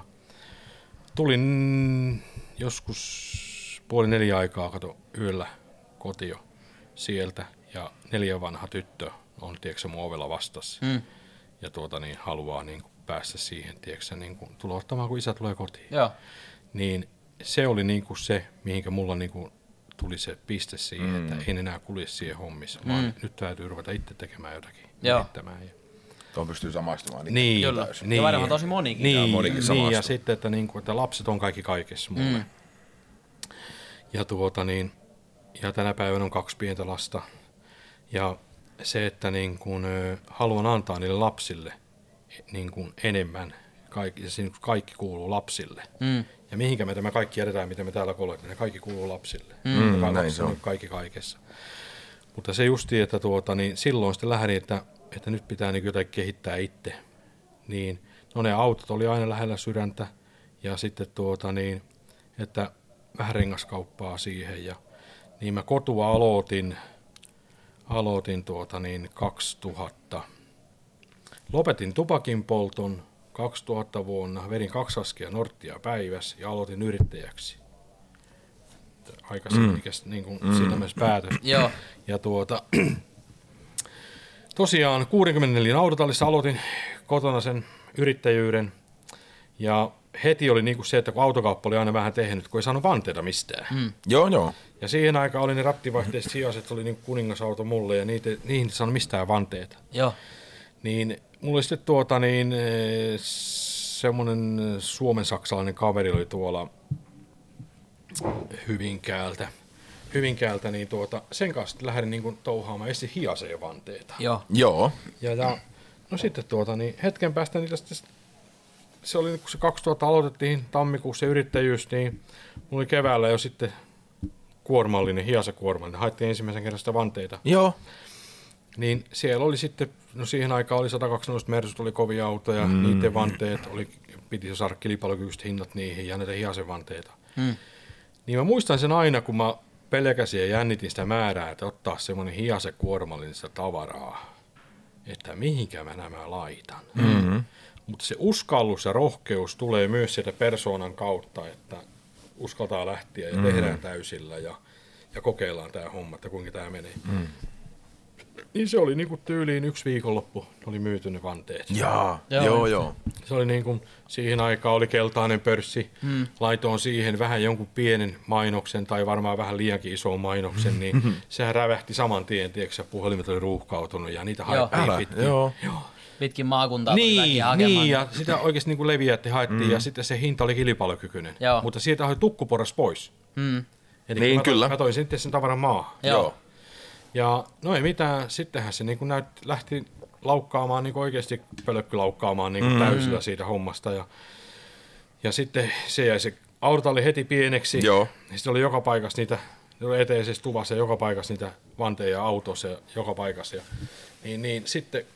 tulin joskus puoli neljä aikaa, kato, yöllä kotio sieltä ja neljä vanha tyttö on, tiedätkö, mun ovella vastassa. Mm. Ja tuota niin, haluaa niin kuin päästä siihen, tiedätkö, niin kuin tulla ottamaan, kun isä tulee kotiin. Joo. Niin se oli niin kuin se, mihinkä mulla niin kuin tuli se piste siihen, mm. että en enää kulje siihen hommissa, mm. vaan nyt täytyy ruveta itse tekemään jotakin. Ja tuon pystyy samaistumaan. Niin, niin, ja varmaan tosi monikin. Niin, monikin niin ja sitten, että, niin kuin, että lapset on kaikki kaikessa mulle. Mm. Ja, tuota, niin, ja tänä päivänä on kaksi pientä lasta. Ja se, että niin kuin, haluan antaa niille lapsille niin kuin enemmän, kaikki, ja siinä kaikki kuuluu lapsille. Mm. Ja mihinkä me tämä kaikki jätetään, mitä me täällä kolletaan, ne kaikki kuuluu lapsille. Mm, ja lapsi on kaikki kaikessa. Mutta se justiin, että tuota, niin silloin sitten lähdin, että, että nyt pitää niin jotain kehittää itse. Niin, no ne autot oli aina lähellä sydäntä ja sitten tuota niin, että vähän rengaskauppaa siihen. Ja, niin mä kotua aloitin, aloitin tuota niin kaksituhatta. Lopetin tupakin polton kaksituhatta vuonna, vedin kaksi askia Norttia päivässä ja aloitin yrittäjäksi. Aikaisemmin mm. niin kuin mm. siinä mielessä päätös. Joo. Ja tuota, tosiaan kuusikymmentäneljä autotallissa aloitin kotona sen yrittäjyyden. Ja heti oli niin kuin se, että kun autokauppa oli aina vähän tehnyt, kun ei saanut vanteita mistään. Mm. Joo, joo. Ja siihen aikaan oli ne rattivaihteiset sijaiset, oli niin kuin kuningasauto mulle ja niitä, niihin ei saanut mistään vanteita. Joo. Niin mulla oli sitten tuota niin, semmoinen suomen-saksalainen kaveri oli tuolla Hyvinkäältä. Hyvinkäältä, niin tuota, sen kanssa lähdin niin kuin touhaamaan esti hiaseen vanteita. Joo. Joo. Ja, ja no sitten tuota, niin hetken päästä niitä sitten, se oli kun se kaksituhatta aloitettiin tammikuussa yrittäjyys, niin mulla oli keväällä jo sitten kuormallinen, hiasekuormallinen. Haettiin ensimmäisen kerran sitä vanteita. Joo. Niin siellä oli sitten, no siihen aikaan oli sata kaksikymmentä Mersut, oli kovia autoja, mm. niiden vanteet, oli, piti saada kilpailukykyiset hinnat niihin ja näitä hiasevanteita. Mm. Niin mä muistan sen aina, kun mä pelkäsin ja jännitin sitä määrää, että ottaa semmoinen hiasekuormallinen sitä tavaraa, että mihinkä mä nämä laitan. Mm-hmm. Mutta se uskallus ja rohkeus tulee myös sieltä persoonan kautta, että uskaltaa lähteä ja mm. tehdään täysillä ja, ja kokeillaan tämä homma, että kuinka tämä menee. Mm. Niin se oli niinku tyyliin yksi viikonloppu, oli myyty ne vanteet. Jaa, joo, joo. joo. Se oli niinku, siihen aikaan oli keltainen pörssi, mm. laitoin siihen vähän jonkun pienen mainoksen tai varmaan vähän liiankin ison mainoksen, niin mm-hmm. sehän rävähti saman tien, tiedätkö, puhelimet oli ruuhkautunut ja niitä haettiin pitkin. Joo. Joo. Pitkin maakuntaa. Niin, niin, ja sitä oikeasti niinku leviätti haettiin mm. ja sitten se hinta oli kilpailukykyinen. Joo. Mutta sieltä oli tukkuporras pois. Mm. Eli niin, mä toin, kyllä. Mä toin sitten sen tavaran maahan. Joo. Joo. Ja no ei mitään, sittenhän se niin näyt, lähti laukkaamaan, niin oikeasti pölkkylaukkaamaan niin mm. täysillä siitä hommasta. Ja, ja sitten se jäi se auto oli heti pieneksi. Joo. Ja sitten oli joka paikassa niitä, oli eteisessä tuvassa ja joka paikassa niitä vanteja autossa ja joka paikassa. Ja, niin, niin sitten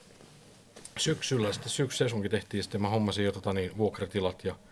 syksyllä, sitten syksysesonkin tehtiin, sitten mä hommasin jo tota, niin, vuokratilat ja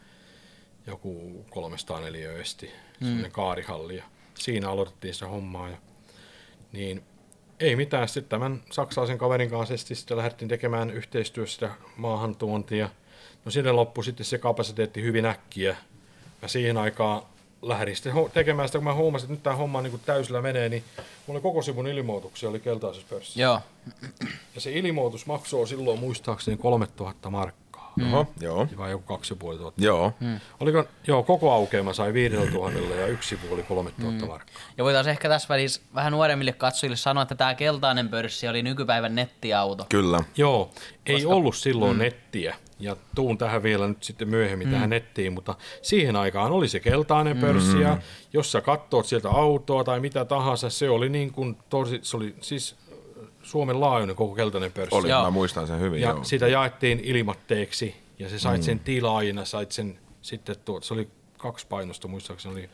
joku kolmesataa neliöesti, mm. sellainen kaarihalli. Ja siinä aloitettiin sitä hommaa. Ja niin ei mitään, sitten tämän saksalaisen kaverin kanssa sitten lähdettiin tekemään yhteistyössä maahantuontia. No sinne loppui sitten se kapasiteetti hyvin äkkiä. Mä siihen aikaan lähdin sitten tekemään sitä, kun mä huomasin, että nyt tämä homma niin täysillä menee, niin mulla koko sivun ilmoituksia oli keltaisessa pörssissä. Joo. Ja se ilmoitus maksoi silloin muistaakseni kolmetuhatta markkaa. Mm. Oho, joo. Vai joku kaksi ja puoli tuhatta. Joo. Mm. Oliko, joo, koko aukeama sai viidellä tuhannella ja yksi sivu oli kolmetuhatta mm. markkaa. Ja voitaisiin ehkä tässä välissä vähän nuoremmille katsojille sanoa, että tämä keltainen pörssi oli nykypäivän nettiauto. Kyllä. Joo, ei Koska... ollut silloin mm. nettiä. Ja tuun tähän vielä nyt sitten myöhemmin mm. tähän nettiin, mutta siihen aikaan oli se keltainen pörssi, mm. ja jos sä katsoit sieltä autoa tai mitä tahansa, se oli niin kuin tosi, se oli siis Suomen laajuinen koko keltainen pörssi. Oli, joo. Mä muistan sen hyvin. Ja joo. sitä jaettiin ilmatteeksi, ja se sait mm. sen tilaajina, sait sen sitten tuot, se oli kaksi painosta, muistaakseni oli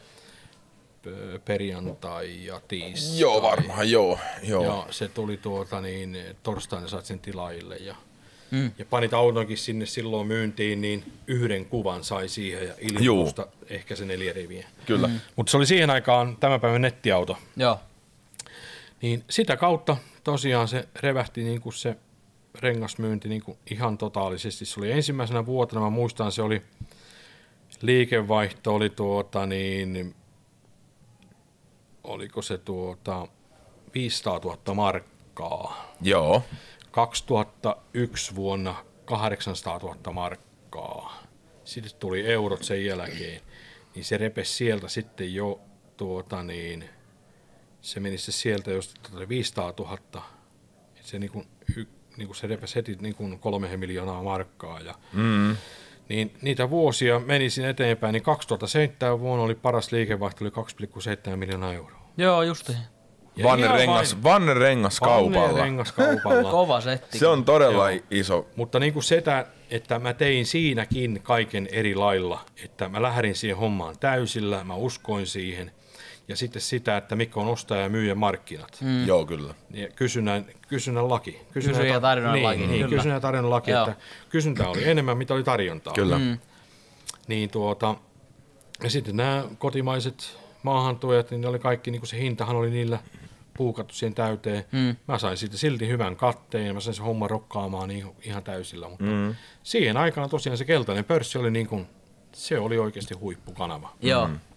perjantai ja tiistai. Joo, varmaan, joo. joo. Ja se tuli tuota niin, torstaina sait sen tilaajille, ja Mm. ja panit autonkin sinne silloin myyntiin, niin yhden kuvan sai siihen ja ilmoitusta ehkä se neljä riviä. Kyllä. Mm. Mutta se oli siihen aikaan tämän päivän nettiauto. Joo. Niin sitä kautta tosiaan se revähti niin kuin se rengasmyynti niin kuin ihan totaalisesti. Se oli ensimmäisenä vuotena, mä muistan, se oli liikevaihto oli tuota niin, oliko se tuota viisisataatuhatta markkaa. Joo. kaksituhattayksi vuonna kahdeksansataatuhatta markkaa. Sitten tuli eurot sen jälkeen. Niin se repesi sieltä sitten jo, tuota niin, se meni se sieltä jos viisisataatuhatta. Se, niin kuin, niin kuin se repesi heti niin kuin kolme miljoonaa markkaa. Ja, mm. niin niitä vuosia meni sinne eteenpäin. Niin kaksituhattaseitsemän vuonna oli paras liikevaihto, oli kaksi pilkku seitsemän miljoonaa euroa. Joo, justiin. Vanne rengas, vanne rengas kaupalla. Vanne rengas kaupalla. Kova setti. Se on todella Joo. iso. Mutta niin kuin sitä, että mä tein siinäkin kaiken eri lailla, että mä lähdin siihen hommaan täysillä, mä uskoin siihen. Ja sitten sitä, että mikä on ostaja ja myyjä markkinat. Mm. Joo, kyllä. Ja kysynnän, kysynnän laki. Kysynnän ja tarjonnan niin, laki. Niin, kysynnän ja tarjonnan laki, Joo. että kysyntää oli enemmän, mitä oli tarjontaa. Kyllä. Mm. Niin tuota, ja sitten nämä kotimaiset maahantuojat, niin ne oli kaikki, niin kuin se hintahan oli niillä puukattu siihen täyteen. Mm. Mä sain siitä silti hyvän katteen ja mä sain se homma rokkaamaan niin ihan täysillä. Mutta mm. siihen aikaan tosiaan se keltainen pörssi oli niin kuin, se oli oikeasti huippukanava. Joo. Mm.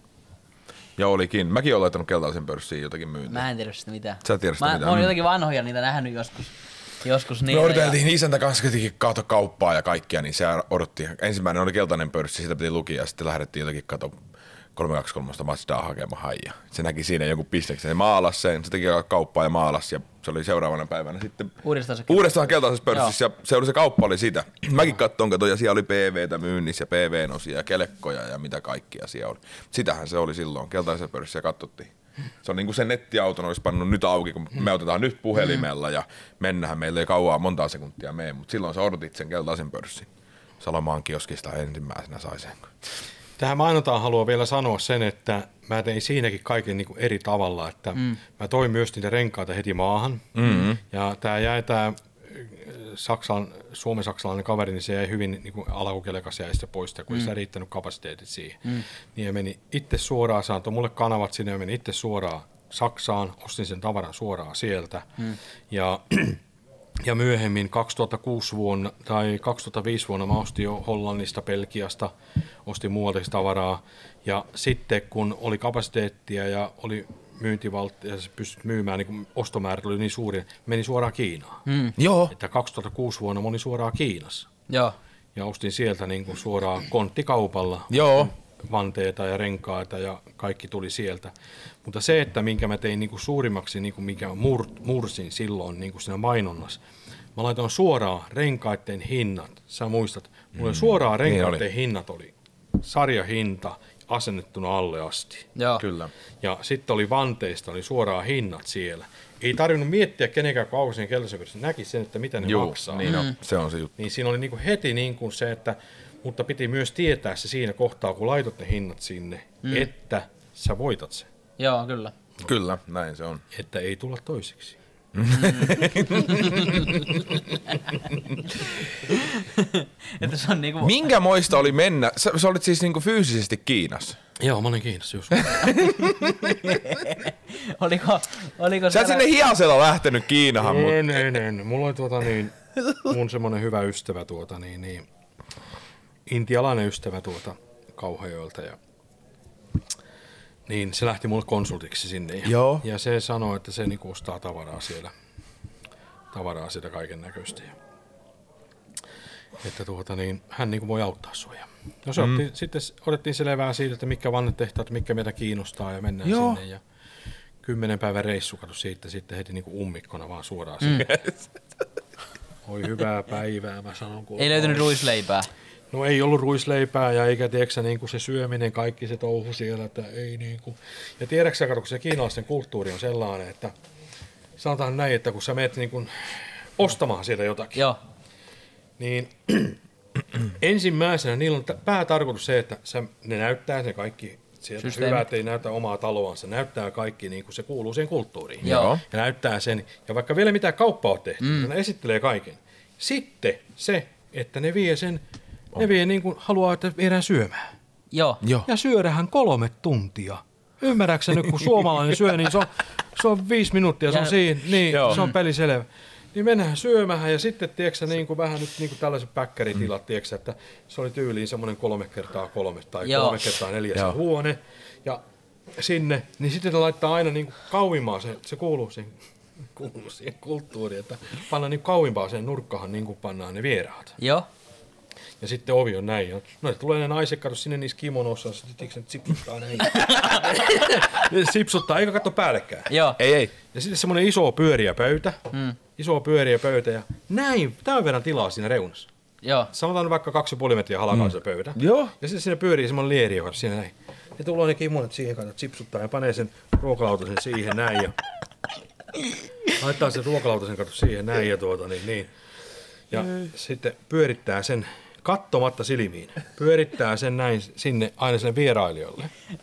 Ja olikin. Mäkin olen laittanut keltaisen pörssiin jotakin myyntiä. Mä en tiedä sitä mitään. Sä et tiedä sitä mä, mitään. Mä oon jotakin vanhoja niitä nähnyt joskus. Joskus Me odoteltiin ja... isäntä kanssa kuitenkin kato kauppaa ja kaikkia, niin se odotti. Ensimmäinen oli keltainen pörssi, sitä piti lukia ja sitten lähdettiin jotakin kato kolmesataakaksikymmentä Mazdaa hakemaan ja se näki siinä joku pisteksen. Se maalasi sen, se teki kauppaa ja maalasi ja se oli seuraavana päivänä sitten uudestaan, uudestaan keltaisessa pörssissä ja se oli se kauppa oli sitä. Mäkin katsoin, kato, ja siellä oli P V:tä myynnissä ja P V-osia ja kelekkoja ja mitä kaikkia siellä oli. Sitähän se oli silloin, keltaisessa pörssissä katsottiin. Se on niin kuin se nettiauton olisi pannut nyt auki, kun me otetaan nyt puhelimella ja mennään. Meillä ei kauaa montaa sekuntia mene, mutta silloin sä odotit sen keltaisen pörssin. Salomaan kioskista ensimmäisenä sai sen. Tähän mainontaan haluan vielä sanoa sen, että mä tein siinäkin kaiken niin kuin eri tavalla, että mm. mä toin myös niitä renkaita heti maahan. Mm-hmm. Ja tää jäi tää Saksan, suomen-saksalainen kaveri, niin se jäi hyvin niin kuin alkukelekas jäi sitten pois, kun mm. ei sitä riittänyt kapasiteetit siihen. Mm. Niin ja meni itse suoraan, se antoi mulle kanavat sinne ja meni itse suoraan Saksaan, ostin sen tavaran suoraan sieltä. Mm. Ja Ja myöhemmin kaksituhattakuusi vuonna tai kaksituhattaviisi vuonna mä ostin jo Hollannista, Belgiasta, ostin muualta tavaraa. Ja sitten kun oli kapasiteettia ja oli myyntivaltti ja se pystyt myymään, niin kun ostomäärät oli niin suuri, meni suoraan Kiinaan. Mm. Joo. Että kaksituhattakuusi vuonna mä olin suoraan Kiinassa. Joo. Ja ostin sieltä niin kuin suoraan konttikaupalla Joo. vanteita ja renkaita ja kaikki tuli sieltä. Mutta se, että minkä mä tein niin kuin suurimmaksi, niin kuin mikä mur, mursin silloin niin kuin siinä mainonnassa, mä laitoin suoraan renkaiden hinnat. Sä muistat, mulla mm. suoraan renkaiden niin hinnat oli sarjahinta asennettuna alle asti. Joo. Kyllä. Ja sitten oli vanteista, oli suoraan hinnat siellä. Ei tarvinnut miettiä kenenkään kaukaisen keltaisen verran, näki sen, että mitä ne Juu, maksaa. niin on, se on se juttu. Niin siinä oli niinku heti niinku se, että, mutta piti myös tietää se siinä kohtaa, kun laitot ne hinnat sinne, mm. että sä voitat sen. Joo, kyllä. Kyllä, näin se on. Että ei tulla toiseksi. Että se on niinku... Minkä moista oli mennä? Sä, sä olit siis niinku fyysisesti Kiinassa? Joo, mä olin Kiinassa just. oliko, oliko Sä et sinne hiasella lähtenyt Kiinahan, mutta... En, en, en. Mulla oli tuota niin, mun semmonen hyvä ystävä tuota niin, niin intialainen ystävä tuota Kauhajoelta ja niin se lähti mulle konsultiksi sinne. Ja, Joo. ja se sanoi, että se niinku ostaa tavaraa siellä, tavaraa sieltä kaiken näköistä. Ja, että tuota niin, hän niinku voi auttaa sua. No se mm. otti, sitten otettiin selvää siitä, että mitkä vannetehtaat, mitkä meitä kiinnostaa ja mennään Joo. sinne. Ja kymmenen päivän reissu kato siitä sitten heti niinku ummikkona vaan suoraan sinne. Mm. Oi hyvää päivää, mä sanon. Ei löytynyt ruisleipää. No ei ollut ruisleipää ja eikä tiedätkö, niin kuin se syöminen, kaikki se touhu siellä, että ei niin kuin. Ja tiedätkö kato, kun se kiinalaisten kulttuuri on sellainen, että sanotaan näin, että kun sä menet niin kuin ostamaan sieltä jotakin, Joo. niin ensimmäisenä niillä on t- päätarkoitus se, että sä, ne näyttää se kaikki sieltä Systeemi. hyvät, ei näytä omaa taloansa, näyttää kaikki niin kuin se kuuluu siihen kulttuuriin. Joo. Ja näyttää sen, ja vaikka vielä mitään kauppaa on tehty, mm. ne esittelee kaiken. Sitten se, että ne vie sen, ne vie niin kuin haluaa, että viedään syömään. Joo. Joo. Ja syödään kolme tuntia. Ymmärräksä nyt, kun suomalainen syö, niin se on, se on viisi minuuttia, se on Ja- siinä, niin Joo. se on peliselvä. Niin mennään syömään ja sitten, tiedätkö niin kuin vähän nyt niin kuin tällaiset päkkäritilat, tiedätkö, että se oli tyyliin semmoinen kolme kertaa kolme tai Joo. kolme kertaa neljä se Joo. huone. Ja sinne, niin sitten ne laittaa aina niin kuin kauimmaa, se, se kuuluu siihen, kuuluu siihen kulttuuriin, että pannaan niin kauimpaa sen nurkkahan niin kuin pannaan ne vieraat. Joo. Ja sitten ovi on näin. Ja no tulee ne naiset, kato sinne niissä kimonoissa, sitten se sipsuttaa näin. Ne sipsuttaa, eikä katso päällekään. Joo. Ei, ei. Ja sitten semmoinen iso pyöriä pöytä, mm. iso pyöriä pöytä ja näin, tämän verran tilaa siinä reunassa. Joo. Sanotaan vaikka kaksi ja puoli metriä halakaan mm. se pöytä. Joo. Ja sitten siinä pyörii semmoinen lieri, joka siinä näin. Ja tulee ne kimonat siihen, kato, sipsuttaa ja panee sen ruokalautasen siihen näin ja laittaa sen ruokalautasen kato siihen näin ja tuota niin, niin. Ja mm. sitten pyörittää sen kattomatta silmiin. Pyörittää sen näin sinne aina sinne vierailijoille.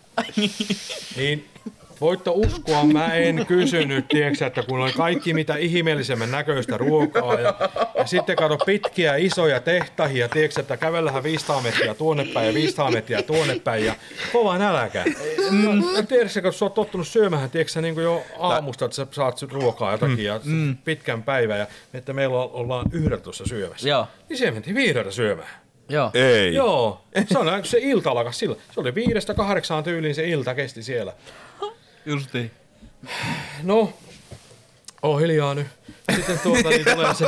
Niin voitte uskoa, mä en kysynyt, tiedätkö, että kun on kaikki mitä ihmeellisemmän näköistä ruokaa ja, ja sitten kato pitkiä isoja tehtahia, tiedätkö, että kävellähän viisisataa metriä tuonne päin ja viisisataa metriä tuonne päin ja kova nälkä. Mm. Ja tiedätkö, kun sä oot tottunut syömään, tiedätkö, niin kuin jo aamusta, että sä saat ruokaa jotakin ja mm. pitkän päivän ja että meillä ollaan yhdeltä syömässä. Joo. Niin siellä mentiin viideltä syömään. Joo. Ei. Joo, se, on, se ilta alkas sillä. Se oli viidestä kahdeksaan tyyliin se ilta kesti siellä. Justiin. No, oo hiljaa nyt. Sitten tuota niin tulee se...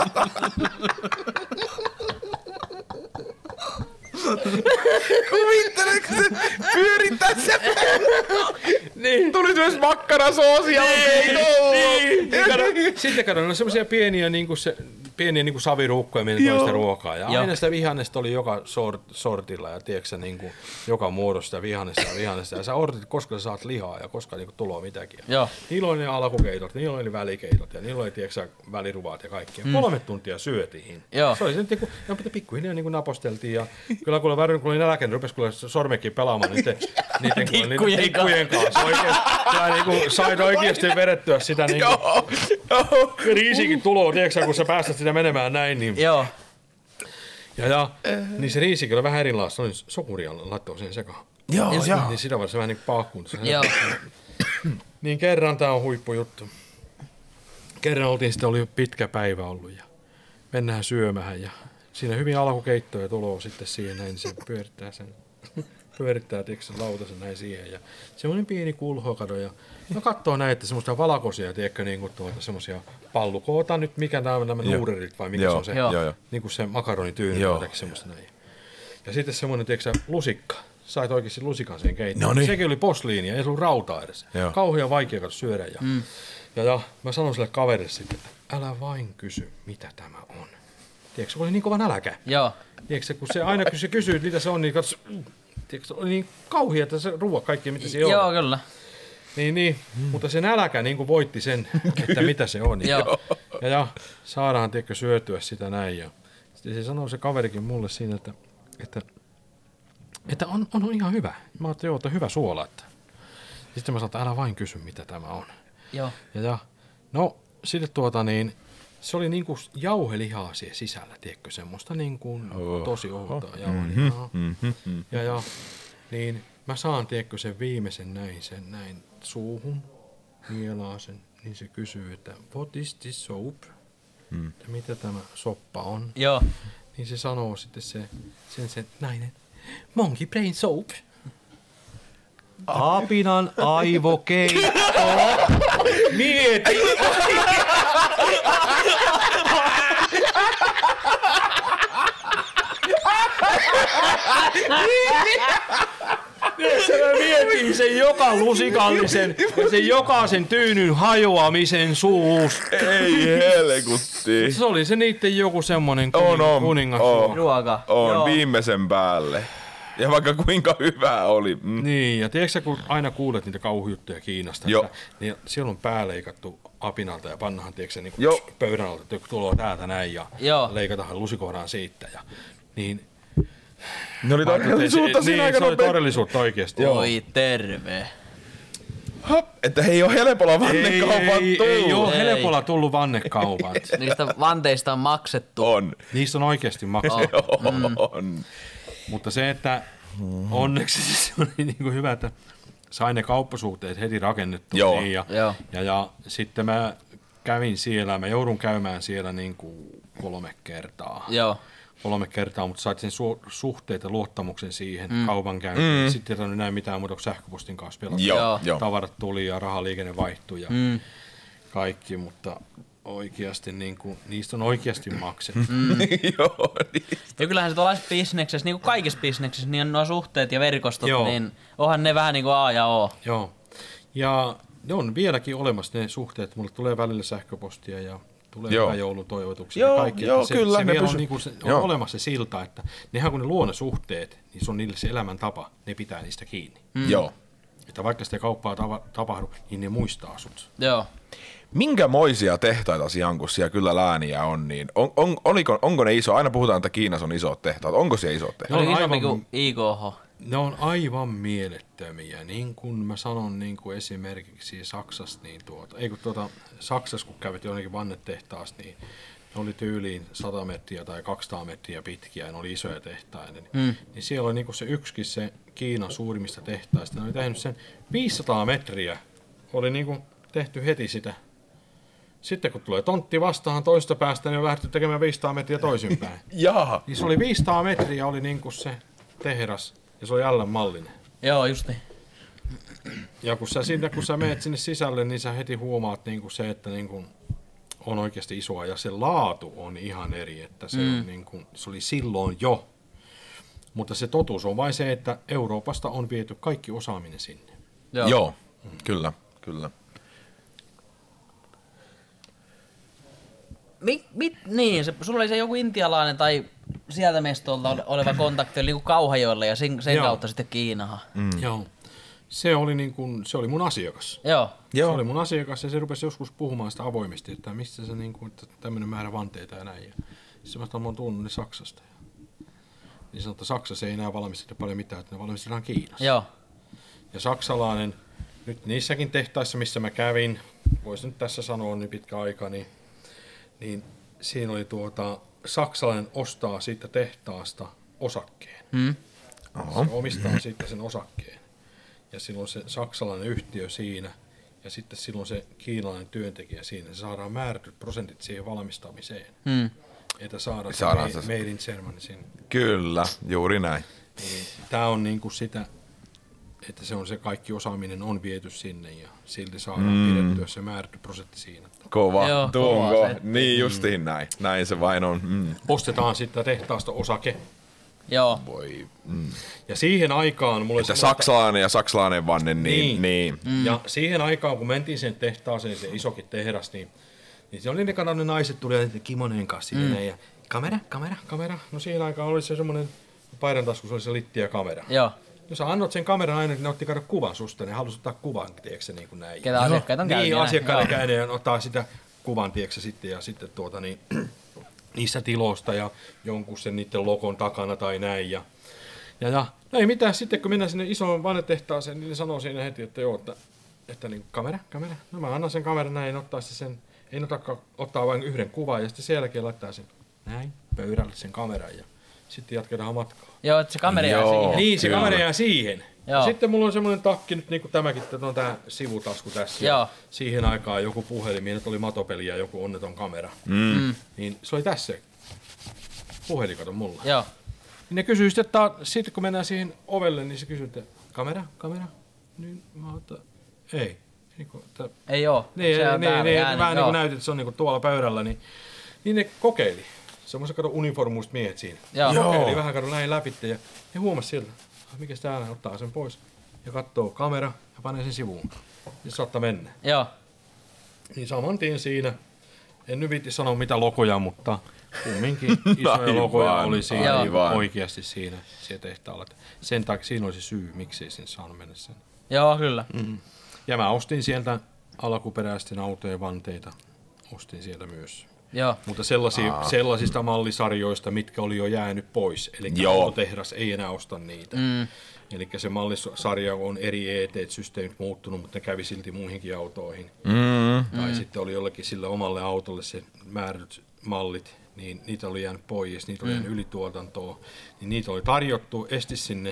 Kuvitteleeko se pyörittää se? Niin. Tuli myös makkarasoosia, mutta ei Niin, niin, kato, sitten kato, no semmosia pieniä niinku se, pieniä niinku saviruukkoja, millä toista ruokaa. Ja Joo. aina sitä vihannesta oli joka sort, sortilla ja tiedätkö, niinku, joka muodosta vihannesta ja vihannesta. Ja sä odotit, koska sä saat lihaa ja koska niinku tuloa mitäkin. Joo. Niillä oli ne alkukeitot, niillä oli ne välikeitot ja niillä oli tiedätkö, väliruvat ja kaikki. Mm. Kolme tuntia syötiin. Joo. Se oli se, niinku, no, pikkuhiljaa niinku naposteltiin ja kyllä kun oli värin, kun oli nälkäinen, rupesi kyllä sormekin pelaamaan niiden, niiden, Tikkujen niiden tikkujen kanssa. Oikein, tää niinku, sait oikeasti vedettyä sitä niinku, Joo. Joo. riisikin tuloa, tiedätkö kun sä päästät sitä menemään näin. Niin, Joo. ja, ja niin se riisikin oli vähän erilaista, oli sokuria laittoi sen sekaan. Joo, Ja, joo. niin sitä varsin vähän niin paakkuun. Joo. Niin kerran tää on huippujuttu. Kerran oltiin, sitten oli pitkä päivä ollut ja mennään syömään ja siinä hyvin alkukeittoja tulee sitten siihen näin, niin se pyörittää sen, pyörittää tiedätkö, sen lautasen näin siihen ja semmoinen pieni kulhokado ja no katsoo näitä semmoista valkoisia, tiedätkö, niin kuin tuota semmoisia pallukoota nyt, mikä nämä, nämä nuurerit vai mikä Joo. se on se, Joo, joo. niin kuin se makaronityyny Joo. jotakin semmoista näin. Ja sitten semmoinen, tiedätkö, lusikka. Sait oikeasti lusikan siihen keittoon. Noniin. Sekin oli posliinia, ei se ollut rautaa edes. Joo. Kauhean vaikea katso syödä. Ja, mm. ja, ja mä sanoin sille kaverille sitten, että älä vain kysy, mitä tämä on. Tiedätkö, se oli niin kova nälkä. Joo. Tiedätkö, kun se aina kun se kysyy, mitä se on, niin katso, tiedätkö, se oli niin kauhia, että se ruoa kaikki, mitä se Joo, on. kyllä. Niin, niin. Mm. Mutta se nälkä niin kuin voitti sen, että mitä se on. Joo. Ja, ja saadaan, tiedätkö, syötyä sitä näin. Ja sitten se sanoi se kaverikin mulle siinä, että, että Että on, on ihan hyvä. Mä ajattelin, joo, että hyvä suola. Että. Sitten mä sanoin, että älä vain kysy, mitä tämä on. Joo. Ja, ja no, sitten tuota niin, se oli niinku jauhelihaa siellä sisällä, tiedätkö, semmoista niinku Oh. tosi ohutta Oh. jauhelihaa. Mm-hmm. Ja, ja, niin mä saan, tiedätkö, sen viimeisen näin, sen näin suuhun, mielaa sen, niin se kysyy, että what is this soap? Mm. Että mitä tämä soppa on? Joo. Niin se sanoo sitten se, sen se nainen, monkey brain soap. Apinan aivokeitto. Mieti. Mä mietin sen joka lusikallisen ja sen jokaisen tyynyn hajoamisen suus. Ei helkutti. Se oli se niitten joku semmonen On, on, kuningas. on. Ruoka. On Joo. viimeisen päälle. Ja vaikka kuinka hyvää oli. Mm. Niin, ja tiedätkö sä, kun aina kuulet niitä kauhujuttuja Kiinasta, Joo. että, niin siellä on pää leikattu apinalta ja pannahan, tiedätkö sä, niin Joo. pöydän alta, että joku tulee täältä näin ja Joo. leikataan lusikohdaan siitä. Ja, niin, Ne oli todellisuutta se, siinä niin, aika se oli nopea. todellisuutta oikeasti. Oi terve. Hop, että he ei ole helpolla Ei, vannekaupat ei, tullut. ei ole Ei. helpolla tullut vannekaupat. Niistä vanteista on maksettu. On. Niistä on oikeasti maksettu. On. Mutta se, että onneksi se oli niin kuin hyvä, että sain ne kauppasuhteet heti rakennettua. Joo. Niin, ja, Joo. ja, ja sitten mä kävin siellä, mä joudun käymään siellä niin kuin kolme kertaa. Joo. Kolme kertaa, mutta sait sen su- suhteet ja luottamuksen siihen mm. kaupankäyntiin. Mm. Sitten ei tarvinnut näin mitään muuta kuin sähköpostin kanssa pelata. Joo, Joo. joo. Tavarat tuli ja rahaliikenne vaihtui ja Mm. kaikki, mutta oikeasti niin kuin, niistä on oikeasti maksettu. Joo, niin. Ja kyllähän se tuollaisessa bisneksessä, niin kuin kaikissa bisneksissä, niin on nuo suhteet ja verkostot, Joo. niin onhan ne vähän niin kuin A ja O. Joo. Ja ne on vieläkin olemassa ne suhteet. Mulle tulee välillä sähköpostia ja tulee Joo. hyvää joulutoivotuksia Joo, ja kaikki. joo, että se, kyllä, se ne vielä on, pysy- niinku se, on Joo. olemassa se silta, että nehän kun ne luo ne suhteet, niin se on niille se elämäntapa. Ne pitää niistä kiinni. Mm. Joo. Että vaikka sitä kauppaa tava, tapahdu, niin ne muistaa sut. Joo. Minkämoisia tehtaita Siankus siellä kyllä lääniä on, niin on, on, oliko, onko ne iso? Aina puhutaan, että Kiinassa on isot tehtaat. Onko siellä isot tehtaat? Ne on Oli isompi aivan- kuin I K H. Ne on aivan mielettömiä. Niin kuin mä sanon niin kuin esimerkiksi Saksassa, niin tuota, ei kun tuota, Saksassa kun kävit jonnekin vannetehtaassa, niin ne oli tyyliin sata metriä tai kaksisataa metriä pitkiä ja ne oli isoja tehtaita. Niin, Mm. niin siellä oli niin kuin se yksikin se Kiinan suurimmista tehtaista. Ne oli tehnyt sen viisisataa metriä. Oli niin kuin tehty heti sitä. Sitten kun tulee tontti vastaan toista päästä, niin on lähdetty tekemään viisisataa metriä toisinpäin. Jaha. Niin se oli viisisataa metriä oli niin kuin se tehdas ja se oli L-mallinen. Joo, just niin. Ja kun sä, sinne, kun sä menet sinne sisälle, niin sä heti huomaat niin kuin se, että niin kuin on oikeasti isoa ja se laatu on ihan eri, että se, mm. on niin kuin, se oli silloin jo. Mutta se totuus on vain se, että Euroopasta on viety kaikki osaaminen sinne. Joo. Joo, kyllä, kyllä. Mit, mit, niin, se, sulla oli se joku intialainen tai sieltä mestolta ole- oleva kontakti oli niin kuin Kauhajoella ja sen, sen Joo. kautta sitten Kiinahan. Mm. Joo. Se oli, niin kuin, se oli mun asiakas. Joo. Joo. Se oli mun asiakas ja se rupesi joskus puhumaan sitä avoimesti, että mistä se niin kuin, että tämmöinen määrä vanteita ja näin. Ja sitten mä sanoin, että mä oon tuonut ne Saksasta. Niin sanoin, että Saksassa ei enää valmisteta paljon mitään, että ne valmistetaan Kiinassa. Joo. Ja saksalainen, nyt niissäkin tehtaissa, missä mä kävin, voisin nyt tässä sanoa niin pitkä aika, niin, niin siinä oli tuota, saksalainen ostaa siitä tehtaasta osakkeen. Mm. Oho. Se omistaa sitten sen osakkeen. Ja silloin se saksalainen yhtiö siinä, ja sitten silloin se kiinalainen työntekijä siinä. Se saadaan määrätyt prosentit siihen valmistamiseen. Mm. että saadaan, Saadaan se se- made in Germany sinne. Kyllä, juuri näin. Niin, tää on niinku sitä, että se on se kaikki osaaminen on viety sinne ja silti saadaan mm. pidettyä se määrätty prosentti siinä. Kova, Joo, tunko. kova setti. Niin justiin näin. Näin se vain on. Mm. Ostetaan sitten tehtaasta osake. Joo. Voi. Mm. Ja siihen aikaan mulle Että sanoi, saksalainen ja saksalainen vanne, niin. niin. Mm. Ja siihen aikaan, kun mentiin sen tehtaaseen, se isokin tehdas, niin, niin se oli ne, kato, ne naiset tuli ja kimoneen kanssa mm. ja kamera, kamera, kamera. No siihen aikaan oli se semmoinen paidan taskussa oli se litti ja kamera. Joo. No sä annot sen kameran aina, niin ne otti kato kuvan susta, ne halusi ottaa kuvan, tiedätkö se niin kuin näin. Ketä asiakkaita on käynyt. Niin, näin. asiakkaiden Joo. käynyt ja ottaa sitä kuvan, tiedätkö sitten, ja sitten tuota niin, niistä tiloista ja jonkun sen niiden logon takana tai näin. Ja, ja, ja no ei mitään, sitten kun mennään sinne isoon vannetehtaaseen, niin ne sanoo siinä heti, että joo, että, että niin, kamera, kamera. No mä annan sen kameran näin, ottaa se sen, ei ottaa, ottaa vain yhden kuvan ja sitten sen jälkeen laittaa sen näin pöydälle sen kameran ja sitten jatketaan matkaa. Joo, että se kamera jää Joo. siihen. Niin, se Kyllä. kamera jää siihen. Joo. Sitten mulla on semmoinen takki nyt, niin kuin tämäkin, että on tää sivutasku tässä. Joo. Ja siihen aikaan joku puhelin, nyt oli matopeli ja joku onneton kamera. Mm. Niin se oli tässä se puhelin, kato mulla. Joo. Niin ne kysyy sitten, että sitten kun mennään siihen ovelle, niin se kysyy, että kamera, kamera. Niin mä oon, että ei. Niin kuin, että, Ei oo. niin, Se on niin, täällä niin, jäänyt, vähän niin joo. kuin näytit, että se on niin kuin tuolla pöydällä. Niin, niin ne kokeili. Semmoiset kato uniformuiset miehet siinä. Joo. Ne kokeili Joo. vähän kato näin läpi ja ne huomasi sieltä, mikä täällä ottaa sen pois ja katsoo kamera ja panee sen sivuun. Niin saattaa mennä. Joo. Niin saman tien siinä, en nyt viitti sanoa mitä logoja, mutta kumminkin isoja Aivan, logoja oli siinä aivan. oikeasti siinä, siinä tehtaalla. Sen takia siinä oli se syy, miksi ei sen saanut mennä sen. Joo, kyllä. Mm. Ja mä ostin sieltä alkuperäisten autojen vanteita, ostin sieltä myös. Joo. Mutta sellaisia, sellaisista mallisarjoista, mitkä oli jo jäänyt pois. Eli Joo. autotehdas ei enää osta niitä. Mm. Eli se mallisarja on eri E T-systeemit muuttunut, mutta ne kävi silti muihinkin autoihin. Mm. Tai sitten oli jollekin sille omalle autolle se määrätyt mallit, niin niitä oli jäänyt pois, niitä oli jäänyt ylituotantoa. Niin niitä oli tarjottu esti sinne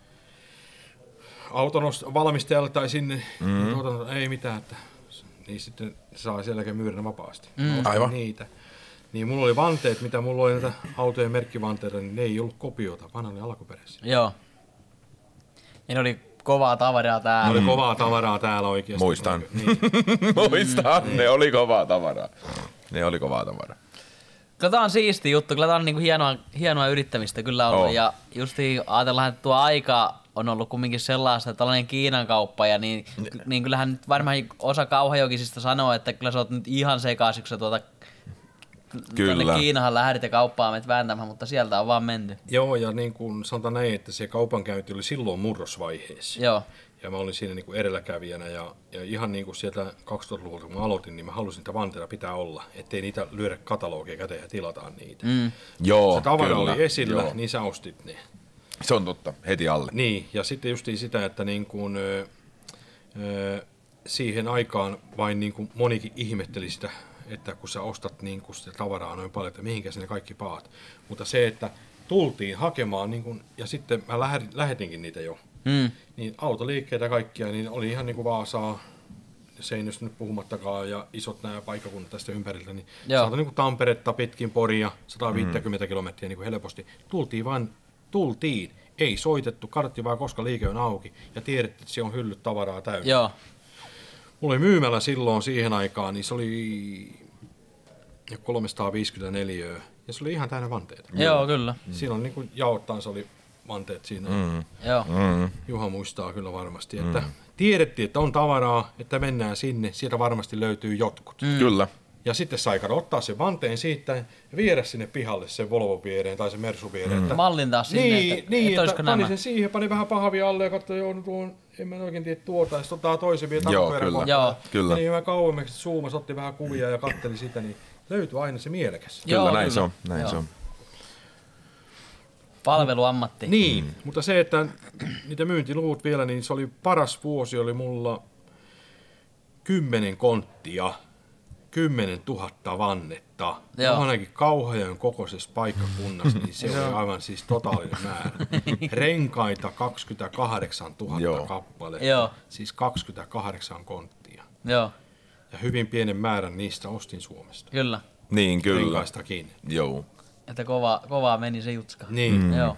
auton ost- valmistajalle tai sinne mm. tuotanto, ei mitään, että niin sitten saa sen jälkeen myydä ne vapaasti. Mm. Aivan. Niitä. Niin mulla oli vanteet, mitä mulla oli näitä autojen merkkivanteita, niin ne ei ollut kopioita, vaan ne oli alkuperäisiä. Joo. Ja ne oli kovaa tavaraa Ne täällä. oli kovaa tavaraa täällä oikeasti. Muistan. Niin. Muistan, mm. ne oli kovaa tavaraa. Ne oli kovaa tavaraa. Kyllä tää on siisti juttu, kyllä tää on niinku hienoa, hienoa yrittämistä kyllä ollut. On. Ja justiin ajatellaan, että tuo aika on ollut kumminkin sellaista, että tällainen Kiinan kauppa, ja niin, niin kyllähän nyt varmaan osa Kauhajokisista sanoo, että kyllä sä oot nyt ihan sekaisin, kun sä tuota Kyllä. tuonne Kiinahan lähdit ja kauppaan menet vääntämään, mutta sieltä on vaan menty. Joo, ja niin kuin sanotaan näin, että se kaupankäynti oli silloin murrosvaiheessa. Joo, Ja mä olin siinä niin kuin edelläkävijänä ja, ja ihan niin kuin sieltä kaksituhattaluvulta kun mä aloitin, niin mä halusin, että vanteita pitää olla, ettei niitä lyödä katalogia käteen ja tilataan niitä. mm. Joo, Se tavara kyllä. oli esillä, Joo. niin sä ostit ne. Se on totta, heti alle. Niin, ja sitten justiin sitä, että niin kuin, ö, ö, siihen aikaan vain niin kuin monikin ihmetteli sitä, että kun sä ostat niin kuin sitä tavaraa noin paljon, että mihinkä sinne kaikki paat. Mutta se, että tultiin hakemaan, niin kuin, ja sitten mä lähetin, lähetinkin niitä jo, Mm. niin autoliikkeitä kaikkia, niin oli ihan niin kuin Vaasaa, Seinästä nyt puhumattakaan, ja isot nämä paikkakunnat tästä ympäriltä, niin Joo. saata niin kuin Tamperetta pitkin Poria, sata viisikymmentä mm. kilometriä niin kuin helposti. Tultiin vain, tultiin, ei soitettu, katsottiin vaan koska liike on auki, ja tiedettiin, että siellä on hyllyt tavaraa täynnä. Joo, Mulla oli myymällä silloin siihen aikaan, niin se oli kolmesataaviisikymmentäneljä, ja se oli ihan täynnä vanteita. joo kyllä. Siinä on niin kuin jaottaan, se oli vanteet siinä. Mm. Joo, Mm. Juha muistaa kyllä varmasti, että tiedettiin, että on tavaraa, että mennään sinne, sieltä varmasti löytyy jotkut. Mm. Kyllä. Ja sitten sai kato ottaa sen vanteen siitä ja viedä sinne pihalle sen Volvo viereen tai sen Mersu viereen. Että, mallin taas sinne, niin, että, niin, että olisiko että pani nämä. sen siihen, pani vähän pahvia alle ja katsoi, joo, no tuon, en mä oikein tiedä tuota, ja sitten ottaa toisen vielä Joo, takaperän kyllä. kohtaan. Joo. Kyllä. Niin vähän kauemmaksi zoomas, otti vähän kuvia ja katteli sitä, niin löytyi aina se mielekäs. Kyllä, Joo, näin kyllä. se on. Näin Joo. se on. Palveluammatti. Niin, mutta se, että niitä myyntiluvut vielä, niin se oli paras vuosi, oli mulla kymmenen konttia, kymmenen tuhatta vannetta. Joo. Ainakin Kauhajoen kokoisessa paikkakunnassa, niin se oli aivan siis totaalinen määrä. Renkaita kaksikymmentäkahdeksan tuhatta Joo. kappaletta, Joo. siis kaksikymmentäkahdeksan konttia. Joo, Ja hyvin pienen määrän niistä ostin Suomesta. kyllä. Niin, kyllä. Renkaistakin. Joo. Että kova, kovaa meni se jutska. Niin. Mm. Joo.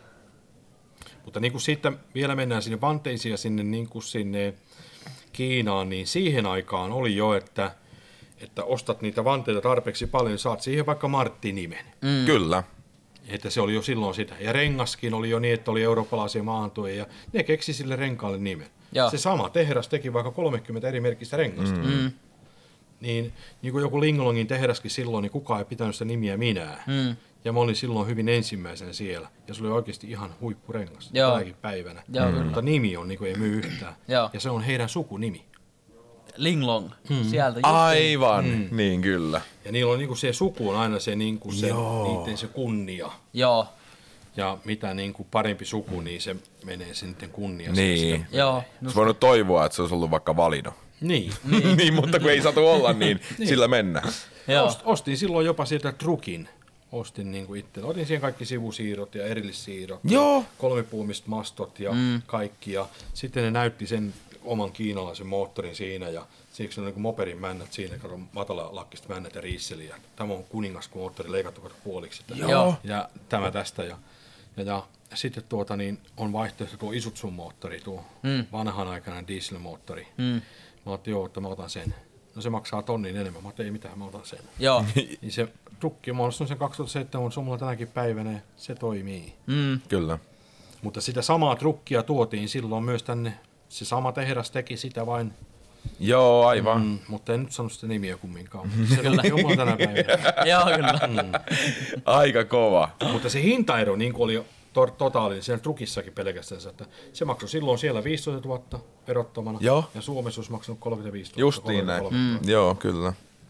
Mutta niin kuin sitten vielä mennään sinne vanteisiin ja sinne, niin kuin sinne Kiinaan, niin siihen aikaan oli jo, että, että ostat niitä vanteita tarpeeksi paljon, niin saat siihen vaikka Martti-nimen. Mm. Kyllä. Että se oli jo silloin sitä. Ja rengaskin oli jo niin, että oli eurooppalaisia maahantuojia, ja ne keksi sille renkaalle nimen. Joo. Se sama tehdas teki vaikka kolmekymmentä eri merkistä rengasta. Mm. Niin, niin kuin joku Linglongin tehdaskin silloin, niin kukaan ei pitänyt sitä nimiä minään. Mm. Ja mä olin silloin hyvin ensimmäisenä siellä. Ja se oli oikeasti ihan huippurengas tänäkin päivänä. Joo, mutta nimi on, niin kuin ei myy yhtään. Joo. Ja se on heidän sukunimi. Linglong. Mm. Sieltä. Aivan, mm. niin kyllä. Ja niillä on niin kuin se suku on aina se, niin kuin se, niiden se kunnia. Joo. Ja mitä niin kuin parempi suku, niin se menee sitten kunniassa. Niin. Joo. Olisi voinut toivoa, että se olisi ollut vaikka Valino. Niin. niin, mutta kun ei saatu olla, niin, niin. sillä mennään. Ost, ostin silloin jopa sieltä Trukin. Ostin niin kuin itse. Otin siihen kaikki sivusiirrot ja erillissiirrot. Joo. Ja kolmipuumiset mastot ja mm. kaikki. Ja sitten ne näytti sen oman kiinalaisen moottorin siinä. Ja siksi on niin kuin moperin männät siinä. Kato matalalakkista männät ja riisseliä. Tämä on kuningasmoottori leikattu puoliksi. Joo. Ja tämä tästä. Ja, ja, ja sitten tuota, niin on vaihtoehto tuo Isutsun moottori, tuo mm. vanhan aikana dieselmoottori. Mm. Mä otin, joo, että mä otan sen. No se maksaa tonnin enemmän. Mä otin, ei mitään, mä otan sen. Joo. Niin se trukki, mä olen sen kaksituhattaseitsemän, mutta se on mulla tänäkin päivänä ja se toimii. Mm. Kyllä. Mutta sitä samaa trukkia tuotiin silloin myös tänne. Se sama tehdas teki sitä vain. Joo, aivan. Mm, mutta en nyt sano sitä nimiä kumminkaan. Se trukki on mulla tänä päivänä. Joo, kyllä. Mm. Aika kova. Mutta se hintaero niin kuin oli to- totaalinen siellä trukissakin pelkästään, että se maksoi silloin siellä viisitoistatuhatta verottomana. Joo. Ja Suomessa olisi maksanut kolmekymmentäviisituhatta. Justiin näin. Mm. Joo, kyllä.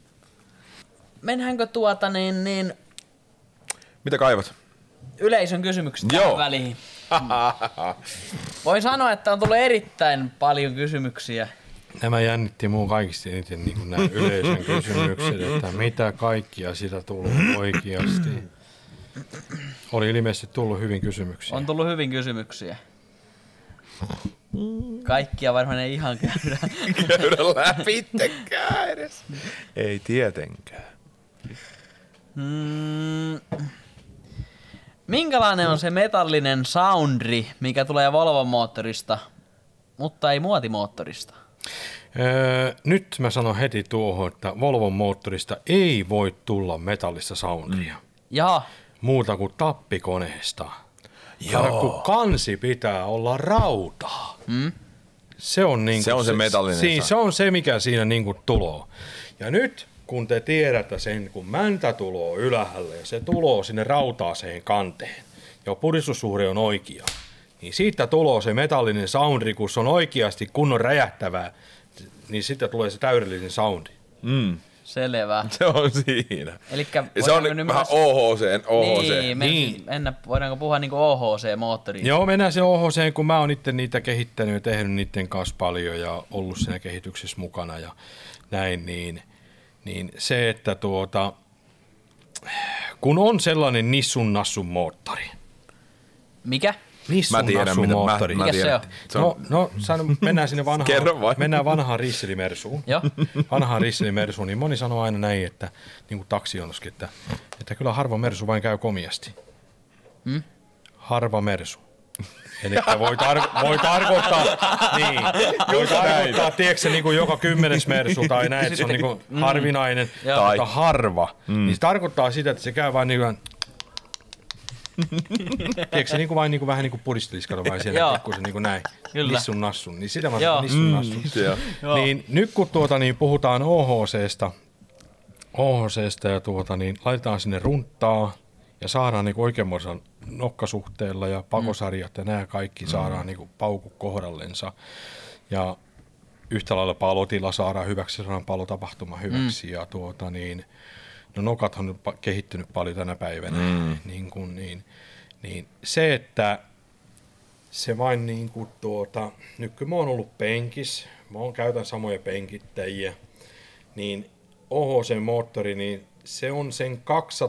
Mennäänkö tuota niin, niin mitä kaivat? Yleisön kysymykset tähän väliin. Voin sanoa, että on tullut erittäin paljon kysymyksiä. Nämä jännitti muun kaikista eniten niin kuin nämä yleisön kysymykset, että mitä kaikkia sitä tullut oikeasti. Oli ilmeisesti tullut hyvin kysymyksiä. On tullut hyvin kysymyksiä. Kaikkia varmaan ei ihan käydä. käydä läpittekään edes. Ei tietenkään. Hmm. Minkälainen on se metallinen soundri, mikä tulee Volvon moottorista, mutta ei muotimoottorista? Öö, nyt mä sanon heti tuohon, että Volvon moottorista ei voi tulla metallista soundria. Mm. Jaha. Muuta kuin tappikoneesta. Joo. Kun kansi pitää olla rautaa. Mm. Se on, niin se, on se, se metallinen si- se on se, mikä siinä niin kuin tuloo. Ja nyt kun te tiedätte sen, kun mäntä tuloo ylhäälle ja se tuloo sinne rautaaseen kanteen ja puristussuhde on oikea, niin siitä tuloo se metallinen soundi, kun se on oikeasti kunnon räjähtävää, niin sitten tulee se täydellinen soundi. Mm. Selvä. Se on siinä. Elikkä se on nyt vähän O H C. O H C. Niin, men, niin. Mennä, voidaanko puhua niin kuin O H C-moottoriin? Joo, mennään se O H C, kun mä oon itse niitä kehittänyt ja tehnyt niiden kanssa paljon ja ollut siinä kehityksessä mukana ja näin, niin, niin se, että tuota, kun on sellainen nissun nassun moottori. Mikä? Nissun mä tiedän, mitä moottori. Mä, mä Mikä tiedän. se on? No, no sano, mennään sinne vanhaan, mennään vanhaan Risselimersuun. Joo. Vanhaan Risselimersuun, niin moni sanoo aina näin, että niin kuin taksijonoskin, että, että kyllä harva mersu vain käy komiasti. Hmm? Harva mersu. Eli voi, tar- voi tarkoittaa, niin, voi tarkoittaa, tiedätkö, niin kuin joka kymmenes mersu tai näin, että se on niin kuin harvinainen, mm. mutta harva. Mm. Niin se tarkoittaa sitä, että se käy vain niin kuin, tiedätkö se niin kuin vain niin kuin, vähän niin kuin pudistelisi, kato vain siellä, kun se niin kuin näin, nissun nassun, niin sitä mä sanon nissun nassun. Mm. Niin nyt kun tuota, niin puhutaan O H C:stä, O H C:stä ja tuota, niin laitetaan sinne runttaa ja saadaan niin oikeanmoisella nokkasuhteella ja pakosarjat ja nämä kaikki saadaan niin kuin pauku kohdallensa. Ja yhtä lailla palotila saadaan hyväksi, saadaan palotapahtuma hyväksi. Mm. Ja tuota niin, no nokat on kehittynyt paljon tänä päivänä. Mm. Niin, kuin, niin, niin se, että se vain niin kuin tuota, nyt kun mä oon ollut penkis, mä oon käytän samoja penkittäjiä, niin O H C-moottori, niin se on sen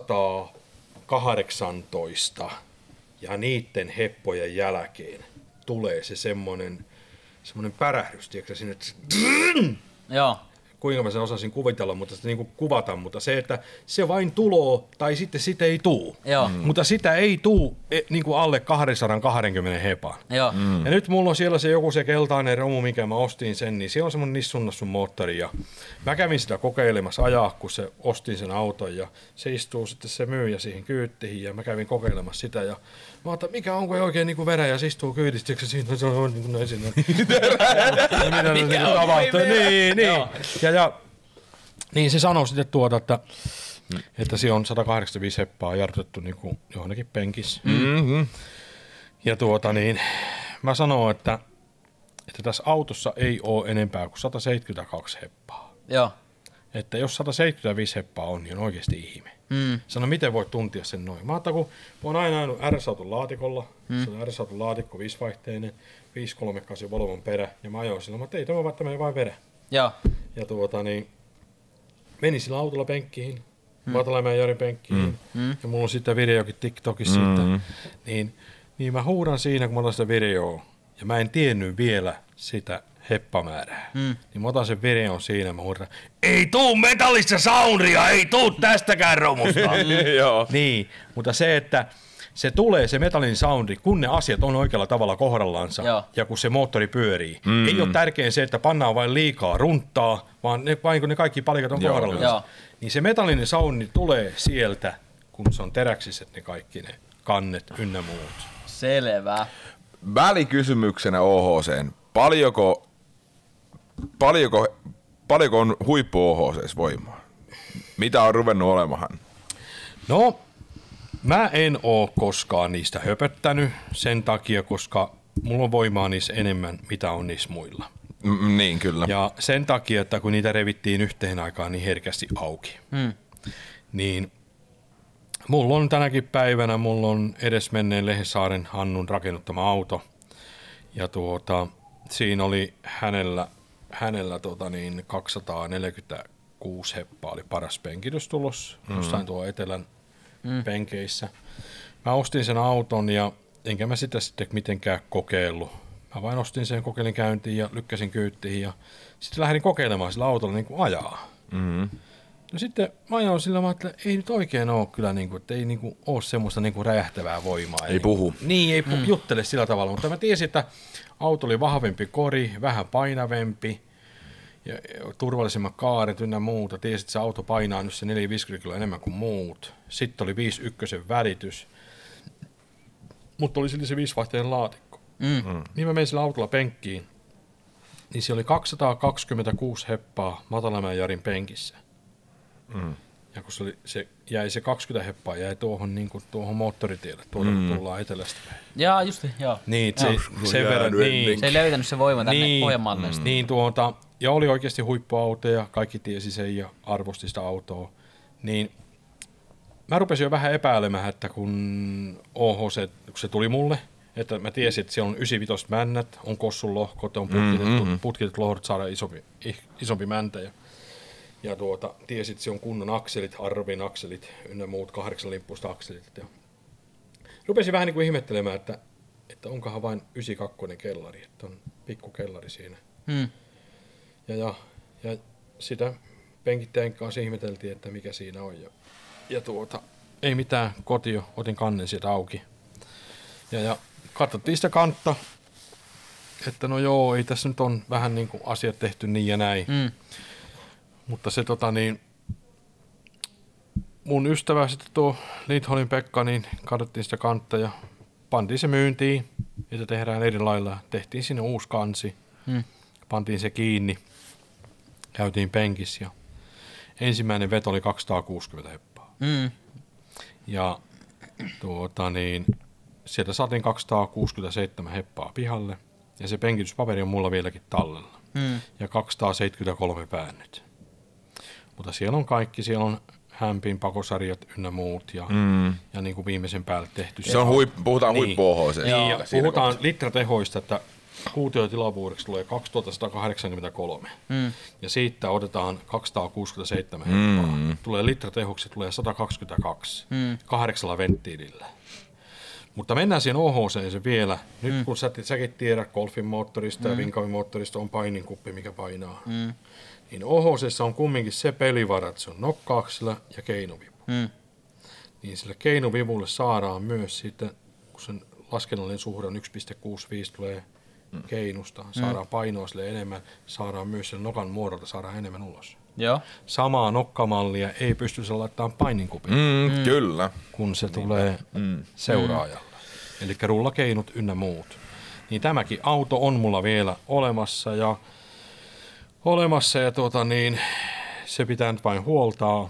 kaksisataakahdeksantoista ja niiden heppojen jälkeen tulee se semmoinen semmoinen pärähdys, tiedätkö sinne, että joo. kuinka mä sen osasin kuvitella, mutta sitä niin kuin kuvata, mutta se, että se vain tuloo tai sitten sitä ei tuu. Joo. Mm. Mutta sitä ei tuu e, niin kuin alle kaksisataakaksikymmentä hepaan. Joo. Mm. Ja nyt mulla on siellä se joku se keltainen romu, mikä mä ostin sen, niin siellä on semmonen nissunnassun moottori ja mä kävin sitä kokeilemassa ajaa, kun se ostin sen auton ja se istuu sitten se myyjä siihen kyyttiin ja mä kävin kokeilemassa sitä ja mä ajattelin, mikä onko oikein niinku verä ja se istuu kyytistä, ja siinä se on niin kuin näin sinne. Niin, niin. Ja, ja niin se sanoi sitten tuota, että, että se on sata kahdeksankymmentäviisi heppaa jarrutettu niinku johonkin penkissä. Mm-hmm. Ja tuota niin, mä sanoin, että, että tässä autossa ei ole enempää kuin sata seitsemänkymmentäkaksi heppaa. Joo. Että jos sata seitsemänkymmentäviisi heppaa on, niin on oikeasti ihme. Mm. Sano, miten voit tuntia sen noin? Mä ajattelin, kun mä oon aina ajanut R S-auton laatikolla, mm. se on R S-auton laatikko, viisivaihteinen, viisi kolmekymmentäkahdeksan Volvon perä, ja mä ajoin sillä, mä tein tämä vaikka menee vain verä. Joo. Ja tuota niin, menin sillä autolla penkkiin, mm. Matalamäen Jarin penkkiin, mm. ja mulla on sitten videokin TikTokissa mm. siitä, niin, niin mä huudan siinä, kun mä otan sitä videoa, ja mä en tiennyt vielä sitä heppamäärää. Mm. Niin mä otan sen videon siinä, mä huudan, ei tuu metallista soundia, ei tuu tästäkään romusta. Joo. Niin, mutta se, että se tulee se metallin soundi, kun ne asiat on oikealla tavalla kohdallaansa. Joo. Ja kun se moottori pyörii. Mm. Ei ole tärkein se, että pannaan vain liikaa runttaa, vaan ne, vain kun ne kaikki palikat on Joo, kohdallaansa. Joo. Niin se metallinen soundi tulee sieltä, kun se on teräksiset ne kaikki ne kannet ynnä muut. Selvä. Välikysymyksenä O H C:n. Paljonko Paljonko, paljonko on huippu O H C:ssä voimaa? Mitä on ruvennut olemahan? No, mä en oo koskaan niistä höpöttänyt sen takia, koska mulla on voimaa niissä enemmän, mitä on niissä muilla. Mm, niin, kyllä. Ja sen takia, että kun niitä revittiin yhteen aikaan niin herkästi auki, mm. niin mulla on tänäkin päivänä, mulla on edesmenneen Lehesaaren Hannun rakennuttama auto. Ja tuota, siinä oli hänellä Hänellä tota niin, kaksisataaneljäkymmentäkuusi heppaa oli paras penkitystulos mm. jossain tuo etelän mm. penkeissä. Mä ostin sen auton ja enkä mä sitä sitten mitenkään kokeillut. Mä vain ostin sen, kokeilin käyntiin ja lykkäsin kyyttiin ja sitten lähdin kokeilemaan sillä autolla niin kuin ajaa. Mm. No sitten mä ajoin sillä, mä että ei nyt oikein ole kyllä, niin kuin, että ei niin kuin, ole semmoista niin kuin räjähtävää voimaa. Ei, ei puhu. Niin, ei mm. juttele sillä tavalla, mutta mä tiesin, että auto oli vahvempi kori, vähän painavempi ja turvallisemmat kaaret ynnä muuta. Tiesin, että se auto painaa nyt se neljäsataaviisikymmentä kiloa enemmän kuin muut. Sitten oli viisi ykkösen välitys, mutta oli silti se viisivaihteinen laatikko. Mm. Mm. Niin mä menin sillä autolla penkkiin, niin siellä oli kaksisataakaksikymmentäkuusi heppaa Matalamäen Jarin penkissä. Mm. Ja kun se, oli, se jäi se kaksikymmentä heppaa jäi tuohon, niin kuin, tuohon moottoritielle, tuolta mm. tullaan etelästä. Jaa, justi, joo. Niin, se, sen verran, niin, se ei löytänyt se voima tänne niin, Pohjanmaalle. Mm. Niin, tuota, ja oli oikeasti huippuauto ja kaikki tiesi sen ja arvosti sitä autoa. Niin mä rupesin jo vähän epäilemään, että kun O H C, kun se tuli mulle, että mä tiesin, että siellä on yhdeksänkymmentäviisi männät, on kossun lohkot, on putkitettu, mm-hmm. putkitettu lohkot, saada isompi, isompi mäntä. Ja, ja tuota, tiesin, että se on kunnon akselit, Arvin akselit, ynnä muut kahdeksan limppuista akselit. Ja rupesin vähän niin kuin ihmettelemään, että, että onkohan vain yhdeksänkymmentäkaksi kellari, että on pikku kellari siinä. Mm. Ja, ja, ja sitä penkittäjän kanssa ihmeteltiin, että mikä siinä on. Ja, ja tuota, ei mitään, kotio, otin kannen sieltä auki. Ja, ja katsottiin sitä kantta, että no joo, ei tässä nyt on vähän niin kuin asiat tehty niin ja näin. Mm. Mutta se tota niin, mun ystävä sitten tuo Lindholmin Pekka, niin katsottiin sitä kantta ja pantiin se myyntiin, että tehdään eri lailla. Tehtiin sinne uusi kansi, mm. pantiin se kiinni, käytiin penkissä ja ensimmäinen veto oli kaksisataakuusikymmentä heppaa. Mm. Ja tuota niin, sieltä saatiin kaksisataakuusikymmentäseitsemän heppaa pihalle ja se penkityspaperi on mulla vieläkin tallella. Mm. Ja kaksisataaseitsemänkymmentäkolme päännyt. Mutta siellä on kaikki, siellä on hämpin pakosarjat ynnä muut ja, mm. ja niin kuin viimeisen päälle tehty. Se on huip, puhutaan niin, huippu O H C. Niin, ja puhutaan litratehoista, että kuutiotilavuudeksi tulee kaksituhattasatakahdeksankymmentäkolme. Mm. Ja siitä otetaan kaksisataakuusikymmentäseitsemän mm. heppaa. Tulee litratehoksi, tulee sata kaksikymmentäkaksi. Mm. Kahdeksalla venttiilillä. Mutta mennään siihen O H C:seen vielä. Nyt mm. kun sä, säkin tiedät Golfin moottorista mm. ja Vinkavin moottorista on paininkuppi, mikä painaa. Mm. Niin O H C:ssä on kumminkin se pelivara, että se on nokkauksilla ja keinovivu. Mm. Niin sillä keinovivulle saadaan myös sitten, kun sen laskennallinen suhde on yksi pilkku kuusikymmentäviisi tulee mm. keinusta, saadaan mm. painoa sille enemmän, saadaan myös sen nokan muodolta saadaan enemmän ulos. Joo. Samaa nokkamallia ei pysty se laittamaan paininkupin, Mm, mm. Kyllä. kun se tulee mm. seuraajalle. Mm. Eli rullakeinut ynnä muut. Niin tämäkin auto on mulla vielä olemassa ja olemassa ja tuota niin, se pitää nyt vain huoltaa.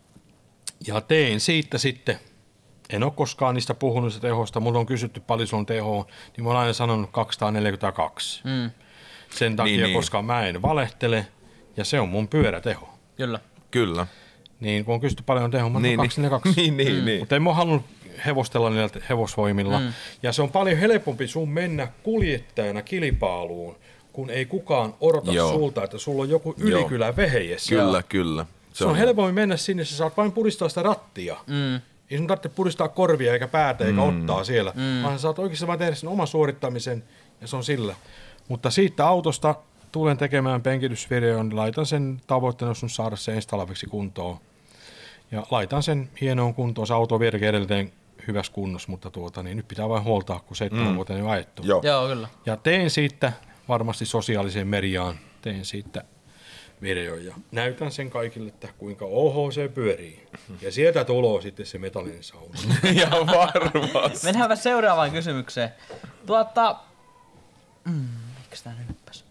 Ja tein siitä sitten, en ole koskaan niistä puhunut sitä tehosta, mulla on kysytty paljon sun tehoa, niin mä oon aina sanonut kaksisataaneljäkymmentäkaksi. Mm. Sen takia, niin, koska niin. mä en valehtele ja se on mun pyöräteho. Kyllä. Kyllä. Niin kun on kysytty paljon tehoa, mä oon niin, kaksisataaneljäkymmentäkaksi. Niin, niin, mm. niin. Mutta en mä halunnut hevostella niillä hevosvoimilla. Mm. Ja se on paljon helpompi sun mennä kuljettajana kilpailuun, kun ei kukaan odota Joo. sulta, että sulla on joku ylikylä vehejessä. Kyllä, Joo. kyllä. Se, se on, on helpompi mennä sinne, sä saat vain puristaa sitä rattia. Mm. Ei sun tarvitse puristaa korvia eikä päätä eikä mm. ottaa siellä, mm. vaan sä saat oikeasti vaan tehdä sen oman suorittamisen ja se on sillä. Mutta siitä autosta tulen tekemään penkitysvideon, niin laitan sen tavoitteena, jos saada se ensi talveksi kuntoon. Ja laitan sen hienoon kuntoon. Se auto on vieläkin edelleen hyvässä kunnossa, mutta tuota, niin nyt pitää vain huoltaa, kun seitsemän mm. vuoteen on ajettu. Joo. Joo, kyllä. Ja teen siitä varmasti sosiaaliseen mediaan, teen siitä videon ja näytän sen kaikille, että kuinka O H C pyörii. Ja sieltä tulee sitten se metallinen sauna. Ja varmasti. Mennäänpä seuraavaan kysymykseen. Tuota, mm, miksi tää nyt hyppäs?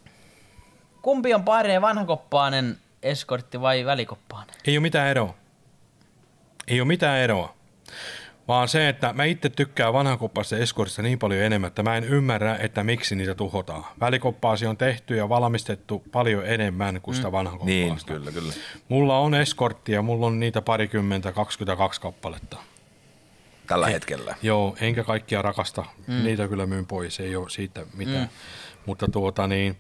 Kumpi on parempi, vanhakoppainen eskortti vai välikoppainen? Ei ole mitään eroa. Ei ole mitään eroa. Vaan se, että mä itse tykkään vanhakoppaista eskortista niin paljon enemmän, että mä en ymmärrä, että miksi niitä tuhotaan. Välikoppaasi on tehty ja valmistettu paljon enemmän kuin sitä vanhakoppaasta. Niin, kyllä, kyllä. Mulla on eskortti ja mulla on niitä parikymmentä, kaksikymmentäkaksi kappaletta. Tällä He, hetkellä. Joo, enkä kaikkia rakasta. Mm. Niitä kyllä myyn pois, ei ole siitä mitään. Mm. Mutta tuota niin,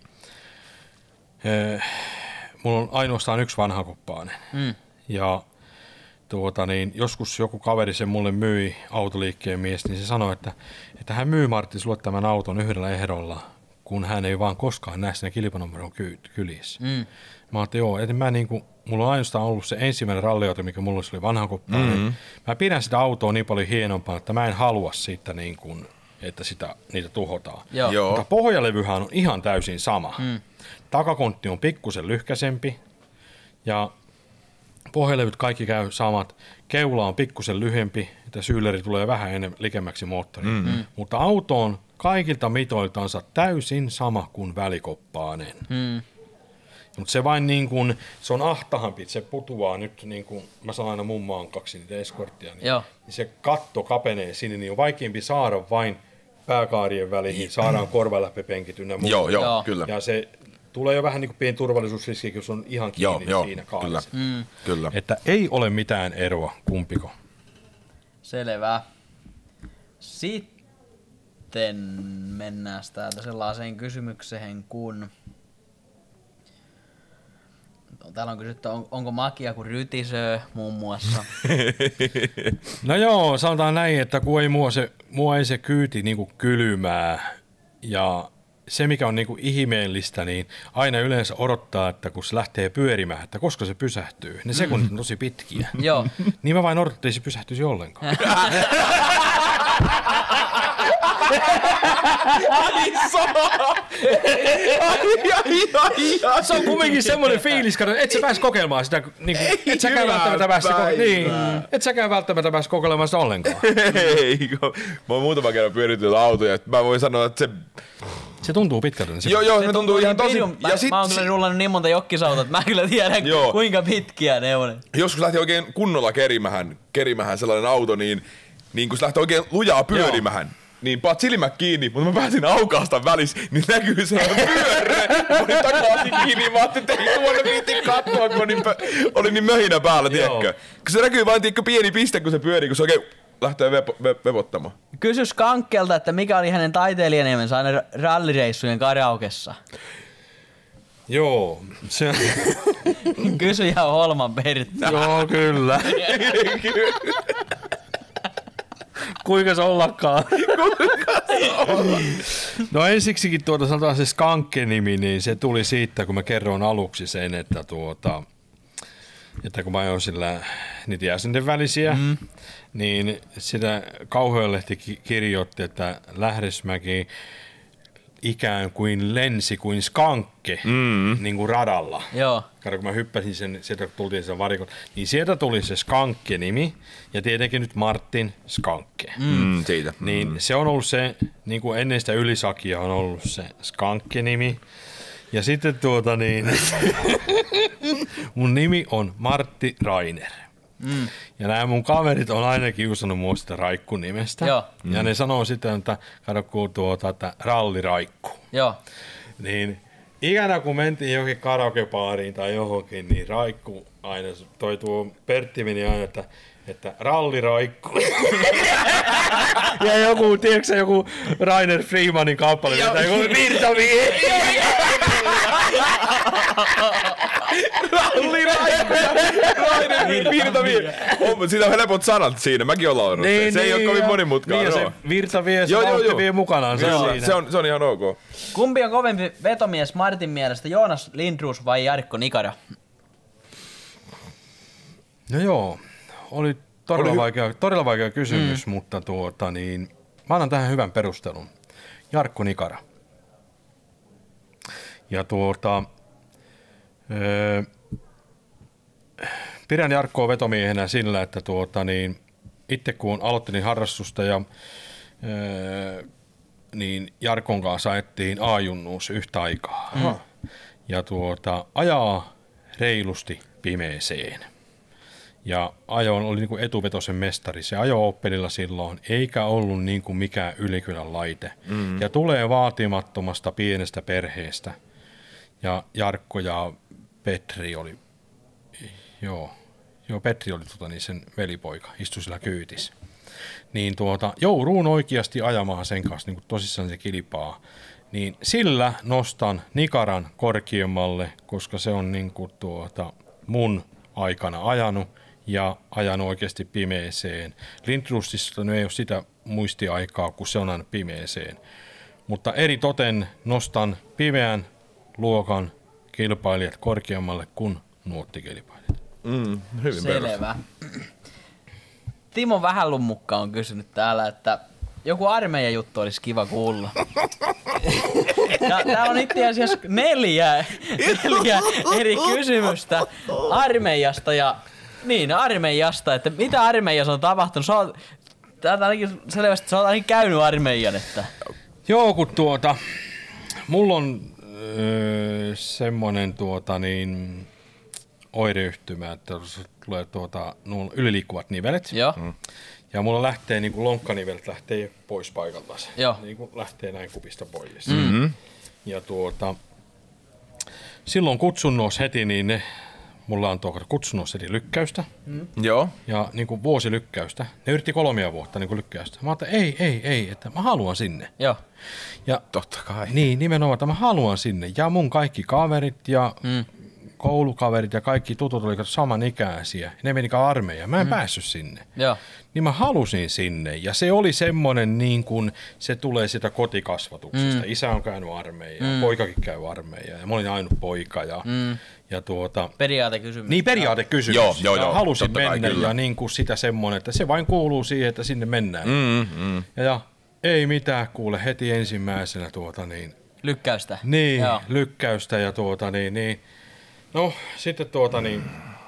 eh, mulla on ainoastaan yksi vanhakoppainen. Mm. Ja Tuota niin, joskus joku kaveri sen mulle myi, autoliikkeen mies, niin se sanoi, että, että hän myy Martti sulle tämän auton yhdellä ehdolla, kun hän ei vaan koskaan näe siinä kilpanumeron ky- kylissä. Mm. Mä ajattelin, joo, että mä niinku, mulla on ainoastaan ollut se ensimmäinen ralliauto, mikä mulla oli vanhakoppainen. Mm-hmm. Mä pidän sitä autoa niin paljon hienompaa, että mä en halua siitä niin kuin, että sitä, niitä tuhotaan. Joo. Joo. Mutta pohjalevyhän on ihan täysin sama. Mm. Takakontti on pikkusen lyhkäsempi ja pohjalevyt kaikki käy samat. Keula on pikkusen lyhempi, että syyleri tulee vähän enemmän likemmäksi moottoriin. Mm-hmm. Mutta auto on kaikilta mitoiltansa täysin sama kuin välikoppainen. Mm. Mutta se vain niin kuin, se on ahtahampi, se putuaa nyt, niin kuin mä saan aina mummaan kaksi niitä eskorttia, niin, niin se katto kapenee sinne, niin on vaikeampi saada vain pääkaarien väliin, saadaan korvaläppäpenkit ynnä muuta. Joo, joo, kyllä. Ja se tulee jo vähän niin kuin pieni turvallisuusriski, kun se on ihan kiinni joo, joo, siinä kaarissa. Kyllä, mm. kyllä. Että ei ole mitään eroa, kumpiko. Selvä. Sitten mennään täältä sellaiseen kysymykseen, kun täällä on kysytty, on, onko makia kuin rytisöö muun muassa. No joo, sanotaan näin, että kun ei mua, se, mua ei se kyyti niin kuin kylmää ja se, mikä on niinku ihmeellistä, niin aina yleensä odottaa, että kun se lähtee pyörimään, että koska se pysähtyy. Ne sekunnit on tosi pitkiä. Joo. Niin mä vain odotan, että ei se pysähtyisi ollenkaan. Ai saa! Ai, ai, ai, ai. Se on kumminkin semmoinen fiilis, että et sä pääs kokeilemaan sitä, niin kuin, et säkään välttämättä pääse koke- niin, et säkään välttämättä pääse kokeilemaan sitä ollenkaan. Ei, mä oon muutama kerran pyöritynyt autoja, että mä voin sanoa, että se Se tuntuu pitkältä. Niin joo, joo, se, se tuntuu ihan tosi. Mä, ja sit, mä oon kyllä rullannut niin monta jokkisautot, että mä kyllä tiedän, joo. kuinka pitkiä ne on. Joskus lähti oikein kunnolla kerimähän, kerimähän sellainen auto, niin, niin kun se lähti oikein lujaa pyörimähän, joo. niin paat silmät kiinni, mutta mä pääsin aukaasta välissä, niin näkyy se pyörre. Mä olin takaisin kiinni, mä ajattelin, että ei tuonne viitin katsoa, kun oli, oli niin möhinä päällä, tiedätkö. Kun se näkyy vain tiedätkö, pieni piste, kun se pyörii, kun se oikein lähtee vepo, ve, vepottamaan. Kysy Skankkelta, että mikä oli hänen taiteilijaniemensä aina rallireissujen karaokessa. Joo. Se... Kysy ihan Holman Perttä. Joo, kyllä. Kuinka se ollakaan? No ensiksikin tuota sanotaan se Skankke-nimi, niin se tuli siitä, kun mä kerroin aluksi sen, että tuota, että kun mä oon sillä niitä jäsenten välisiä, mm. niin sitä Kauhajoelehti kirjoitti, että Lähdesmäki ikään kuin lensi kuin skankke mm. niin kuin radalla. Joo. Kato, kun mä hyppäsin sen, sieltä tultiin sen varikon, niin sieltä tuli se Skankke-nimi, ja tietenkin nyt Martin Skankke. Mm, siitä. Niin mm. se on ollut se, niin kuin ennen sitä Ylisakia on ollut se Skankke-nimi. Ja sitten tuota niin, mun nimi on Martti Rainer. Mm. Ja nämä mun kaverit on aina kiusannut mua sitä Raikku-nimestä. Joo. Ja mm. ne sanoo sitten, että kato kun tuota, että Ralli Raikku. Joo. Niin ikänä kun mentiin johonkin karaokebaariin tai johonkin, niin Raikku aina, toi tuo Pertti meni aina, että, että Ralli Raikku. Ja joku, tiedätkö joku Rainer Freemanin kappale, mitä joku Virtamies. Ralli Raikku. Rainer Virtamies. Siitä on helpot sanat siinä, mäkin olen laulanut niin, se. Se niin, ei ole kovin monimutkainen. Niin ja se Virtamies vie mukanaan joo, siinä. Se on, se on ihan ok. Kumpi on kovempi vetomies Martin mielestä, Joonas Lindroos vai Jarkko Nikara? No joo, oli todella, oli vaikea, todella vaikea kysymys, mm. mutta tuota, niin, mä annan tähän hyvän perustelun. Jarkko Nikara. Ja tuota, öö, pidän Jarkkoa vetomiehenä sillä, että tuota, niin, itse kun aloittelin harrastusta ja öö, niin Jarkon kanssa ajettiin A-junnuus yhtä aikaa. Aha. Ja tuota, ajaa reilusti pimeeseen. Ja ajoon oli niin kuin etuvetosen mestari. Se ajo Opelilla silloin, eikä ollut niin kuin mikään ylikylän laite. Mm. Ja tulee vaatimattomasta pienestä perheestä. Ja Jarkko ja Petri oli, joo, joo Petri oli tota, niin sen velipoika, istui sillä kyytissä. Niin tuota, jouduun oikeasti ajamaan sen kanssa niin kuin tosissaan se kilpaa. Niin sillä nostan Nikaran korkeammalle, koska se on niin kuin tuota, mun aikana ajanut ja ajanut oikeasti pimeeseen. Lindroosissa ei ole sitä muistiaikaa, kun se on aina pimeeseen. Mutta eri toten nostan pimeän luokan kilpailijat korkeammalle kuin nuottikilpailijat. Mm, hyvin selvä. Timo Vähälummukka on kysynyt täällä, että joku armeijan juttu olisi kiva kuulla. Ja täällä on itse asiassa neljä, neljä eri kysymystä armeijasta ja niin, armeijasta, että mitä armeijassa on tapahtunut. Sä oot, täältä ainakin selvästi, sä oot ainakin käynyt armeijan, että... Joo, kun tuota, mulla on öö, semmonen tuota niin oireyhtymä, että tulee tuota, nuo yliliikkuvat nivelet. Joo. Mm. Ja mulla lähtee niin kuin lonkkanivelet lähtee pois paikaltaan. Joo. Niin kuin lähtee näin kupista pois. Mm-hmm. Ja tuota, silloin kutsunnossa heti, niin ne, mulla on tuo kutsunnossa heti lykkäystä. Mm. Joo. Ja niin kuin vuosilykkäystä. Ne yritti kolmea vuotta niin kuin lykkäystä. Mä ajattelin, ei, ei, ei, että mä haluan sinne. Joo. Ja totta kai. Niin, nimenomaan, että mä haluan sinne. Ja mun kaikki kaverit ja mm. koulukaverit ja kaikki tutut olivat samanikäisiä. Ne menikään armeijaan. Mä en mm. päässyt sinne. Joo. Niin mä halusin sinne. Ja se oli semmoinen, niin kuin se tulee sitä kotikasvatuksesta. Mm. Isä on käynyt armeijaa, mm. poikakin käy armeijaa. Ja mä olin ainut poika. Ja, mm. ja tuota, periaatekysymys. Niin, periaatekysymys. Joo, joo, joo. Halusin mennä kai, ja niin kuin sitä semmoinen, että se vain kuuluu siihen, että sinne mennään. Mm, mm. Ja, ja ei mitään, kuule heti ensimmäisenä tuota niin. Lykkäystä. Niin, joo. lykkäystä ja tuota niin, niin. No, sitten tuota niin,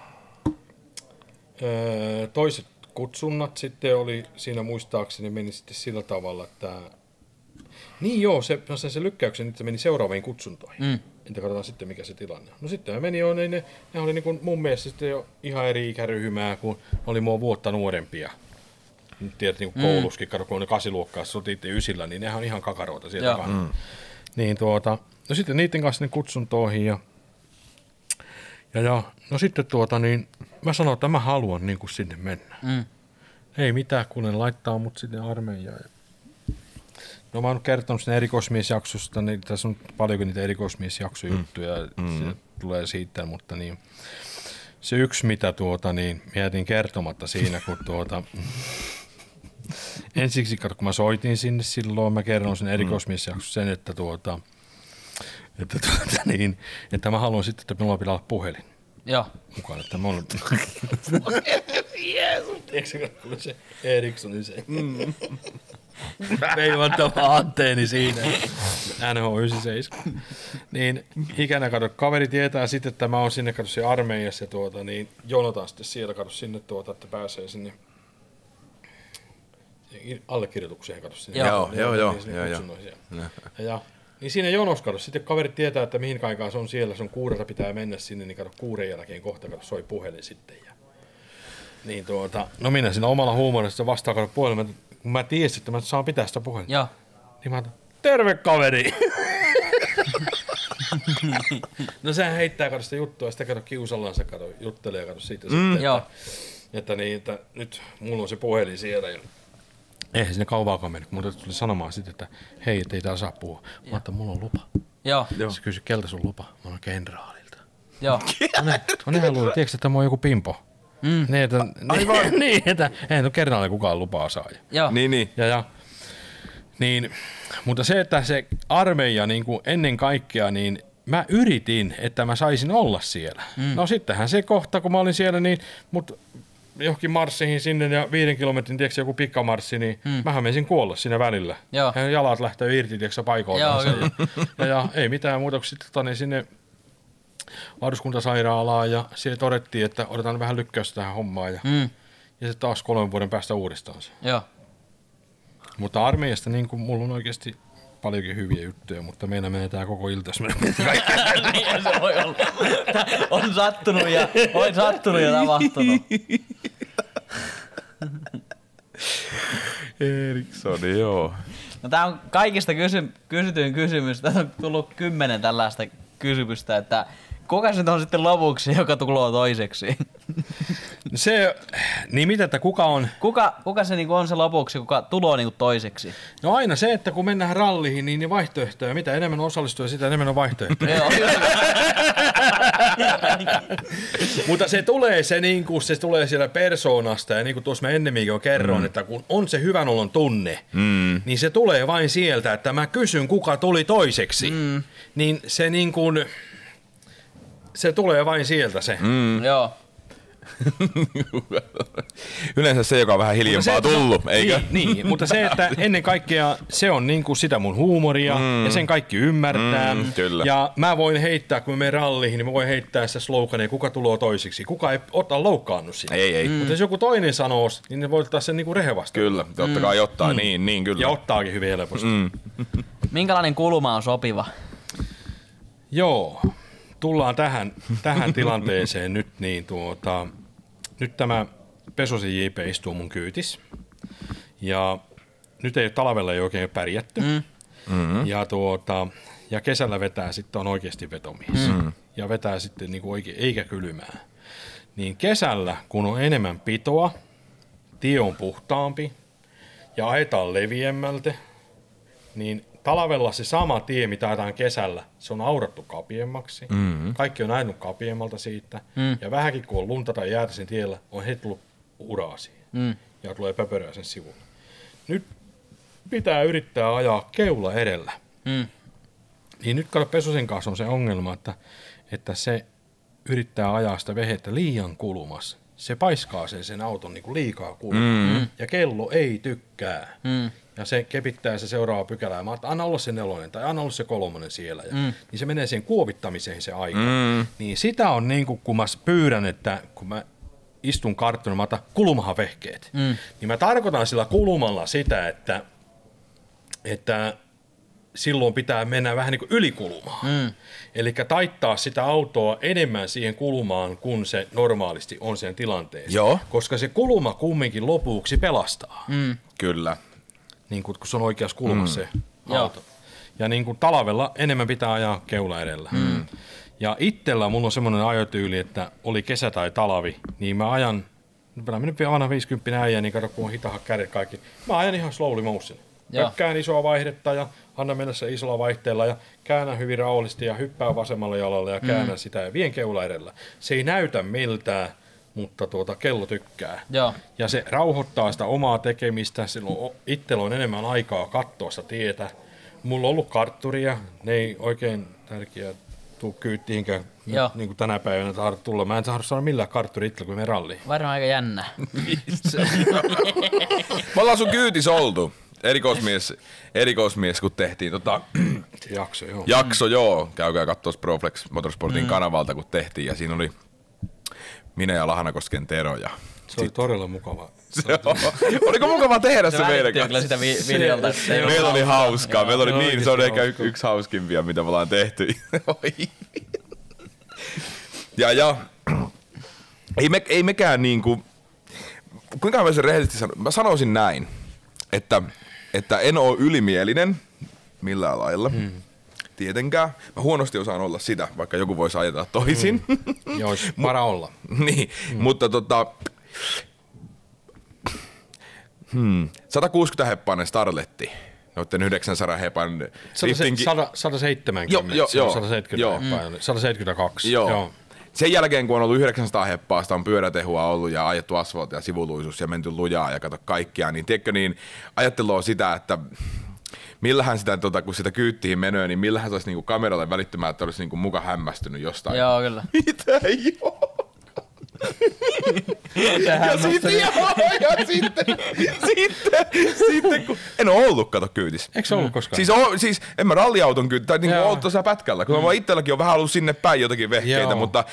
öö, toiset kutsunnat sitten oli siinä muistaakseni meni sitten sillä tavalla, että niin joo, se, no se, se lykkäyksen nyt se meni seuraaviin kutsuntoihin. Mm. Entä katsotaan sitten mikä se tilanne on. No sitten me meni jo, ne, ne, ne oli niin kuin mun mielestä sitten jo ihan eri ikäryhmää, kun oli mua vuotta nuorempia. Nyt tiedät niin kuin mm. kouluskin, kato kun ne kasiluokkaa sotiitte ysillä, niin nehän on ihan kakaroita sieltä mm. Niin tuota, no sitten niiden kanssa ne kutsuntoihin ja Ja, ja no sitten tuota niin, mä sanoin, että mä haluan niin kuin sinne mennä. Mm. Ei mitään, kun ne laittaa mut sinne armeijaan. No mä oon kertonut sinne erikoismiesjaksosta, niin tässä on paljonkin niitä erikoismiesjaksojuttuja, mm. mm. tulee siitä, mutta niin se yksi mitä tuota niin, mietin kertomatta siinä, kun tuota ensiksi kato, kun mä soitin sinne silloin, mä kerron sen erikoismiesjaksossa sen, että tuota, että, tuota, niin, että mä haluan sitten, että minulla pitää olla puhelin. Joo. Mukaan, että mä olen... Eikö se kuule se Ericssonin se? Mm. Veivattava anteeni siinä. N H yhdeksänkymmentäseitsemän. Niin ikänä kato, kaveri tietää sitten, että mä oon sinne kato siellä armeijassa ja tuota, niin jonotaan sitten siellä kato sinne tuota, että pääsee sinne allekirjoitukseen kato sinne. Joo, niin, joo, niin, joo, niin, joo, joo. ja, ja, ja, niin siinä jonossa kato, sitten kaverit tietää, että mihin aikaan se on siellä, se on kuudelta pitää mennä sinne, niin kato kuuden jälkeen kohta kato soi puhelin sitten. Ja, niin tuota, no minä siinä omalla huumorissa vastaan kato puhelin, kun mä tiesin, että mä saan pitää sitä puhelinta. Joo. Niin mä otan, terve kaveri! No sehän heittää kato sitä juttua, ja sitä kato kiusallaan se kato, juttelee kato siitä mm, sitten, joo. että, että, niin, että nyt mulla on se puhelin siellä. Ja eihän sinne kauvaakaan mennyt, kun tuli sanomaan sitten, että hei, et ei tää saa puhua. Mä otan, mulla on lupa. Joo. Se kysyi, keltä sun lupa? Mä oon kenraalilta. Joo. No ne, no nehän luulee, tiedätkö, että mä oon joku pimpo. Mm. Niin, että, niin, niin, että eihän no kerralla kukaan lupaa saa. Joo. Niin, niin. Ja, ja, niin, mutta se, että se armeija niin kuin ennen kaikkea, niin mä yritin, että mä saisin olla siellä. Mm. No sittenhän se kohta, kun mä olin siellä, niin mut johonkin marssiin sinne ja viiden kilometrin, tiedätkö, joku pikkamarssi, niin mm. mähän menisin kuolla siinä välillä. Joo. Ja jalat lähtee irti, tiedätkö, paikoiltaan. Ja, ja, ja ei mitään muuta kuin sitten niin sinne varuskuntasairaalaan ja siellä todettiin, että otetaan vähän lykkäystä tähän hommaan ja, mm. ja se taas kolmen vuoden päästä uudestaan se. Joo. Mutta armeijasta niin kuin mulla on oikeasti paljonkin hyviä juttuja, mutta meillä menee tää koko ilta, jos menee kaikkea. Niin se voi olla. On sattunut ja, on sattunut ja tapahtunut. Eriksson, joo. No tää on kaikista kysy- kysytyin kysymys. Tästä on tullut kymmenen tällaista kysymystä, että kuka se on sitten lopuksi, joka tulee toiseksi? Se, niin mitä, että kuka on? Kuka, kuka se niinku on se lopuksi, kuka tulee niinku toiseksi? No aina se, että kun mennään ralliin, niin, niin vaihtoehtoja. Mitä enemmän osallistuu, sitä enemmän on vaihtoehtoja. Mutta se tulee, se, niin kuin, se tulee siellä persoonasta, ja niin kuin tuossa mä ennemminkin jo kerron, mm. että kun on se hyvän olon tunne, mm. niin se tulee vain sieltä, että mä kysyn, kuka tuli toiseksi. Mm. Niin se niin kuin, se tulee vain sieltä se. Mm. Joo. Yleensä se, joka on vähän hiljempaa se, tullut, eikö? Niin, niin, mutta se, että ennen kaikkea se on niin kuin sitä mun huumoria mm. ja sen kaikki ymmärtää. Mm, kyllä. Ja mä voin heittää, kun mä menen ralliin, niin mä voin heittää sitä slogania, kuka tulee toisiksi. Kuka ei ota loukkaannut sitä. Ei, ei. Mm. Mutta jos joku toinen sanoo, niin ne voi ottaa sen niin kuin rehevasti. Kyllä, totta kai mm. ottaa, mm. niin, niin kyllä. Ja ottaakin hyvin helposti. Mm. Minkälainen kulma on sopiva? Joo, tullaan tähän, tähän tilanteeseen nyt, niin tuota, nyt tämä Pesosen J P istuu mun kyytis ja nyt ei talvella ei oikein pärjätty mm. mm-hmm. ja, tuota, ja kesällä vetää sitten on oikeasti vetomies mm. ja vetää sitten niinku oikein, eikä kylmää. Niin kesällä, kun on enemmän pitoa, tie on puhtaampi ja ajetaan leviemmältä, niin talvella se sama tie, mitä ajetaan kesällä, se on aurattu kapiemmaksi. Mm-hmm. Kaikki on ajanut kapiemmalta siitä. Mm. Ja vähänkin kun on lunta tai jäätä sen tiellä, on heti tullut uraa siihen. Mm. Ja tulee pöpöröä sen sivulle. Nyt pitää yrittää ajaa keula edellä. Mm. Niin nyt kato Pesosen kanssa on se ongelma, että, että se yrittää ajaa sitä vehettä liian kulmassa. Se paiskaa sen, sen auton niin kuin liikaa kulmaa. Mm. Ja kello ei tykkää. Mm. Ja se kepittää se seuraava pykälä. Ja mä ajattelin, anna olla se nelonen tai anna olla se kolmonen siellä. Ja, mm. niin se menee siihen kuovittamiseen se aika. Mm. Niin sitä on niin kuin, kun mä pyydän, että kun mä istun karttunut, mä otan kulmahan vehkeet. Mm. Niin mä tarkoitan sillä kulmalla sitä, että, että silloin pitää mennä vähän niin kuin ylikulmaan. Mm. Eli taittaa sitä autoa enemmän siihen kulmaan, kun se normaalisti on sen tilanteessa. Joo. Koska se kulma kumminkin lopuksi pelastaa. Mm. Kyllä. Niin kun se on oikeassa kulmassa mm. se auto. Joo. Ja niin kuin talvella enemmän pitää ajaa keula edellä. Mm. Ja itsellä mulla on semmoinen ajotyyli, että oli kesä tai talvi, niin mä ajan, mä menen vanha viisikymppinen äijä, niin kato kun on hitahat kädet kaikki. Mä ajan ihan slowly motion. Pökkään isoa vaihdetta ja anna mennä se isolla vaihteella ja käännän hyvin rauhallisesti ja hyppää vasemmalle jalalle ja käännän mm. sitä ja vien keula edellä. Se ei näytä miltään, mutta tuota, kello tykkää. Joo. Ja se rauhoittaa sitä omaa tekemistä, silloin itsellä on enemmän aikaa katsoa sitä tietä. Mulla on ollut kartturia, ne ei oikein tärkeää tuu kyyttiinkään niin kuin tänä päivänä tahdo tulla. Mä en tahdo saada millään kartturi itsellä, kun me ralliin. Varmaan aika jännä. Me ollaan sun kyytis oltu. Erikoismies, erikoismies kun tehtiin tota, jakso, joo. jakso, joo. Käykää katsoa Proflex Motorsportin mm. kanavalta, kun tehtiin. Ja siinä oli minä ja Lahanakosken Tero. Ja se oli todella mukava. Oliko mukava tehdä se, se meidän kanssa? Kyllä sitä vi- videolta. Se, se meillä oli hauskaa. Meillä oli se niin, se on ehkä y- yksi hauskimpia, mitä me ollaan tehty. ja ja, ei, me, ei mekään niinku, kuinka mä sen rehellisesti sanon? Mä sanoisin näin, että, että en oo ylimielinen millään lailla. Hmm. Tietenkään. Mä huonosti osaan olla sitä, vaikka joku voisi ajatella toisin. Mm. Joo, olisi para olla. niin, mm. mutta tota... Hmm. sata kuusikymmentä heppainen Starletti. Noitten yhdeksänsadan hepan... sata seitsemänkymmentä. Joo, joo, sata seitsemänkymmentä mm. sata seitsemänkymmentäkaksi. Joo. joo. Sen jälkeen, kun on ollut yhdeksänsataa heppaa, sitä on pyörätehua ollut ja ajettu asfaltia ja sivuluisuus ja menty lujaa ja kato kaikkia, niin tiedätkö, niin ajattelua sitä, että millähän sitä, tota, kun sitä kyyttiin menee, niin millähän se olisi niinku kameralle välittymään, että olisi niinku muka hämmästynyt jostain. Joo, kyllä. Mitä joo? ja sitten, joo, ja sitten, sitten, sitten, kun en ole ollut, kato kyytis. Eikö se ollut koskaan? Siis, o, siis en mä ralliauton kyyti, tai niinku ollut tuossa pätkällä, kun mm. mä itselläkin on vähän ollut sinne päin jotakin vehkeitä, joo. mutta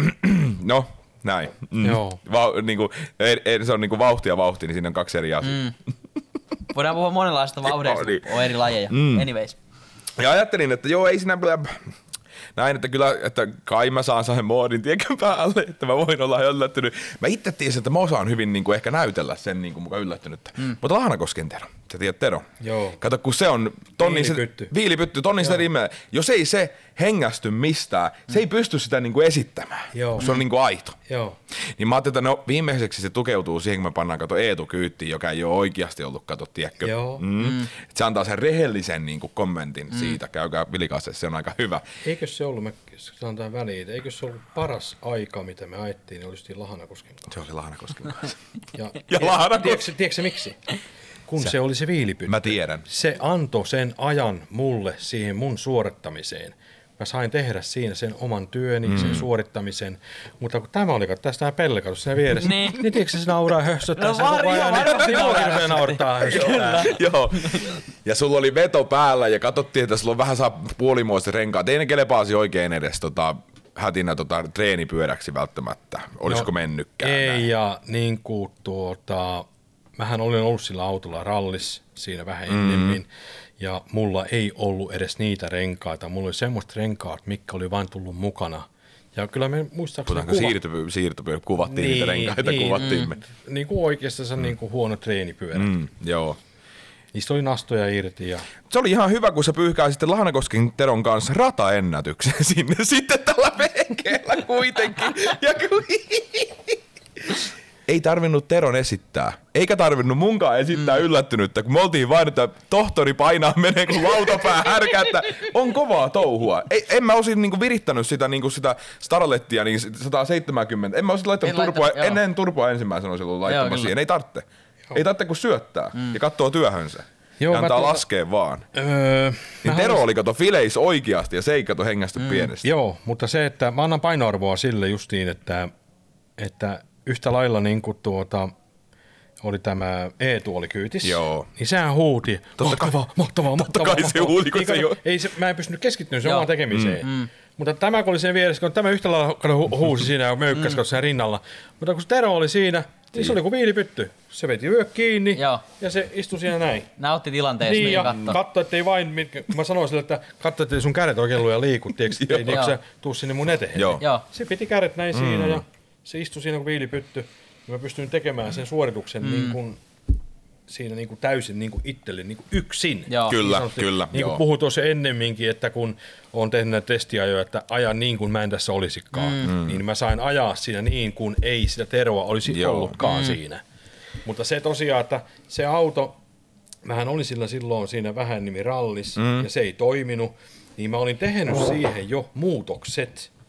no, näin. Mm. Joo. Va, niinku, se on niinku vauhti ja vauhti, niin siinä on kaksi eri asiaa. Mm. Voidaan puhua monenlaista vauhdeista, niin. On eri lajeja. Mm. Anyways. Ja ajattelin, että joo, ei siinä näin, että kyllä, että kai mä saan sen moodin tiekän päälle, että mä voin olla yllättynyt. Mä itse tiesin, että mä osaan hyvin niin kuin ehkä näytellä sen niin kuin mukaan yllättynyttä. Mm. Mutta Lahanakosken Tero, sä tiedät Tero. Joo. Kato, kun se on tonnin viilipytty, se, viilipytty, tonnin sitä nimeä. Jos ei se hengästy mistään, mm. se ei pysty sitä niin kuin esittämään, joo. kun se on niin kuin aito. Joo. Niin mä ajattelin, että no viimeiseksi se tukeutuu siihen, kun me pannaan kato Eetu kyyttiin, joka ei ole oikeasti ollut, kato, tiedätkö. Joo. Mm. Mm. Se antaa sen rehellisen niin kuin kommentin mm. siitä, käykää vilikaassa, se on aika hyvä. Eikö se ollut, mä sanon tähän väliin, eikö se ollut paras aika, mitä me ajettiin, niin oli Lahanakosken kanssa. Se oli Lahanakosken kanssa. ja ja Lahanakosken. Tiedätkö, tiedätkö miksi? Kun se, se oli se viilipytty. Mä tiedän. Se antoi sen ajan mulle siihen mun suorittamiseen. Mä sain tehdä siinä sen oman työni, mm. sen suorittamisen, mutta kun tämä oli, tästä Pelle kato siinä vieressä, niin, niin tiedätkö se nauraa hössöttää no, sen koko ajan, niin minuakin naurattaa hössöttää. Joo, ja sulla oli veto päällä ja katsottiin, että sulla on vähän saa puolimoiset renkaat. Ei ne kelepaasi oikein edes tota, hätinä tota, treenipyöräksi välttämättä. Olisiko no, mennytkään? Ei, näin? Ja niin kuin tuota, mähän olin ollut sillä autolla rallis siinä vähän ennemmin. Mm. Ja mulla ei ollut edes niitä renkaita. Mulla oli semmoista renkaat, mitkä oli vain tullut mukana. Ja kyllä me muistaakseni... Kuva... siirtopyörä, siirtopyörä, kuvattiin niin, niitä renkaita, niin, kuvattiin me. Mm, niin kuin oikeastaan mm. niin kuin huono treenipyörä. Mm, joo. Niistä oli nastoja irti. Ja... Se oli ihan hyvä, kun sä pyyhkää sitten Lahanakosken Teron kanssa rataennätyksen sinne sitten tällä vehkeellä kuitenkin. ja kun... Ei tarvinnut Teron esittää, eikä tarvinnut munkaan esittää mm. yllättynyttä, kun me oltiin vain, että tohtori painaa menee kuin lautapää härkä, että on kovaa touhua. Ei, en mä olisin niinku virittänyt sitä, niinku sitä Starlettia niin sata seitsemänkymmentä, en mä olisin laittanut en turpoa, laita, ennen turpoa ensimmäisenä olisin ollut laittamassa siihen, ei tarvitse. Joo. Ei tarvitse kuin syöttää mm. ja katsoo työhönsä. Joo, ja antaa tuota... laskea vaan. Öö, niin Tero haluaisin... oli kato fileis oikeasti ja se ei kato hengästy mm. pienesti. Joo, mutta se, että mä annan painoarvoa sille justiin, että, että yhtä lailla niin kuin tuota, oli tämä Eetu oli kyytis, joo. niin sehän huuti, mahtavaa, mahtavaa, mahtavaa. Totta kai se huuti, kun se ei, ei se, mä en pystynyt keskittymään sen omaan tekemiseen. Mm, mm. Mutta tämä kun oli sen vieressä, kun tämä yhtä lailla hu- huusi siinä ja möykkäsi mm. sen rinnalla. Mutta kun se Tero oli siinä, niin se oli kuin viilipytty. Se veti vyök kiinni joo. ja se istui siinä näin. Nautti tilanteesta niin, niin ja katso. katso, ettei vain, mitkä, mä sanoin sille, että katso, ettei sun kädet oikein ja liiku, tiedätkö, ettei sä tuu sinne mun eteen. Joo. Se piti kädet näin mm. siinä ja se istui siinä kuin viilipytty. Ja mä pystyin tekemään sen suorituksen mm. niin kuin, siinä niin kuin täysin niin kuin itselle niin kuin yksin. Joo. Kyllä, niin kyllä. Niin kuin puhuin tuossa ennemminkin, että kun olen tehnyt näitä testiajoja, että ajan niin kuin mä en tässä olisikaan, mm. niin mä sain ajaa siinä niin kuin ei sitä Teroa olisi Joo. ollutkaan mm. siinä. Mutta se tosiaan, että se auto, mähän olin sillä silloin siinä vähän nimi rallis mm. ja se ei toiminut, niin mä olin tehnyt siihen jo muutokset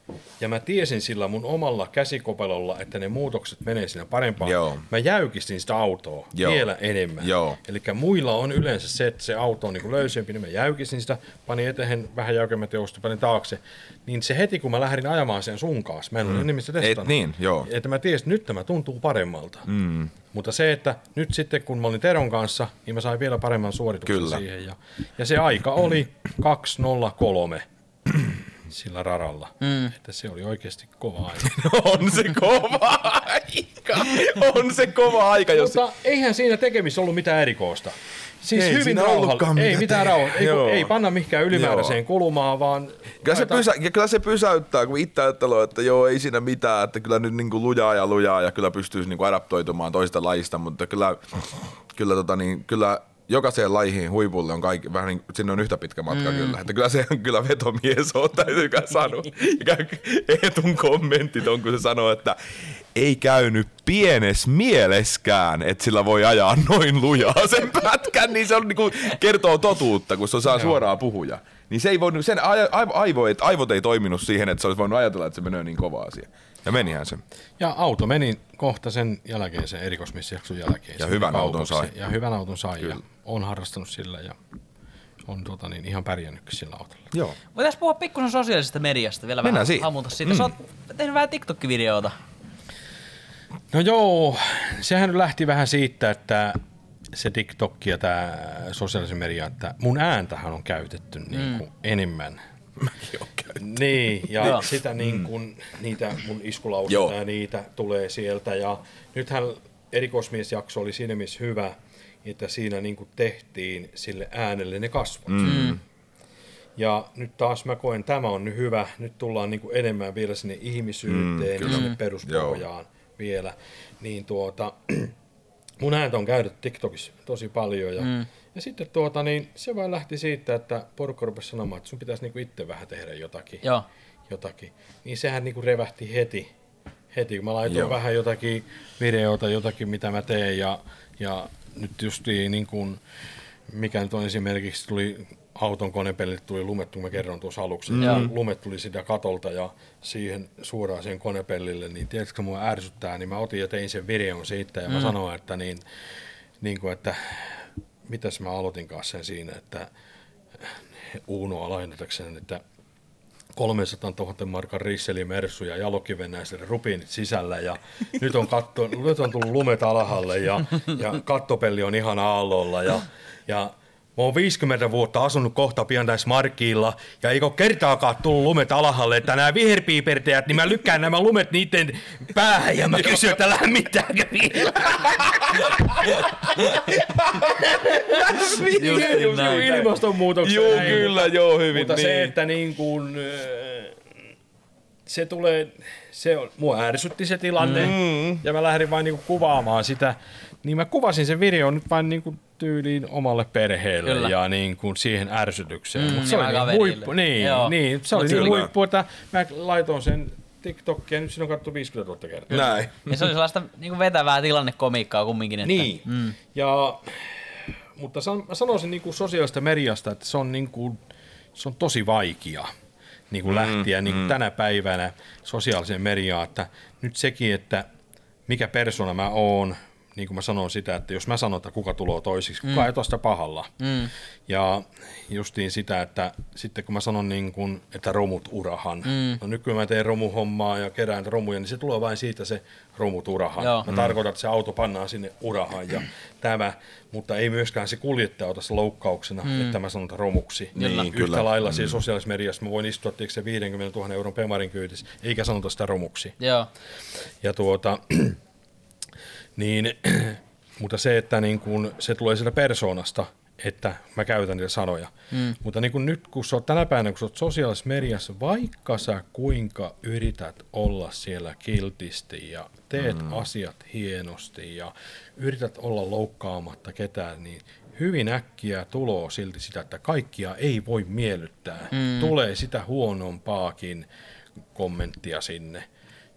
ja mä tiesin sillä mun omalla käsikopelolla, että ne muutokset menee siinä parempaan, Joo. mä jäykistin sitä autoa Joo. vielä enemmän. Eli muilla on yleensä se, että se auto on niin löysempi, niin mä jäykistin sitä, panin eteen vähän jäykemmät joustot, panin taakse. Niin se heti, kun mä lähdin ajamaan sen sun kanssa, mä en ole mm. enemmän sitä testannut. niin, joo. Että mä tiesin, että nyt tämä tuntuu paremmalta. Mm. Mutta se, että nyt sitten kun mä olin Teron kanssa, niin mä sain vielä paremman suorituksen Kyllä. siihen. Ja, ja se aika oli kaksi nolla kolme sillä radalla. Mm. Että se oli oikeasti kova aika. On se kova aika. On se kova aika. Jos... Mutta eihän siinä tekemissä ollut mitään erikoista. Siis ei hyvin rauhallista. Ei mitään rauhallista. Ei, ei panna mihinkään ylimääräiseen joo. kulumaan, vaan... Kyllä se, pysä, ja kyllä se pysäyttää, kun itse ajattelee, että joo, ei siinä mitään, että kyllä nyt niin kuin lujaa ja lujaa ja kyllä pystyisi niin kuin adaptoitumaan toista lajista, mutta kyllä, kyllä, tota niin, kyllä jokaiseen lajiin huipulle on kaikki, vähän niin, sinne on yhtä pitkä matka mm. kyllä, että kyllä se on kyllä vetomies on, täytyykään sanoa. Ja Eetun kommentit on, kun se sanoo, että ei käynyt pienes mieleskään, että sillä voi ajaa noin lujaa sen pätkän, niin se on, niin kuin, kertoo totuutta, kun se saa suoraan puhuja. Niin se ei voinut, sen aivo, että aivot ei toiminut siihen, että se olisi voinut ajatella, että se menee niin kova asia. Ja menihän se. Ja auto meni kohta sen jälkeen, sen erikoismissijakson jälkeen. Ja hyvän auton sai. Ja hyvän auton sai. Kyllä. Ja on harrastanut sillä ja on tota niin, ihan pärjännytkin sillä autolla. Joo. Voitaisiin puhua pikkusen sosiaalisesta mediasta vielä. Mennään vähän hamuta siitä. Mm. Sä oot tehnyt vähän TikTok-videoita. No joo, sehän nyt lähti vähän siitä, että se TikTok ja tämä sosiaalisen media, että mun ääntähän on käytetty mm. niin kuin enemmän. Mäkin on käytetty. Niin, ja joo. sitä niin kuin, niitä mun iskulauseita ja niitä tulee sieltä. Ja nythän erikoismiesjakso oli siinä mielessä hyvä, että siinä niin kuin tehtiin sille äänelle ne kasvot. Mm. Ja nyt taas mä koen, tämä on nyt hyvä. Nyt tullaan niin kuin enemmän vielä sinne ihmisyyteen mm, ja sinne peruspohjaan vielä. Niin tuota, mun ääntä on käytetty TikTokissa tosi paljon. Ja, mm. ja sitten tuota, niin se vaan lähti siitä, että porukka rupesi sanomaan, että sun pitäisi niin kuin itse vähän tehdä jotakin. Joo. jotakin. Niin sehän niin kuin revähti heti. Heti, kun mä laitoin Joo. vähän jotakin videota, jotakin mitä mä teen. Ja, ja nyt justiin niin kuin, mikä nyt on esimerkiksi tuli auton konepellit, tuli lumet, kun mä kerron tuossa aluksi. Mm. Ja lumet tuli sitä katolta ja siihen suoraan siihen konepellille, niin tiedätkö mua ärsyttää, niin mä otin ja tein sen videon siitä ja mm. mä sanoin, että niin, niin kuin, että mitäs mä aloitin kanssa sen siinä, että Uunoa lainatakseni, että kolmesataatuhatta markan Risseli Mersu ja jalokivenäiselle rupiinit sisällä ja nyt on, katto, nyt on tullut lumet alhaalle ja, ja kattopelli on ihan aallolla ja, ja mä oon viisikymmentä vuotta asunut kohta pian tässä Markilla ja eikö kertaakaan tullut lumet alhaalle, että nämä viherpiipertäjät, niin mä lykkään nämä lumet niiden päähän ja mä kysyn, että lämmittääkö vielä. Ilmastonmuutoksen. Joo, kyllä, joo, hyvin. Mutta niin. se, että niin kuin, se tulee, se on, mua ärsytti se tilanne mm. ja mä lähdin vain niin kuin kuvaamaan sitä, niin mä kuvasin sen videon nyt vain niin kuin tyyliin omalle perheelle Kyllä. ja niin kuin siihen ärsytykseen. Mm, Mut se oli niin huippu, niin, niin, se oli niin huippu, että mä laitoin sen TikTokia, nyt siinä on kattu viisikymmentätuhatta kertaa. Näin. Ja se oli sellaista niin kuin vetävää tilannekomiikkaa kumminkin. Että, niin, mm. ja, mutta san, mä sanoisin niin kuin sosiaalista mediasta, että se on, niin kuin, se on tosi vaikea niin kuin mm, lähteä niin kuin mm. tänä päivänä sosiaaliseen mediaan, että nyt sekin, että mikä persona mä oon, niin kuin mä sanon sitä, että jos mä sanon, että kuka tulee toisiksi, kuka mm. ei tosta pahalla. Mm. Ja justiin sitä, että sitten kun mä sanon, niin kuin, että romut urahan. Mm. No nykyään mä teen romuhommaa ja kerään romuja, niin se tulee vain siitä se romut urahan. Joo. Mä mm. tarkoitan, että se auto pannaan sinne urahan ja tämä, mutta ei myöskään se kuljettaja ota se loukkauksena, mm. että mä sanon romuksi. Niin, Yhtä kyllä. lailla mm. siinä sosiaalisessa mediassa mä voin istua se viisikymmentätuhatta euron Pemarin kyytissä, eikä sanota sitä romuksi. Joo. Ja tuota... Niin, mutta se, että niin kun se tulee sieltä persoonasta, että mä käytän niitä sanoja. Mm. Mutta niin kun nyt, kun sä oot tänä päivänä, kun sä oot sosiaalisessa mediassa, vaikka sä kuinka yrität olla siellä kiltisti ja teet mm. asiat hienosti ja yrität olla loukkaamatta ketään, niin hyvin äkkiä tulee silti sitä, että kaikkia ei voi miellyttää. Mm. Tulee sitä huonompaakin kommenttia sinne.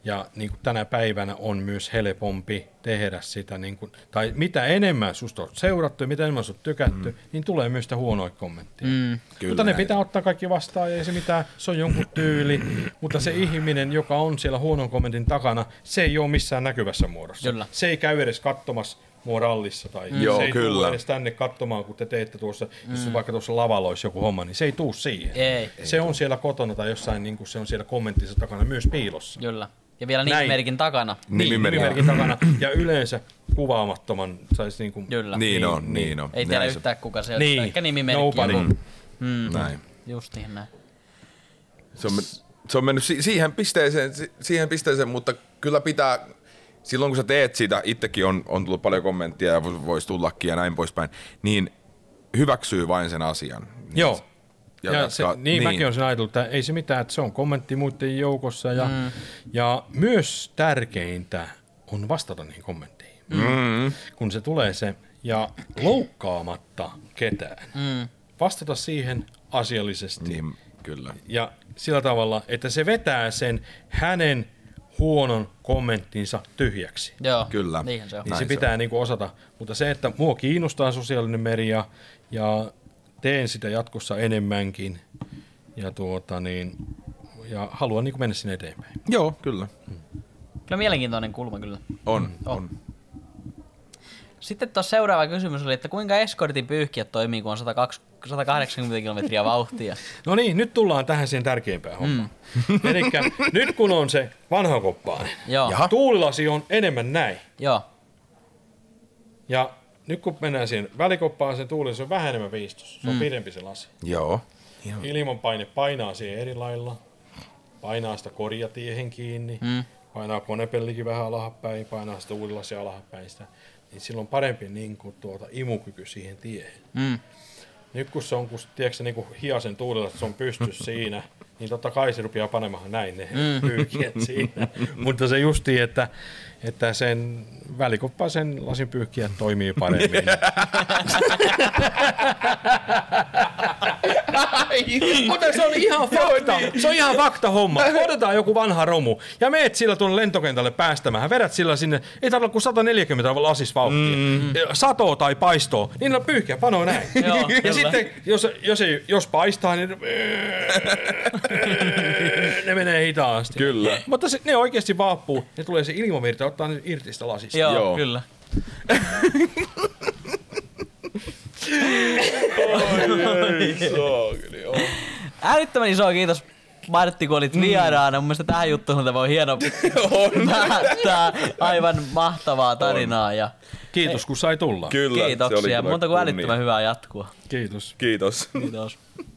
Ja niin kuin tänä päivänä on myös helpompi tehdä sitä, niin kuin, tai mitä enemmän susta on seurattu ja mitä enemmän susta on tykätty, mm. niin tulee myös sitä huonoja kommentteja. Mm. Mutta ne pitää ottaa kaikki vastaan, ja ei se mitään, se on jonkun tyyli, mutta se ihminen, joka on siellä huonon kommentin takana, se ei ole missään näkyvässä muodossa. Kyllä. Se ei käy edes katsomassa mua rallissa, tai mm. Joo, se ei kyllä. tule edes tänne katsomaan, kun te teette tuossa, jos mm. vaikka tuossa lavalla olisi joku homma, niin se ei tuu siihen. Ei. Se on siellä kotona tai jossain, niin kuin se on siellä kommenttinsa takana myös piilossa. Kyllä. Ja vielä nimimerkin takana. Niin, nimimerkin takana. Ja yleensä kuvaamattoman. Sais niin kuin, Kyllä. Niin, niin on, niin on. Ei tiedä yhtään kuka se on. Niin. Ehkä nimimerkki. Nobody. Mm. Mm. Näin. Justiin näin. Se on, se on mennyt si- siihen, pisteeseen, siihen pisteeseen, mutta kyllä pitää, silloin kun sä teet sitä, itsekin on, on tullut paljon kommenttia ja voisi tullakin ja näin poispäin, niin hyväksyy vain sen asian. Joo. Ja, ja ja se, ka- niin, niin mäkin olen sen ajatellut, että ei se mitään, että se on kommentti muiden joukossa. Ja, mm. ja myös tärkeintä on vastata niihin kommentteihin, mm. kun se tulee se, ja loukkaamatta ketään. Mm. Vastata siihen asiallisesti. Niin, kyllä. Ja sillä tavalla, että se vetää sen hänen huonon kommenttinsa tyhjäksi. Joo, kyllä. Niinhän se on. Niin se pitää se niinku osata. Mutta se, että mua kiinnostaa sosiaalinen media ja teen sitä jatkossa enemmänkin ja, tuota niin, ja haluan niin mennä sinne eteenpäin. Joo, kyllä. Hmm. Kyllä mielenkiintoinen kulma kyllä. On, mm. on. on. Sitten tuossa seuraava kysymys oli, että kuinka eskortin pyyhkiät toimii, kun on sata kahdeksankymmentä kilometriä vauhtia? No niin, nyt tullaan tähän siihen tärkeimpään hommaan. Mm. Elikkä nyt kun on se vanha koppainen, tuulilasi on enemmän näin. Joo. Ja nyt kun mennään siihen välikoppaan, sen tuulilasi on vähän enemmän viistossa. Se on mm. pidempi se lasi. Joo. Joo. Ilmanpaine painaa siihen eri lailla. Painaa sitä korjatiehen kiinni. Mm. Painaa konepellikin vähän alhapäin. Painaa sitä tuulilasia alhapäin. Sitä. Niin silloin on parempi niin kuin, tuota, imukyky siihen tiehen. Mm. Nyt kun se on, kun, tiedätkö, niin kuin hiasen tuulilla, että se on pystyssä siinä, niin totta kai se rupeaa panemaan näin ne mm. pyyhkiät siinä. Mutta se justi, että, että sen välikoppaisen lasin pyyhkiät toimii paremmin. Mutta se on ihan fakta. Se on ihan fakta homma. Otetaan joku vanha romu ja meet sillä tuonne lentokentälle päästämään. Vedät sillä sinne, ei tarvitse kuin sata neljäkymmentä lasis vauhtia. Mm. Satoo tai paistoo, niin no pyyhkiä panoo näin. Joo, ja kyllä. Sitten jos, jos, ei, jos paistaa, niin ne menee hitaasti. Kyllä. Mutta se, ne oikeasti vaappuu, ne tulee se ilmavirta ottaa ne irti sitä lasista. Joo, Joo. kyllä. Älyttömän iso kiitos Martti, kun olit mm. vieraana. Mun mielestä tähän juttuun tämä on hieno päättää aivan mahtavaa tarinaa. Ja kiitos kun sai tulla. Kyllä, kiitoksia. Monta kuin älyttömän hyvää jatkua. Kiitos. Kiitos. Kiitos.